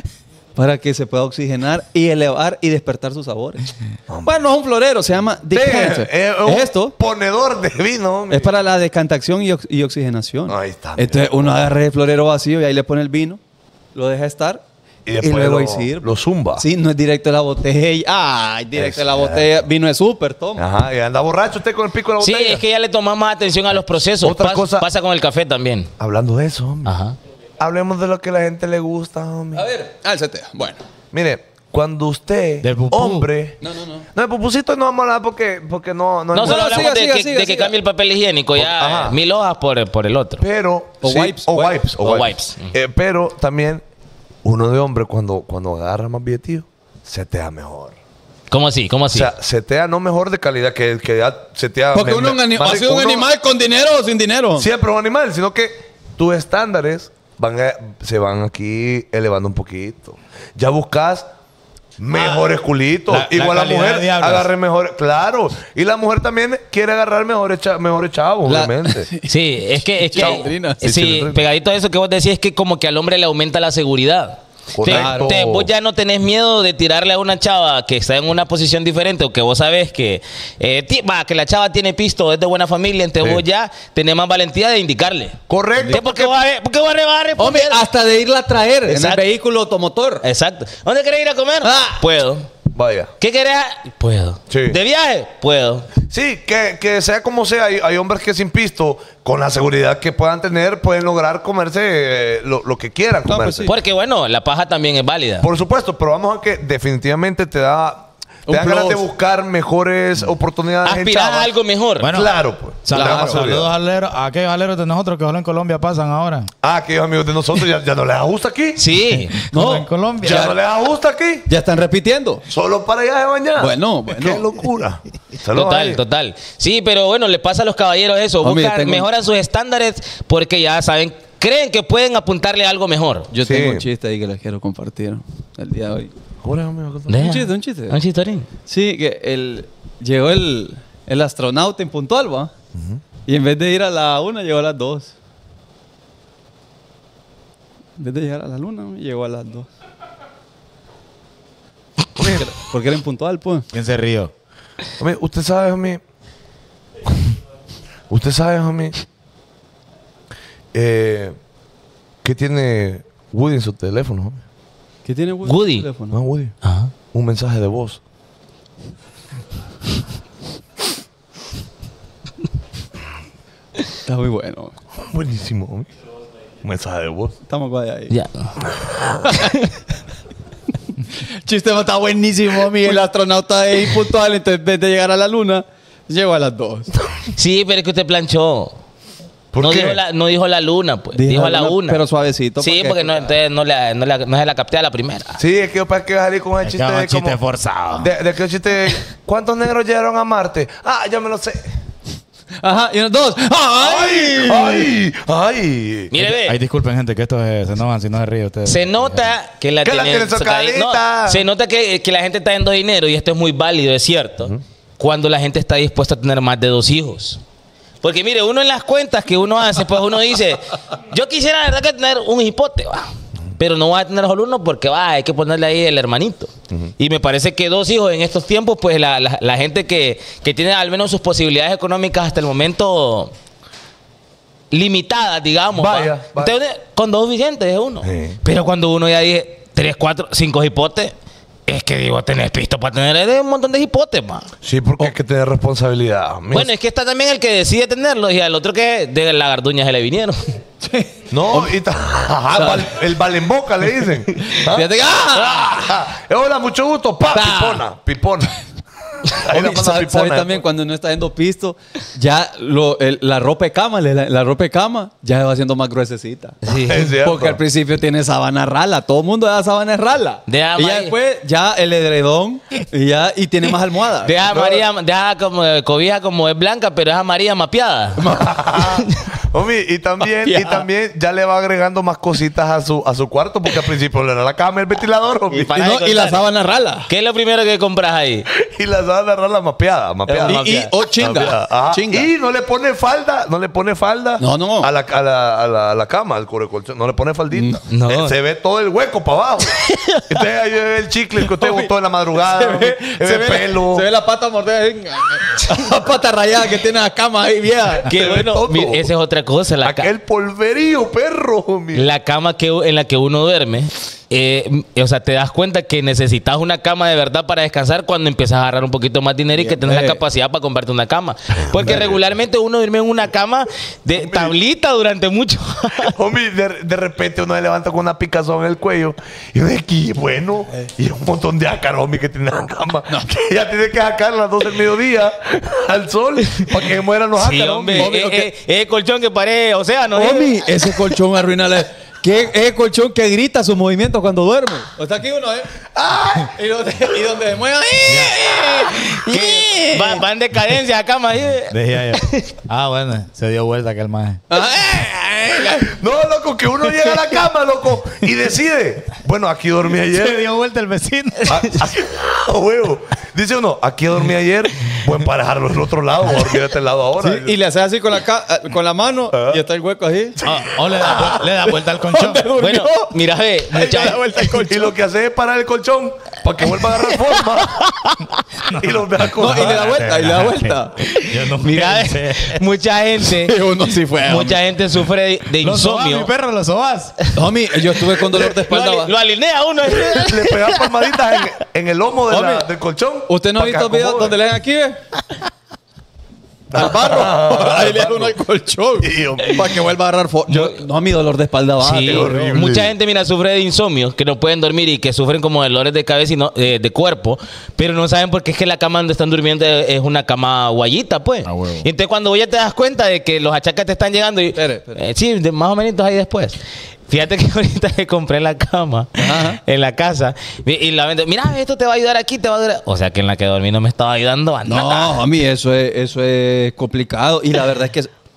Para que se pueda oxigenar y elevar y despertar sus sabores. Bueno, no es un florero, se llama Sí, decanter. es, Es, un esto. ponedor de vino, homie. Es para la decantación y, ox- y oxigenación. Ahí está, Entonces mira. uno agarra el florero vacío y ahí le pone el vino, lo deja estar Y y, después luego lo- ahí sirve. lo zumba. Sí, no es directo de la botella. Ay, directo de la Exacto. botella. Vino de súper, toma. Ajá, y anda borracho usted con el pico de la Sí, botella. es que ya le tomamos atención a los procesos. Otra Pas- cosa- Pasa con el café también. Hablando de eso, homie. Ajá. Hablemos de lo que a la gente le gusta, homie. A ver, álzate. Bueno. Mire, cuando usted, Del pupú. hombre... No, no, no. No, el pupusito no vamos a hablar porque, porque no... No, No, hay solo mucho. siga, hablamos de, siga, que, siga, de que siga. cambie el papel higiénico. Ya Ajá. mil hojas por, por el otro. Pero... O sí, wipes, O wipes. wipes. O O wipes. wipes. Eh, pero también, uno de hombre, cuando, cuando agarra más billetillo, setea mejor. ¿Cómo así? ¿Cómo así? O sea, setea no mejor de calidad que, que ya setea... Porque me- uno, me- es un ani- más ha de- sido un uno- animal con dinero o sin dinero. Siempre un animal, sino que tus estándares van a- se van aquí elevando un poquito. Ya buscas mejores culitos. la- Igual la la, calidad mujer de hablas. agarre mejores. Claro. Y la mujer también quiere agarrar mejores, cha- mejores chavos, La- obviamente. Sí, es que, es que Chilindrina. sí, Sí, chilindrina. pegadito a eso que vos decís es que como que al hombre le aumenta la seguridad. Te, Correcto. te- vos ya no tenés miedo de tirarle a una chava que está en una posición diferente o que vos sabés que eh, ti- va, que la chava tiene pisto, es de buena familia, entonces Sí. vos ya tenés más valentía de indicarle. Correcto. ¿Sí? Porque vos, a- porque vos le vas a Hombre, responder. hasta de irla a traer en el Exacto. vehículo automotor. Exacto. ¿Dónde querés ir a comer? Ah. Puedo. Vaya. ¿Qué querés? Puedo. Sí. ¿De viaje? Puedo. Sí, que, que sea como sea, hay, hay hombres que sin pisto, con la seguridad que puedan tener, pueden lograr comerse eh, lo, lo que quieran No, pues comerse. sí. Porque bueno, la paja también es válida. Por supuesto, pero vamos a que definitivamente te da, te Un da ganas de plus. buscar mejores oportunidades en Aspirar chavas. a algo mejor. Bueno, Claro, pues. Saludos, Te da más seguridad. saludos aleros, a aquellos aleros de nosotros que solo en Colombia pasan ahora. Ah, aquellos amigos de nosotros ya, ya no les ajusta aquí. Sí. Como No, en Colombia. Ya no les ajusta aquí. Ya están repitiendo. Solo para allá de mañana. Bueno, bueno. Qué locura. Saludos Total, ahí. total. Sí, pero bueno, le pasa a los caballeros eso. Hombre, Buscan, tengo- mejoran sus estándares porque ya saben, creen que pueden apuntarle a algo mejor. Yo Sí. tengo un chiste ahí que les quiero compartir el día de hoy. Jura, amigo, que- Deja. Un chiste, un chiste. Un chistorín. Sí, que el, llegó el, el astronauta en puntual, ¿va? Y en vez de ir a la una, llegó a las dos. En vez de llegar a la luna, llegó a las dos. Porque era- Porque era impuntual, pues. ¿Quién se rió? Homie, usted sabe, homie. Usted sabe, homie. Eh, ¿Qué tiene Woody en su teléfono, homie? ¿Qué tiene Woody? Woody. en su teléfono? No, Woody. Ajá. Un mensaje de voz. Está muy bueno. Buenísimo, homie. Un mensaje de voz. Estamos guay ahí. Ya. Chiste está buenísimo, mi. El astronauta es impuntual, entonces en vez de llegar a la luna, llegó a las dos. Sí, pero es que usted planchó. ¿Por no, qué? Dijo la, no dijo la luna, pues. Dijo Dijo, la a la luna, una. pero suavecito, Sí, porque- porque no, entonces no, la, no, la, no se la capté a la primera. Sí, es que yo para que salir con el Es chiste que es un de chiste como- forzado. De, de que el chiste. ¿Cuántos negros llegaron a Marte? Ah, ya me lo sé. Ajá, y unos dos. ¡Ay! ¡Ay! ¡Ay! Mire, ve. Ay, disculpen, gente, que esto es, se enojan si no se ríe ustedes. Se nota que la Que la tienen tienen socadita. socadita. No, se nota que, que la gente está dando dinero y esto es muy válido, es cierto. Cuando la gente está dispuesta a tener más de dos hijos. Porque mire, uno en las cuentas que uno hace, pues uno dice, yo quisiera la verdad que tener un hipote, va. Pero no voy a tener solo uno porque va, hay que ponerle ahí el hermanito. Y me parece que dos hijos en estos tiempos, pues la, la- la gente que, que tiene al menos sus posibilidades económicas hasta el momento limitadas, digamos. va. Vaya, vaya. Entonces, con dos suficientes es uno. Sí. Pero cuando uno ya dice tres, cuatro, cinco hipotes, Es que digo, tenés pisto para tener un montón de hipotes, ma. Sí, porque hay que tener responsabilidad. Mis- Bueno, es que está también el que decide tenerlos y al otro que de la garduña se le vinieron. No, y ta- Ajá, val- el valemboca le dicen. ¿Ah? Fíjate que. ¡Ah! Ah, hola, mucho gusto. Pa, Pa. pipona, pipona. Ahí la Homie, manda ¿sabes pipona, también después. cuando no está yendo pisto? Ya lo, el- la ropa de cama, la, la ropa de cama, ya se va haciendo más gruesecita. Sí. Es cierto. Porque al principio tiene sábana rala. Todo el mundo da sábana rala. Deja, y ya María. después, ya el edredón. Y ya y tiene más almohadas. Deja a María, deja como cobija como es blanca, pero es amarilla mapeada. Homie, y también, y también ya le va agregando más cositas a su, a su cuarto, porque al principio le era la cama, el ventilador, homie. Y Y, para no, de y la contar. sábana rala. ¿Qué es lo primero que compras ahí? Y la sábana rala mapeada, mapeada. Y, y, mapeada. oh, chinga. Mapeada, ajá. Chinga. Y no le pone falda, no le pone falda No, no. A, la, a, la, a, la, a la cama, al colchón, no le pone faldita. No. Eh, Se ve todo el hueco para abajo. Entonces ahí ve el chicle que usted Homie, botó en la madrugada, Se ve, se se ve ve pelo. La, se ve la pata mordida. ahí. La pata rayada que tiene la cama ahí, vieja. Que Se ve bueno, todo. mira, esa es otra cosa. La, ca- Aquel polverío, perro, homie. la cama que, en la que uno duerme, eh, o sea, te das cuenta que necesitas una cama de verdad para descansar cuando empiezas a agarrar un poquito más dinero y que tenés la eh. capacidad para comprarte una cama. Porque regularmente uno duerme en una cama de tablita durante mucho. Homie, de, de repente uno se levanta con una picazón en el cuello. Y uno dice, "¿Qué bueno?" Y un montón de ácaros, homie, que tiene en la cama. Que ya tiene que sacar a las dos del mediodía al sol para que mueran los Sí, ácaros, hombre, homie. eh, eh, eh, colchón que parece océano. ¿eh? Homie, ese colchón arruina la... ¿Qué ese colchón que grita sus movimientos cuando duerme? O está aquí uno, ¿eh? Y donde, y donde se mueve... Que va, va en decadencia la cama. ¿eh? Decía yo. Ah, bueno, se dio vuelta aquel maje. No, loco, que uno llega a la cama, loco, y decide. Bueno, aquí dormí Se ayer. dio vuelta el vecino. Ah, aquí- a huevo. Dice uno, aquí dormí ayer. Buen para dejarlo en otro lado. Voy a dormir a este lado ahora. Sí, y le hace así con la, ca- con la mano y está el hueco así. Ah, o le da, le da vuelta al conchón. Bueno, mira, ve, mucha, Y lo que hace es parar el colchón para que vuelva a agarrar forma. Y lo vea con No, y le da vuelta, y le da vuelta. Yo no mira, pensé. ve, mucha gente, Uno sí fue. mucha gente sufre de, de Lo sobas, insomnio. mi perro, lo sobas. Homie, yo estuve con dolor de Lo, espalda. ali- va. lo alinea uno. Le pega palmaditas en, en el lomo de la- Hombre, del colchón. ¿Usted no ha pa' que visto videos acomode. donde le dan aquí, eh? Al barro. Ahí le dan uno al colchón. Sí, hombre. Para que vuelva a agarrar forma. Yo, no, mi dolor de espalda baja. Sí, qué horrible. mucha gente, mira, sufre de insomnio, que no pueden dormir y que sufren como dolores de cabeza y no, eh, de cuerpo, pero no saben por qué es que la cama donde están durmiendo es una cama guayita, pues. Ah, huevo. Y entonces cuando ya te das cuenta de que los achaques te están llegando y... Espere, espere. Eh, sí, de- más o menos ahí después. Fíjate que ahorita que compré la cama Ajá. en la casa y y la vende, mira, esto te va a ayudar aquí, te va a ayudar. O sea que en la que dormí no me estaba ayudando a nada. No, a mí eso es, eso es complicado. Y la verdad es que...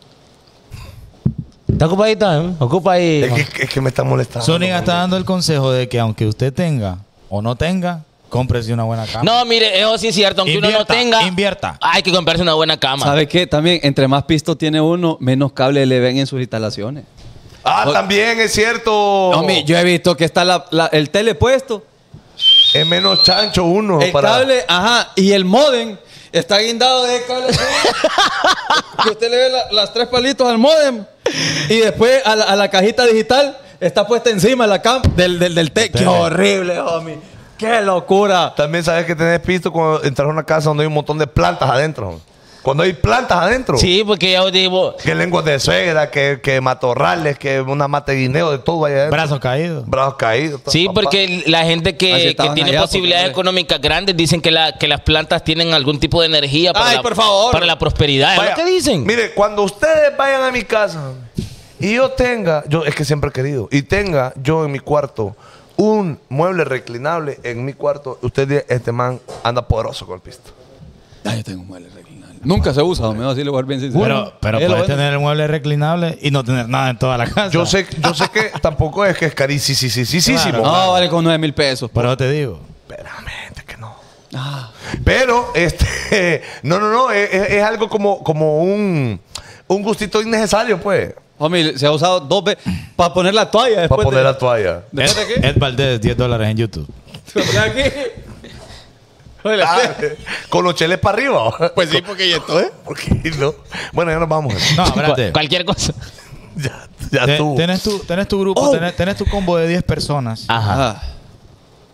¿Está ocupadito? ¿eh? Ocupa ahí. Es que, es que me está molestando. Zúñiga está dando el consejo de que aunque usted tenga o no tenga, cómprese una buena cama. No, mire, eso sí es cierto, aunque uno no Invierta, tenga, invierta. hay que comprarse una buena cama. ¿Sabe qué? También, entre más pisto tiene uno, menos cable le ven en sus instalaciones. Ah, también es cierto. Homie, yo he visto que está la- la- el tele puesto, Es menos chancho uno. el para... cable, ajá, y el modem está guindado de cable. así, que usted le ve la- las tres palitos al modem y después a la, a la cajita digital está puesta encima la cam del, del, del te- ¡Qué horrible, homie! ¡Qué locura! También sabes que tenés pisto cuando entras a una casa donde hay un montón de plantas adentro. Cuando hay plantas adentro. Sí, porque ya os digo, Que lenguas de suegra, que, que matorrales, que una mata de guineo, de todo allá adentro. Brazos caídos. Brazos caídos. todo, sí, papá. porque la gente Así que, que estaban tiene allá, posibilidades porque, económicas grandes dicen que, la, que las plantas tienen algún tipo de energía para, Ay, la, por favor. para la prosperidad. ¿Es Vaya, lo que dicen? Mire, cuando ustedes vayan a mi casa y yo tenga, yo es que siempre he querido, y tenga yo en mi cuarto un mueble reclinable en mi cuarto, usted dice, este man anda poderoso con el pisto. Ay, yo tengo un mueble reclinable. Nunca se usa, me así le voy a dar bien sincero. Pero, pero Él lo puedes vende. tener el mueble reclinable y no tener nada en toda la casa. Yo sé, yo sé que tampoco es que es carísimo. Claro. No, vale con nueve mil pesos. Pero yo te digo. Espérame, gente, que no. Ah. Pero, este, no, no, no, es, es- es algo como, como un, un gustito innecesario, pues, Homie, se ha usado dos veces para poner la toalla para después poner de, la toalla. ¿Después de qué? Ed Valdés, diez dólares en YouTube. ¿Después de aquí? Oye, Ah, con los cheles para arriba. pues sí, porque ya esto, ¿eh? ¿Por qué no? Bueno, ya nos vamos. No, Cu- espérate. cualquier cosa. Ya, ya Te- tú. Tenés tu, tenés tu grupo, Oh. tenés, tenés tu combo de diez personas. Ajá. Ah.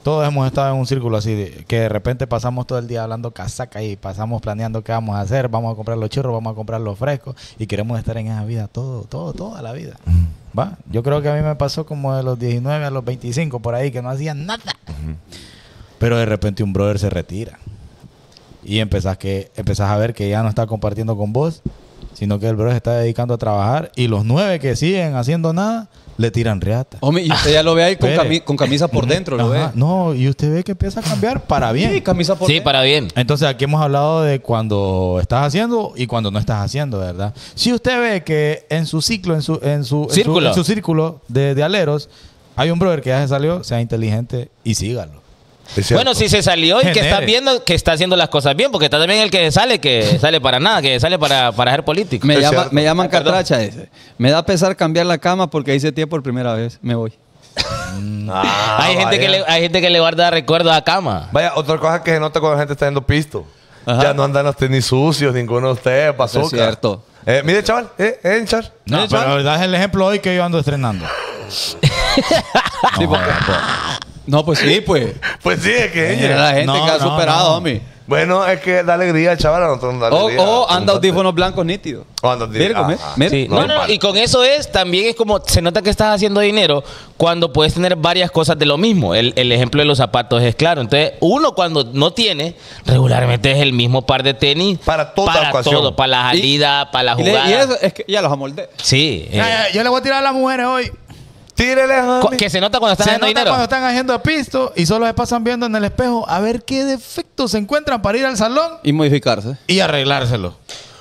todos hemos estado en un círculo así, de, que de repente pasamos todo el día hablando casaca y pasamos planeando qué vamos a hacer, vamos a comprar los churros, vamos a comprar los frescos y queremos estar en esa vida todo, todo, toda la vida. Uh-huh. ¿Va? Yo creo que a mí me pasó como de los diecinueve a los veinticinco por ahí, que no hacían nada. Uh-huh. Pero de repente un brother se retira y empezás, que, empezás a ver que ya no está compartiendo con vos, sino que el brother se está dedicando a trabajar y los nueve que siguen haciendo nada le tiran reata. Hombre, y usted ya lo ve ahí con, cami con camisa por dentro, ¿lo Ajá, ve? No, y usted ve que empieza a cambiar para bien. Sí, camisa por Sí, dentro. para bien. Entonces aquí hemos hablado de cuando estás haciendo y cuando no estás haciendo, ¿verdad? Si usted ve que en su ciclo, en su, en su, Círculo. en su, en su círculo de, de aleros, hay un brother que ya se salió, sea inteligente y sígalo. Bueno, si se salió y que Genere. está viendo que está haciendo las cosas bien, porque está también el que sale, que sale para nada, que sale para, para ser político. Me, Es llama, cierto. me llaman Ay, perdón. catracha ese. Me da pesar cambiar la cama porque hice tiempo por primera vez. Me voy. Ah, hay, gente que le, hay gente que le guarda recuerdos a cama. Vaya, otra cosa que se nota cuando la gente está yendo pisto. Ajá. Ya no andan los tenis sucios, ninguno de ustedes, bazooka. Es cierto. Eh, mire, chaval, eh, eh, chaval. No, Mire, pero chaval. la verdad es el ejemplo hoy que yo ando estrenando. Sí, porque- no, pues sí, pues. Pues sí, es que Mira ella. la gente No, que ha no, superado, no. homie. Bueno, es que da alegría, chaval, a nosotros nos da O, alegría. o anda audífonos blancos nítidos. O anda audífonos- Mira, come- Ajá. mira. Sí. No, No, no, no, vale. y con eso es, también es como, se nota que estás haciendo dinero cuando puedes tener varias cosas de lo mismo. El, el ejemplo de los zapatos es claro. Entonces, uno cuando no tiene, regularmente es el mismo par de tenis. Para toda para ocasión. todo, para la Y- salida, para la Y, le- jugada. y eso es que ya los amoldé. Sí. eh, Ya, ya, yo le voy a tirar a las mujeres hoy. Tírele, cu- homie. que se nota cuando están Se haciendo nota dinero. cuando están haciendo pisto y solo se pasan viendo en el espejo a ver qué defectos se encuentran para ir al salón Y modificarse. y arreglárselo.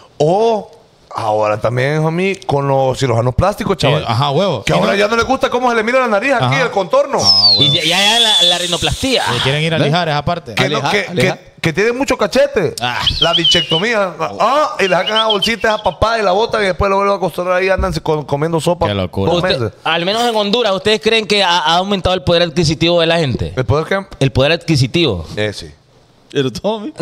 O ahora también, homie, con los cirujanos plásticos, chaval. Eh, ajá, huevo. Que Y ahora no- ya no les gusta cómo se le mira la nariz aquí, Ajá. el contorno. Ah, Y huevo. ya, ya, ya la, la rinoplastía. Que quieren ir a ¿Ves? lijar esa parte. Que, no, Aleja- que, aleja. que, que tienen mucho cachete. Ah. La bichectomía. Ah, y le sacan a bolsitas a papá y la botan y después lo vuelven a costurar ahí andan co- comiendo sopa. Qué locura. por Usted- meses. al menos en Honduras, ¿ustedes creen que ha, ha aumentado el poder adquisitivo de la gente? ¿El poder que? El poder adquisitivo. Eh, sí. Pero Tommy.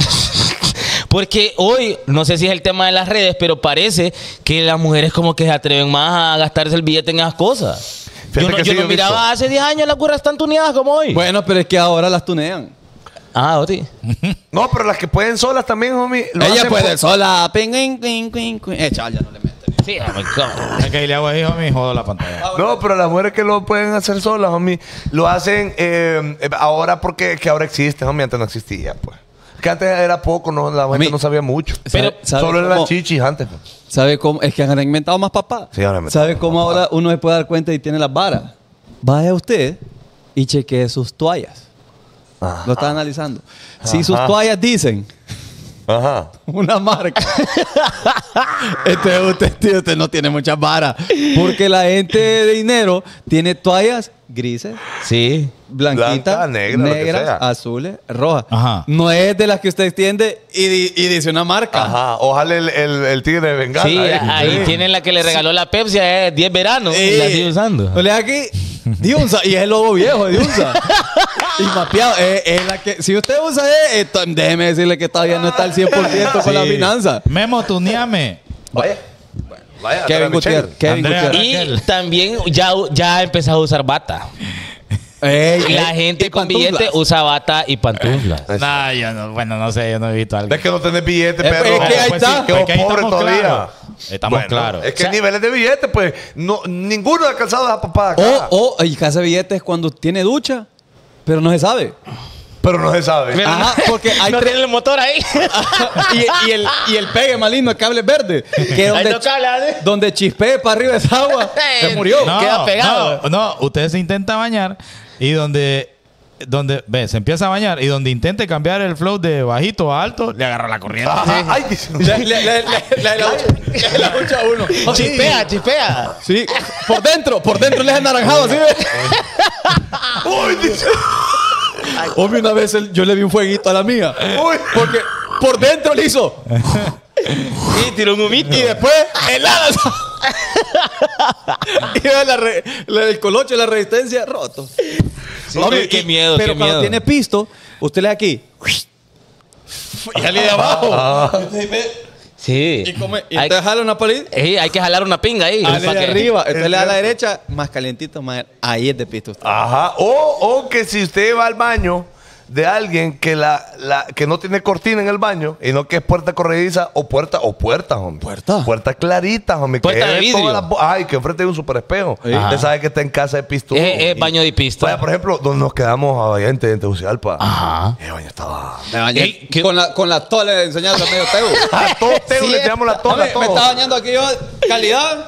Porque hoy, no sé si es el tema de las redes, pero parece que las mujeres como que se atreven más a gastarse el billete en esas cosas. Fíjate Yo no, que yo sí, no yo he miraba visto. hace diez años las curras tan tuneadas como hoy. Bueno, pero es que ahora las tunean. Ah, Oti. No, pero las que pueden solas también, homie. lo Ella hacen puede por- sola. Ping, ping, ping, ping, ping. Eh, chaval, ya no le mete. Sí, oh my God. Es que le hago ahí, homie, jodo la pantalla. No, pero las mujeres que lo pueden hacer solas, homie, lo hacen eh, eh, ahora porque que ahora existe, homie. Antes no existía, pues. Que antes era poco, no, la gente Homie, no sabía mucho. Pero- ¿sabe Solo eran cómo- las chichis antes. pues. ¿Sabe cómo? Es que han inventado más papá. Sí, han inventado ¿Sabe más cómo papá. ahora uno se puede dar cuenta y tiene las varas? Vaya usted y chequee sus toallas. Ajá. Lo está analizando. Si sus Ajá. toallas dicen Ajá. una marca, este, usted, tío, usted no tiene muchas varas. Porque la gente de dinero tiene toallas grises, Sí. blanquitas, Blanca, negra, lo que negras, sea. azules, rojas. Ajá. No es de las que usted extiende y, di- y dice una marca. Ajá. Ojalá el, el, el tigre de bengala. Sí, eh. ahí Sí. tienen la que le regaló la Pepsi, es diez veranos y la sigue usando. No le haga aquí. Diunza. Y es el logo viejo de Diunza. Y mapeado. Es, es la que, si usted usa eh, esto, déjeme decirle que todavía no está al cien por ciento con la Sí. finanza. Memo, tuneame. Vaya. Vaya. Kevin Andrea Michelle. Gutiérrez. Kevin Andrea. Gutiérrez. Y también ya, ya ha empezado a usar bata. Ey, La ey, gente y con pantuflas. billete usa bata y pantuflas. Eso. Nah, yo no, bueno, no sé, yo no he visto algo. Es que no tenés billete, Eh, pero. es que ahí está. Que pues vos que ahí pobre estamos todavía. claros. Estamos Bueno, claros. Es que O sea- niveles de billete, pues, no, ninguno ha alcanzado a papá acá. O, o, y casa de billetes cuando tiene ducha, pero no se sabe. Pero no se sabe. Pero- Ajá, porque hay no tres- tiene el motor ahí. y, y el, y el pegue maligno, el cable verde, que es Ahí donde, no cala, ¿eh? donde chispee para arriba esa agua, se murió. No, queda pegado. No, no, usted se intenta bañar y donde, donde, ve, se empieza a bañar y donde intente cambiar el flow de bajito a alto, le agarra la corriente. Ajá. Ay, dice- Le, le, le, le, le- la ducha- le la ducha a uno. Chispea, chispea. Sí, por dentro, por dentro le es anaranjado, ¿sí ves? Uy, dice- Hombre, una vez el- yo le vi un fueguito a la mía. Uy. Porque por dentro le hizo. Y tiró un humito. Y después, helada. Y ve la re- la- el colocho de la resistencia roto. Hombre, qué miedo, Pero qué cuando miedo. tiene pisto, usted le da aquí. Y sale de abajo. Sí. Y, come, y hay, entonces jala una palita. Ey, hay que jalar una pinga ahí. Dale pa' de que- arriba. Es Entonces le da a la cierto. derecha, más calientito, más. Ahí es de pisto. Ajá. O, o que si usted va al baño de alguien que la, la que no tiene cortina en el baño y no que es puerta corrediza o puerta o puerta, homie. ¿Puerta? Puerta clarita, homie. Puerta que de es vidrio. todas las bo- Ay, que enfrente hay un super espejo. Ajá. Usted sabe que está en casa de pisto. Es, es baño de pista. Vaya, por ejemplo, donde nos quedamos allá en Te- en Tegucigalpa. Ajá. El baño estaba. Me bañé Ey, ¿qué? con la, con la tola enseñando a medio teo. A todos Teo Sí, le tiramos la tola. Hombre, a me todos. estaba bañando aquí yo, calidad.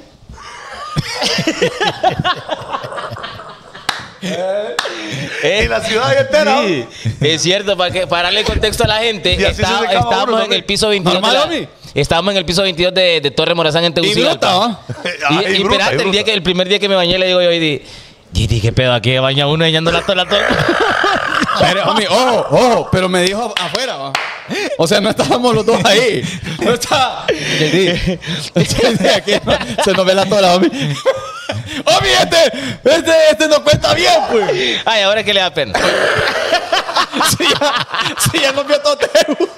Y la ciudad entera. Sí, es cierto, para, que, para darle contexto a la gente, Y así está- se secaba estábamos uno en también. el piso veintidós. Normal, de la- homie. estábamos en el piso veintidós de, de Torre Morazán en Y Tegucigalpa. bruta, ¿va? Y, Ah, y y bruta, espérate, y el, día bruta. que, el primer día que me bañé le digo yo, Didi, Didi, ¿qué pedo? Aquí baña uno echando la tola tola. Pero, homie, ojo, ojo, pero me dijo afuera, ¿va? O sea, no estábamos los dos ahí. No estaba. J D, J D, aquí no- se nos ve la tola, homie. Homie, este, este, este no cuenta bien, pues. Ay, ahora que le da pena. Si ya, si ya nos vio todo Teu.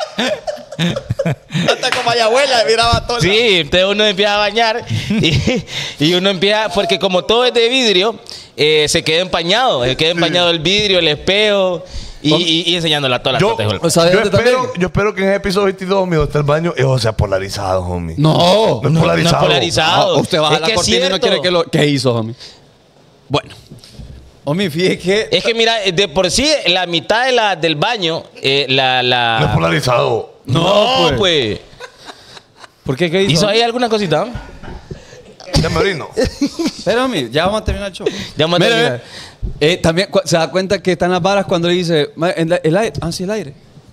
Hasta como mi abuela miraba tola. Sí, entonces uno empieza a bañar y, y uno empieza, porque como todo es de vidrio, eh, se queda empañado. Se queda empañado el vidrio, el espejo y, y, y enseñando la tola. Yo, O sea, ¿de yo, dónde espero, también? yo espero que en el episodio veintidós, homie, donde está el baño, eh, o sea, polarizado, homie. No. No es no, polarizado. no es polarizado. Ah, usted baja Es la que es cortina y no cierto. quiere que lo... ¿Qué hizo, homie? Bueno. Homie, fíjese que... Es que mira, de por sí, la mitad de la, del baño, eh, la... la No es polarizado. no, pues. ¿Por qué? ¿Qué hizo? ¿Hizo ahí alguna cosita? Ya me orino. Pero, homie, ya vamos a terminar el show. Ya vamos a Mira, terminar. eh, también cu- se da cuenta que están las varas cuando le dice... "Ma, en la- El aire. Ah, sí, el aire.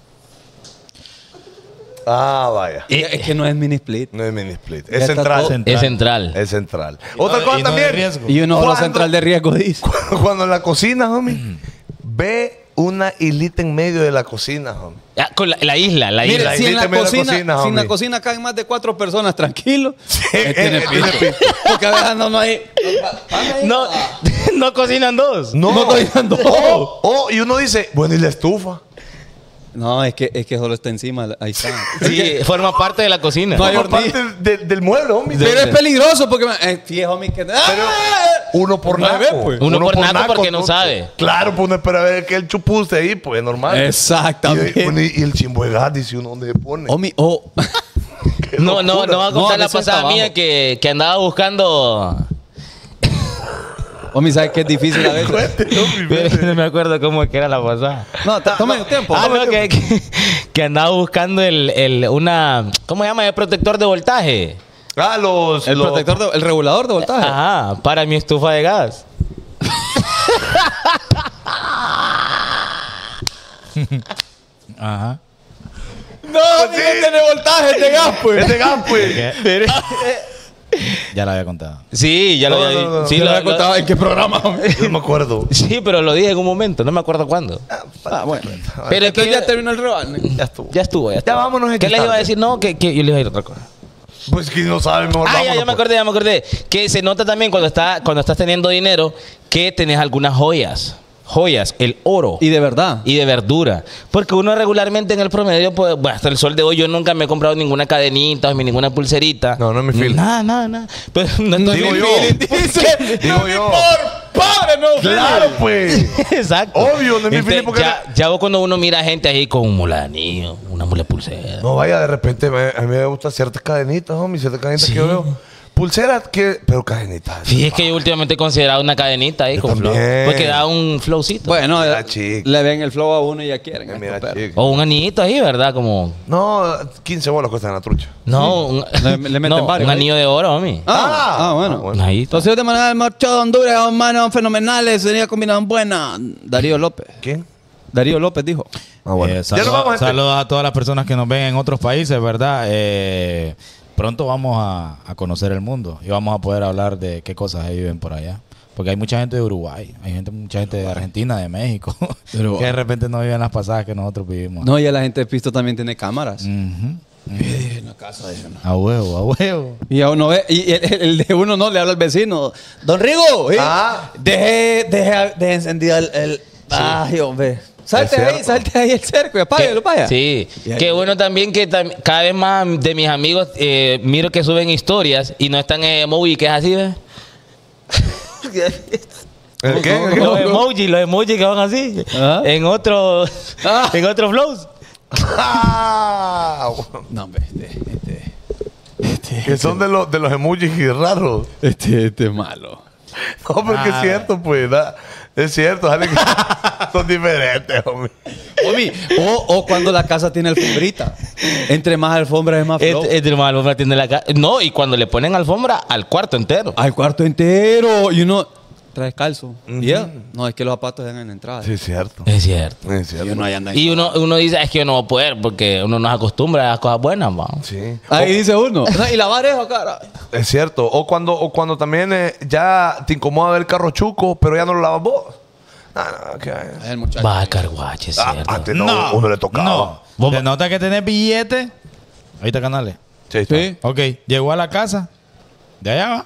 Ah, vaya. Y es que no es mini split. No es mini split. Ya Es está central. todo- Es central. Es central. Otra Y cosa no de también. riesgo. Y uno la ¿Cuándo? central de riesgo dice. Cuando en la cocina, homie, ve una hilita en medio de la cocina, homie. Ah, con la, la isla, la Mire, isla. la si en la islita en medio de la cocina, cocina, si en la homie. cocina caen más de cuatro personas, tranquilo. eh, tiene eh, tiene piso. Porque a veces no, no hay. No, no cocinan dos. No, No estoy dando. Oh, oh, y uno dice, bueno, ¿y la estufa? No, es que, es que solo está encima. Ahí está. Sí, forma parte de la cocina. No hay Forma hornilla. parte del, del mueble, homie. Pero es peligroso porque. Eh, fíjate, homie, que. Pero ¡Ah! uno por No se ve, naco. pues. Uno por naco porque no sabe. Claro, pues uno espera ver que el chupuste ahí, pues es normal. Exactamente. Y, bueno, y- y el chimbo de gas, dice uno, ¿dónde se pone? Homie, oh. Qué No, no, locura. no va a No, contar a la veces pasada está mía abajo. que, que andaba buscando. Homie, ¿sabes qué es difícil a veces? Cuente, homie, vete. No me acuerdo cómo que era la pasada. No, t- tomen el tiempo. Ah, no, que, que, que andaba buscando el, el, una. ¿Cómo se llama? El protector de voltaje. Ah, los... El los- protector, de- el regulador de voltaje. Ajá, para mi estufa de gas. Ajá. No, si no tiene voltaje de gas, pues. Es de gas, pues. Ya lo había contado. Sí, ya lo No, había no, no, sí, ¿Te lo- lo había lo- contado en qué programa, homie? Yo no me acuerdo. sí, pero lo dije en un momento, no me acuerdo cuándo. Ah, bueno. Pero es Entonces que ya terminó el rebane. Ya estuvo. ya estuvo, ya estuvo. vámonos, ¿Qué que les iba a tarde. decir? No, que, que yo les iba a decir otra cosa. Pues que no sabe, mejor Ah, ya, vámonos, ya me pues. acordé, ya me acordé. Que se nota también cuando, está, cuando estás teniendo dinero que tenés algunas joyas. Joyas, el oro. Y de verdad. y de verdura. Porque uno regularmente en el promedio, pues, bueno, hasta el sol de hoy, yo nunca me he comprado ninguna cadenita ni ninguna pulserita. No, no es mi feeling. Nada, nada, nada. Pero no, no es Digo mi yo. feeling. Dice, Digo no, yo. por padre, no. Claro, pues. Exacto. Obvio, no es mi Entonces, feeling porque- ya, ya vos cuando uno mira gente ahí con un mula de anillo, una mula de pulsera. No vaya, de repente me- a mí me gustan ciertas cadenitas, homie, ciertas cadenitas que yo veo. Pulseras que... Pero cadenitas. Sí, es que yo últimamente he considerado una cadenita ahí Yo con flow. también. Porque da un flowcito. Bueno, Mira, eh, chico. le ven el flow a uno y ya quieren. Mira, estos perros. chico. O un anillito ahí, ¿verdad? Como... No, quince bolas cuestan la trucha. No, un, Le- le meten no, varios un ahí. anillo de oro, mami. Ah, ah, bueno. Ah, bueno. Ahí está. Entonces, de manera del macho de Honduras, hermanos fenomenales, sería combinación buena. Darío López. ¿Quién? Darío López dijo. Ah, bueno. Eh, Ya saludos, nos vamos, gente. saludos a todas las personas que nos ven en otros países, ¿verdad? Eh, pronto vamos a, a conocer el mundo y vamos a poder hablar de qué cosas ahí viven por allá. Porque hay mucha gente de Uruguay, hay gente, mucha gente de Argentina, de México, Pero- que de repente no viven las pasadas que nosotros vivimos. No, ya la gente de Pisto también tiene cámaras. Ujú. En la casa de uno. A huevo, a huevo. Y a uno ve, y el, el de uno no le habla al vecino. Don Rigo, ¿eh? Ah. deje, deje, deje encendido el, el- Ay, hombre. Salte Es ahí, cierto. salte ahí el cerco y apágalo, vaya. Sí, Y ahí- que bueno también que tam- cada vez más de mis amigos eh, miro que suben historias y no están en emoji, que es así, ¿ves? ¿El qué? ¿El qué? Los emojis, los emojis que van así. Ah. En otros Ah. en otros flows. Ah, No, hombre, este, este, que son de los, de los emojis raros. este, este es malo. No, porque es cierto, pues. da- Es cierto, sale que son diferentes, hombre. Omi, o, o cuando la casa tiene alfombrita. Entre más alfombras es más flow. Este, este más alfombra tiene la ca- No, y cuando le ponen alfombra al cuarto entero. Al cuarto entero. Y uno trae descalzo. Y ya. No, es que los zapatos dan en la entrada. Sí, es cierto. Es cierto. Es Y cierto. uno ahí anda en- Y uno, uno dice, es que yo no voy a poder porque uno no se acostumbra a las cosas buenas, va. Sí. Ahí dice uno. No, y lavar eso, cara. Es cierto. O cuando, o cuando también eh, ya te incomoda ver el carro chuco, pero ya no lo lavas vos. Ah, no, ¿qué hay? Es el muchacho. Va, carguache, es Ah, cierto. antes no, uno le tocaba. No. Vos- ¿Te nota que tenés billete? Ahí está Canales. Sí, está. Sí. Ok, llegó a la casa, de allá va,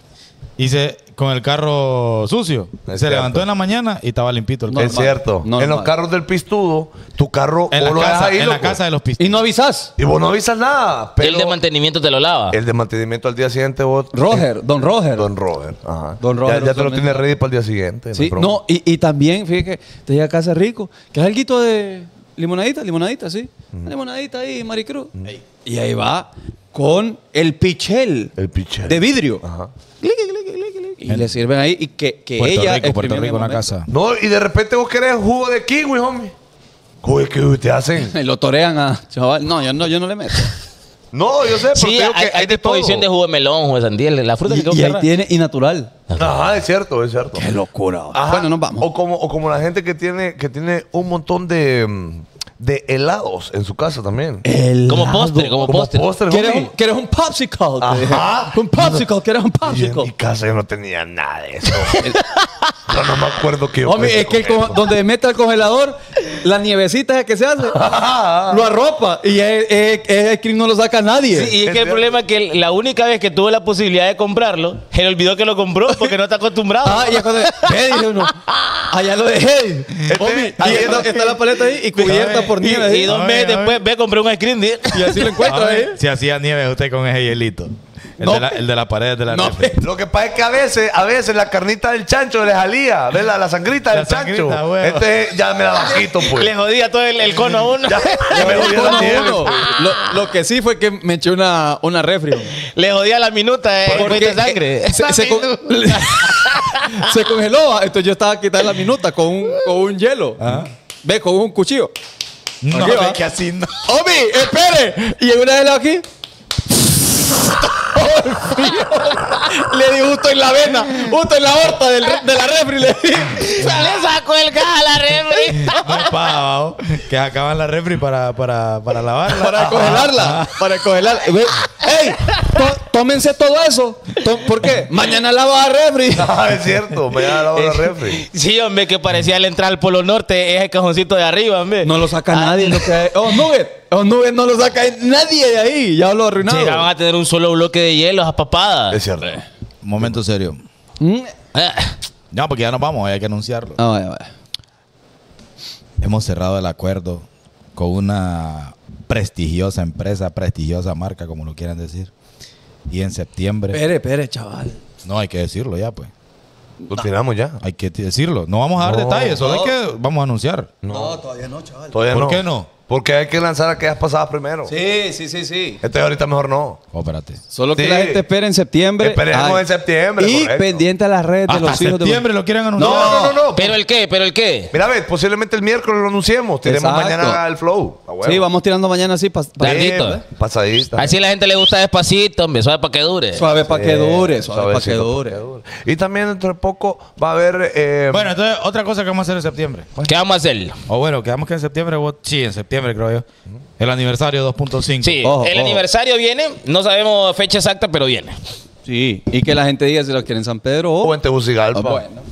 y se, con el carro sucio. Es se cierto. levantó en la mañana y estaba limpito el No, carro. Es cierto. Normal. En los carros del pistudo, tu carro En, vos la lo dejas casa, ahí, en la loco. casa de los pistos. Y no avisas. Y vos no avisas nada. Pero El de mantenimiento te lo lava. el de mantenimiento al día siguiente vos... Roger, don Roger. Don Roger. Ajá. Don Roger Ya, ya te lo usualmente- tienes ready para el día siguiente. Sí, hay problema. no, y, y también, fíjate que te llega a casa rico, que es algo de limonadita, limonadita, sí. Una limonadita ahí, Maricruz. Y ahí va con el pichel. El pichel. De vidrio. Ajá. Cliqui, cliqui, cliqui, cliqui. Y le sirven ahí y que, que Puerto ella Rico, Puerto exprimió Rico en la el momento. casa. No, y de repente vos querés jugo de kiwi, homie. Jugo de kiwi te hacen. Y lo torean a chaval. No, yo no, yo no le meto. No, yo sé, pero Sí, te digo hay, que hay de todo. disposición de jugo de melón, jugo de sandía, la fruta Y, que y ahí compra. tiene y natural. Ajá, es cierto, es cierto. Qué locura. Ajá. Bueno, nos vamos. O como, o como la gente que tiene, que tiene un montón de, mm, de helados en su casa también. El Como postre, como postre. postre, ¿Quieres homie. un, ¿Quieres un popsicle? Ajá. Te dije. Un popsicle, ¿quieres un Y en mi popsicle? casa yo no tenía nada de eso. no, no me acuerdo que yo Hombre, crecí es que el con co- eso. donde mete el congelador, la nievecita es que se hace, lo arropa y es, es, es el cream no lo saca nadie. Sí, y es que el problema es que la única vez que tuvo la posibilidad de comprarlo, se le olvidó que lo compró porque no está acostumbrado. Ah, y es cuando ve, dice uno, allá lo dejé. Hombre, y ahí está, está- está la paleta ahí y cubierta por Y, nieve. y ahí. dos A meses ver, a ver. después, ve, compré un screen. ¿sí? Y así lo encuentra ahí. Si hacía nieve usted con ese hielito. El, No, de, la, el de la pared de la no, refri. Lo que pasa es que a veces, a veces la carnita del chancho le salía, ¿ves? La, la sangrita La del chancho. sangrita, huevo. Este ya me da bajito, pues. Le jodía todo el, el cono a uno. Ya, ya me jodía la nieve. Uno. Lo, lo que sí fue que me eché una, una refri. Le jodía la minuta eh, Porque de sangre. se, se con- se congeló. Entonces yo estaba quitando la minuta con un, con un hielo. Ve, con un cuchillo. No, Aquí va. es que así no. ¡Omi, espere! Y en una de las aquí. Le di justo en la vena, justo en la horta del, de la refri. Le di. Le sacó el gas a la refri. No es paja, ¿va? Que acaban la refri para, para, para lavarla. Para congelarla. Para congelarla. Ve, ¡Ey! to- tómense todo eso. To- ¿Por qué? Mañana lava la refri. Ah, es cierto, me ha dado la refri. Sí, hombre, que parecía al entrar al Polo Norte, es el cajoncito de arriba, hombre. No lo saca nadie. Lo que hay. ¡Oh, Nugget! ¡Oh, Nugget no lo saca nadie de ahí! Ya lo arruinado. Llegaban a tener un solo bloque de hielo, esas papadas. Es cierto. Momento serio. Mm. Ah, No, porque ya nos vamos, hay que anunciarlo. Ah, vaya, vaya. Hemos cerrado el acuerdo con una prestigiosa empresa, prestigiosa marca, como lo quieran decir. Y en septiembre. Espere, espere, chaval. No, hay que decirlo ya, pues. Lo tiramos ya. Hay que t- decirlo. No vamos a dar No, detalles, solo no. hay que. Vamos a anunciar. No, todavía no, chaval. Todavía ¿Por no. qué no? Porque hay que lanzar aquellas pasadas primero. Sí, sí, sí, sí. Este ahorita mejor no. Oh, espérate. Solo que Sí. la gente espera en septiembre. Esperemos Ay. en septiembre, Y correcto. pendiente a las redes de Hasta los hijos septiembre lo quieren anunciar. No, no, no, no. ¿Pero el qué? ¿Pero el qué? Mira, ve, posiblemente el miércoles lo anunciemos. Tenemos Exacto. mañana el flow. A de... huevo. Sí, vamos tirando mañana así. Pa, pa- Tardito. Sí, pasadita. Así a la gente le gusta despacito, hombre, suave para que dure. Suave para que Sí, dure, suave para que suavecito dure. pa' que dure. Y también dentro de poco va a haber... eh, Bueno, entonces, otra cosa que vamos a hacer en septiembre. ¿Qué vamos a hacer? O bueno, quedamos que en septiembre, vos- sí, en septiembre creo yo. El aniversario dos punto cinco. Sí, Ojo, el ojo. aniversario viene, no sabemos fecha exacta, pero viene. Sí, y que la gente diga si lo quiere en San Pedro o... o en Tegucigalpa. Ah, bueno.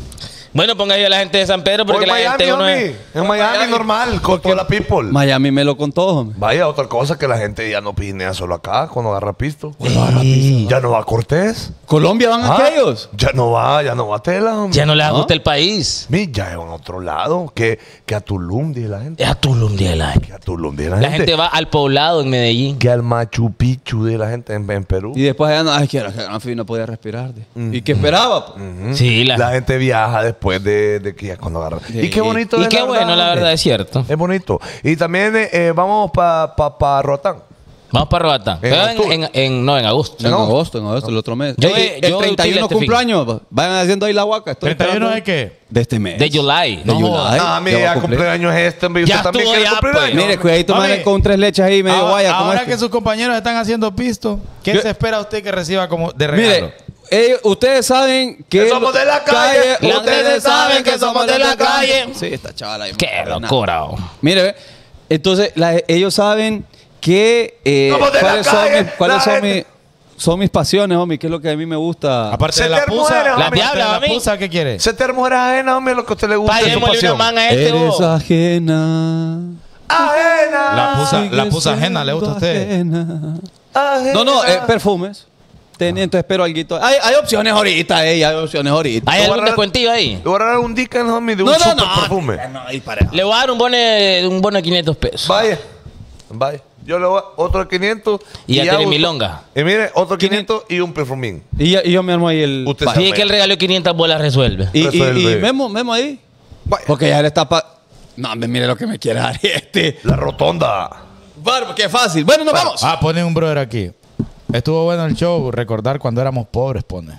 Bueno, ponga ahí a la gente de San Pedro porque O en la Miami, gente uno homie. es... En Miami, normal, con toda la people. Miami me lo contó, hombre. Vaya, otra cosa que la gente ya no pinea solo acá cuando agarra pisto. Ya no va a Cortés. ¿Colombia van Ah, aquellos? Ya no va, ya no va a Tela, hombre. Ya no les ¿Ah? gusta el país. Mi, ya van a otro lado. Que, que a Tulum, dice la gente. Es a Tulum de la Que a Tulum, dice la, La gente. gente va al poblado en Medellín. Que al Machu Picchu, de la gente en, en Perú. Y después allá no, ay, que no, no podía respirar. de. ¿Y qué esperaba? po? Ujú. Sí, la- la gente viaja después de, de que ya cuando agarra. Sí. Y qué bonito Y es, qué bueno, la verdad, es cierto. Es bonito. Y también eh, eh, vamos para pa, pa Roatán. Vamos para Roatán. En Pero octubre. En, en- no, en agosto. En No. agosto, en agosto, el otro mes. Yo- Ey, yo el utilizo treinta y uno este fin. cumpleaños, pa. Vayan haciendo ahí la huaca. Estoy ¿treinta y uno esperando- de qué? De este mes. De July. De No July. jodas. Ah, mira, ya va a ya cumplir. cumpleaños es este, hombre. ¿Y Ya usted también estuvo quiere ya, cumplir pues. años? Mire, cuidadito, Mami, madre, con tres leches ahí medio Ahora, guaya. ¿cómo ahora es que sus compañeros están haciendo pisto, ¿qué Yo- se espera usted que reciba como de regalo? Mire, ellos- ustedes saben que... Que somos de la calle. Las ustedes saben que somos de la calle. Sí, esta chavala. ahí, Qué nada. locura. oh. Mire, ve, entonces la- ellos saben que eh, Somos de la cuáles, son calle, mis, cuáles la son, gente. mis, son mis pasiones, homie, qué es lo que a mí me gusta. Aparte Se de la te pusa, muere, la, homie. La diabla, la mami. pusa, ¿qué quiere? Se te mujeres ajenas, hombre, lo que a usted le gusta es su Paguémosle una pasión. man a este, Eres vos. ajena. Ajena. La pusa, la Sigues pusa ajena, ¿le gusta a usted? ajena. Ajena. No, no, eh, perfumes. Tenía, entonces espero algo. Hay, hay opciones ahorita, eh, hay opciones ahorita. ¿Hay Te voy a algún regalar- descuentillo ahí? Le voy a regalar un Dickens, homie, de un No, no, super no. perfume. No, ahí para. Le voy a dar un bono, un bono de quinientos pesos. Vaya, vaya. Yo le voy a otro quinientos. Y ya tiene hago- milonga. Y mire, otro quinientos y un perfumín. Y, yo- y yo me armo ahí el. Usted Vaya. sabe. Fíjate que el regalo de quinientas bolas resuelve. Y, y, Resuelve. y Memo, Memo ahí. Vaya. Porque ya él está pa... No, hombre, mire lo que me quiere dar este. La rotonda. Barbo, qué fácil. Bueno, nos vamos. Ah, pone un brother aquí. Estuvo bueno el show, recordar cuando éramos pobres, pone.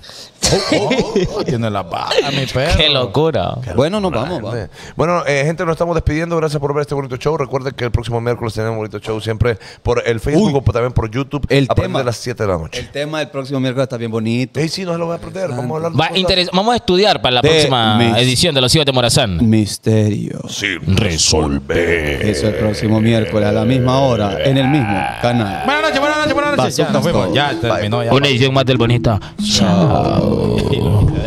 Oh, tiene la bala, mi perro. Qué locura. Bueno, nos vamos, vamos. Bueno, eh, gente, nos estamos despidiendo. Gracias por ver este bonito show. Recuerden que el próximo miércoles tenemos un bonito show siempre por el Facebook Uy. o también por YouTube El a partir tema. de las siete de la noche. El tema del próximo miércoles está bien bonito. Ey, sí, no se lo voy a perder. Vamos a hablar de Va, cosas. interes- Vamos a estudiar para la De próxima mis- edición de Los Hijos de Morazán. Misterio. Sin resolver. Eso el próximo miércoles a la misma hora en el mismo canal. Buenas noches, buenas noches, buenas noches. Ya, Bazookas nos fuimos. todo. Ya terminó. Ya. Una edición más del bonito. Chao.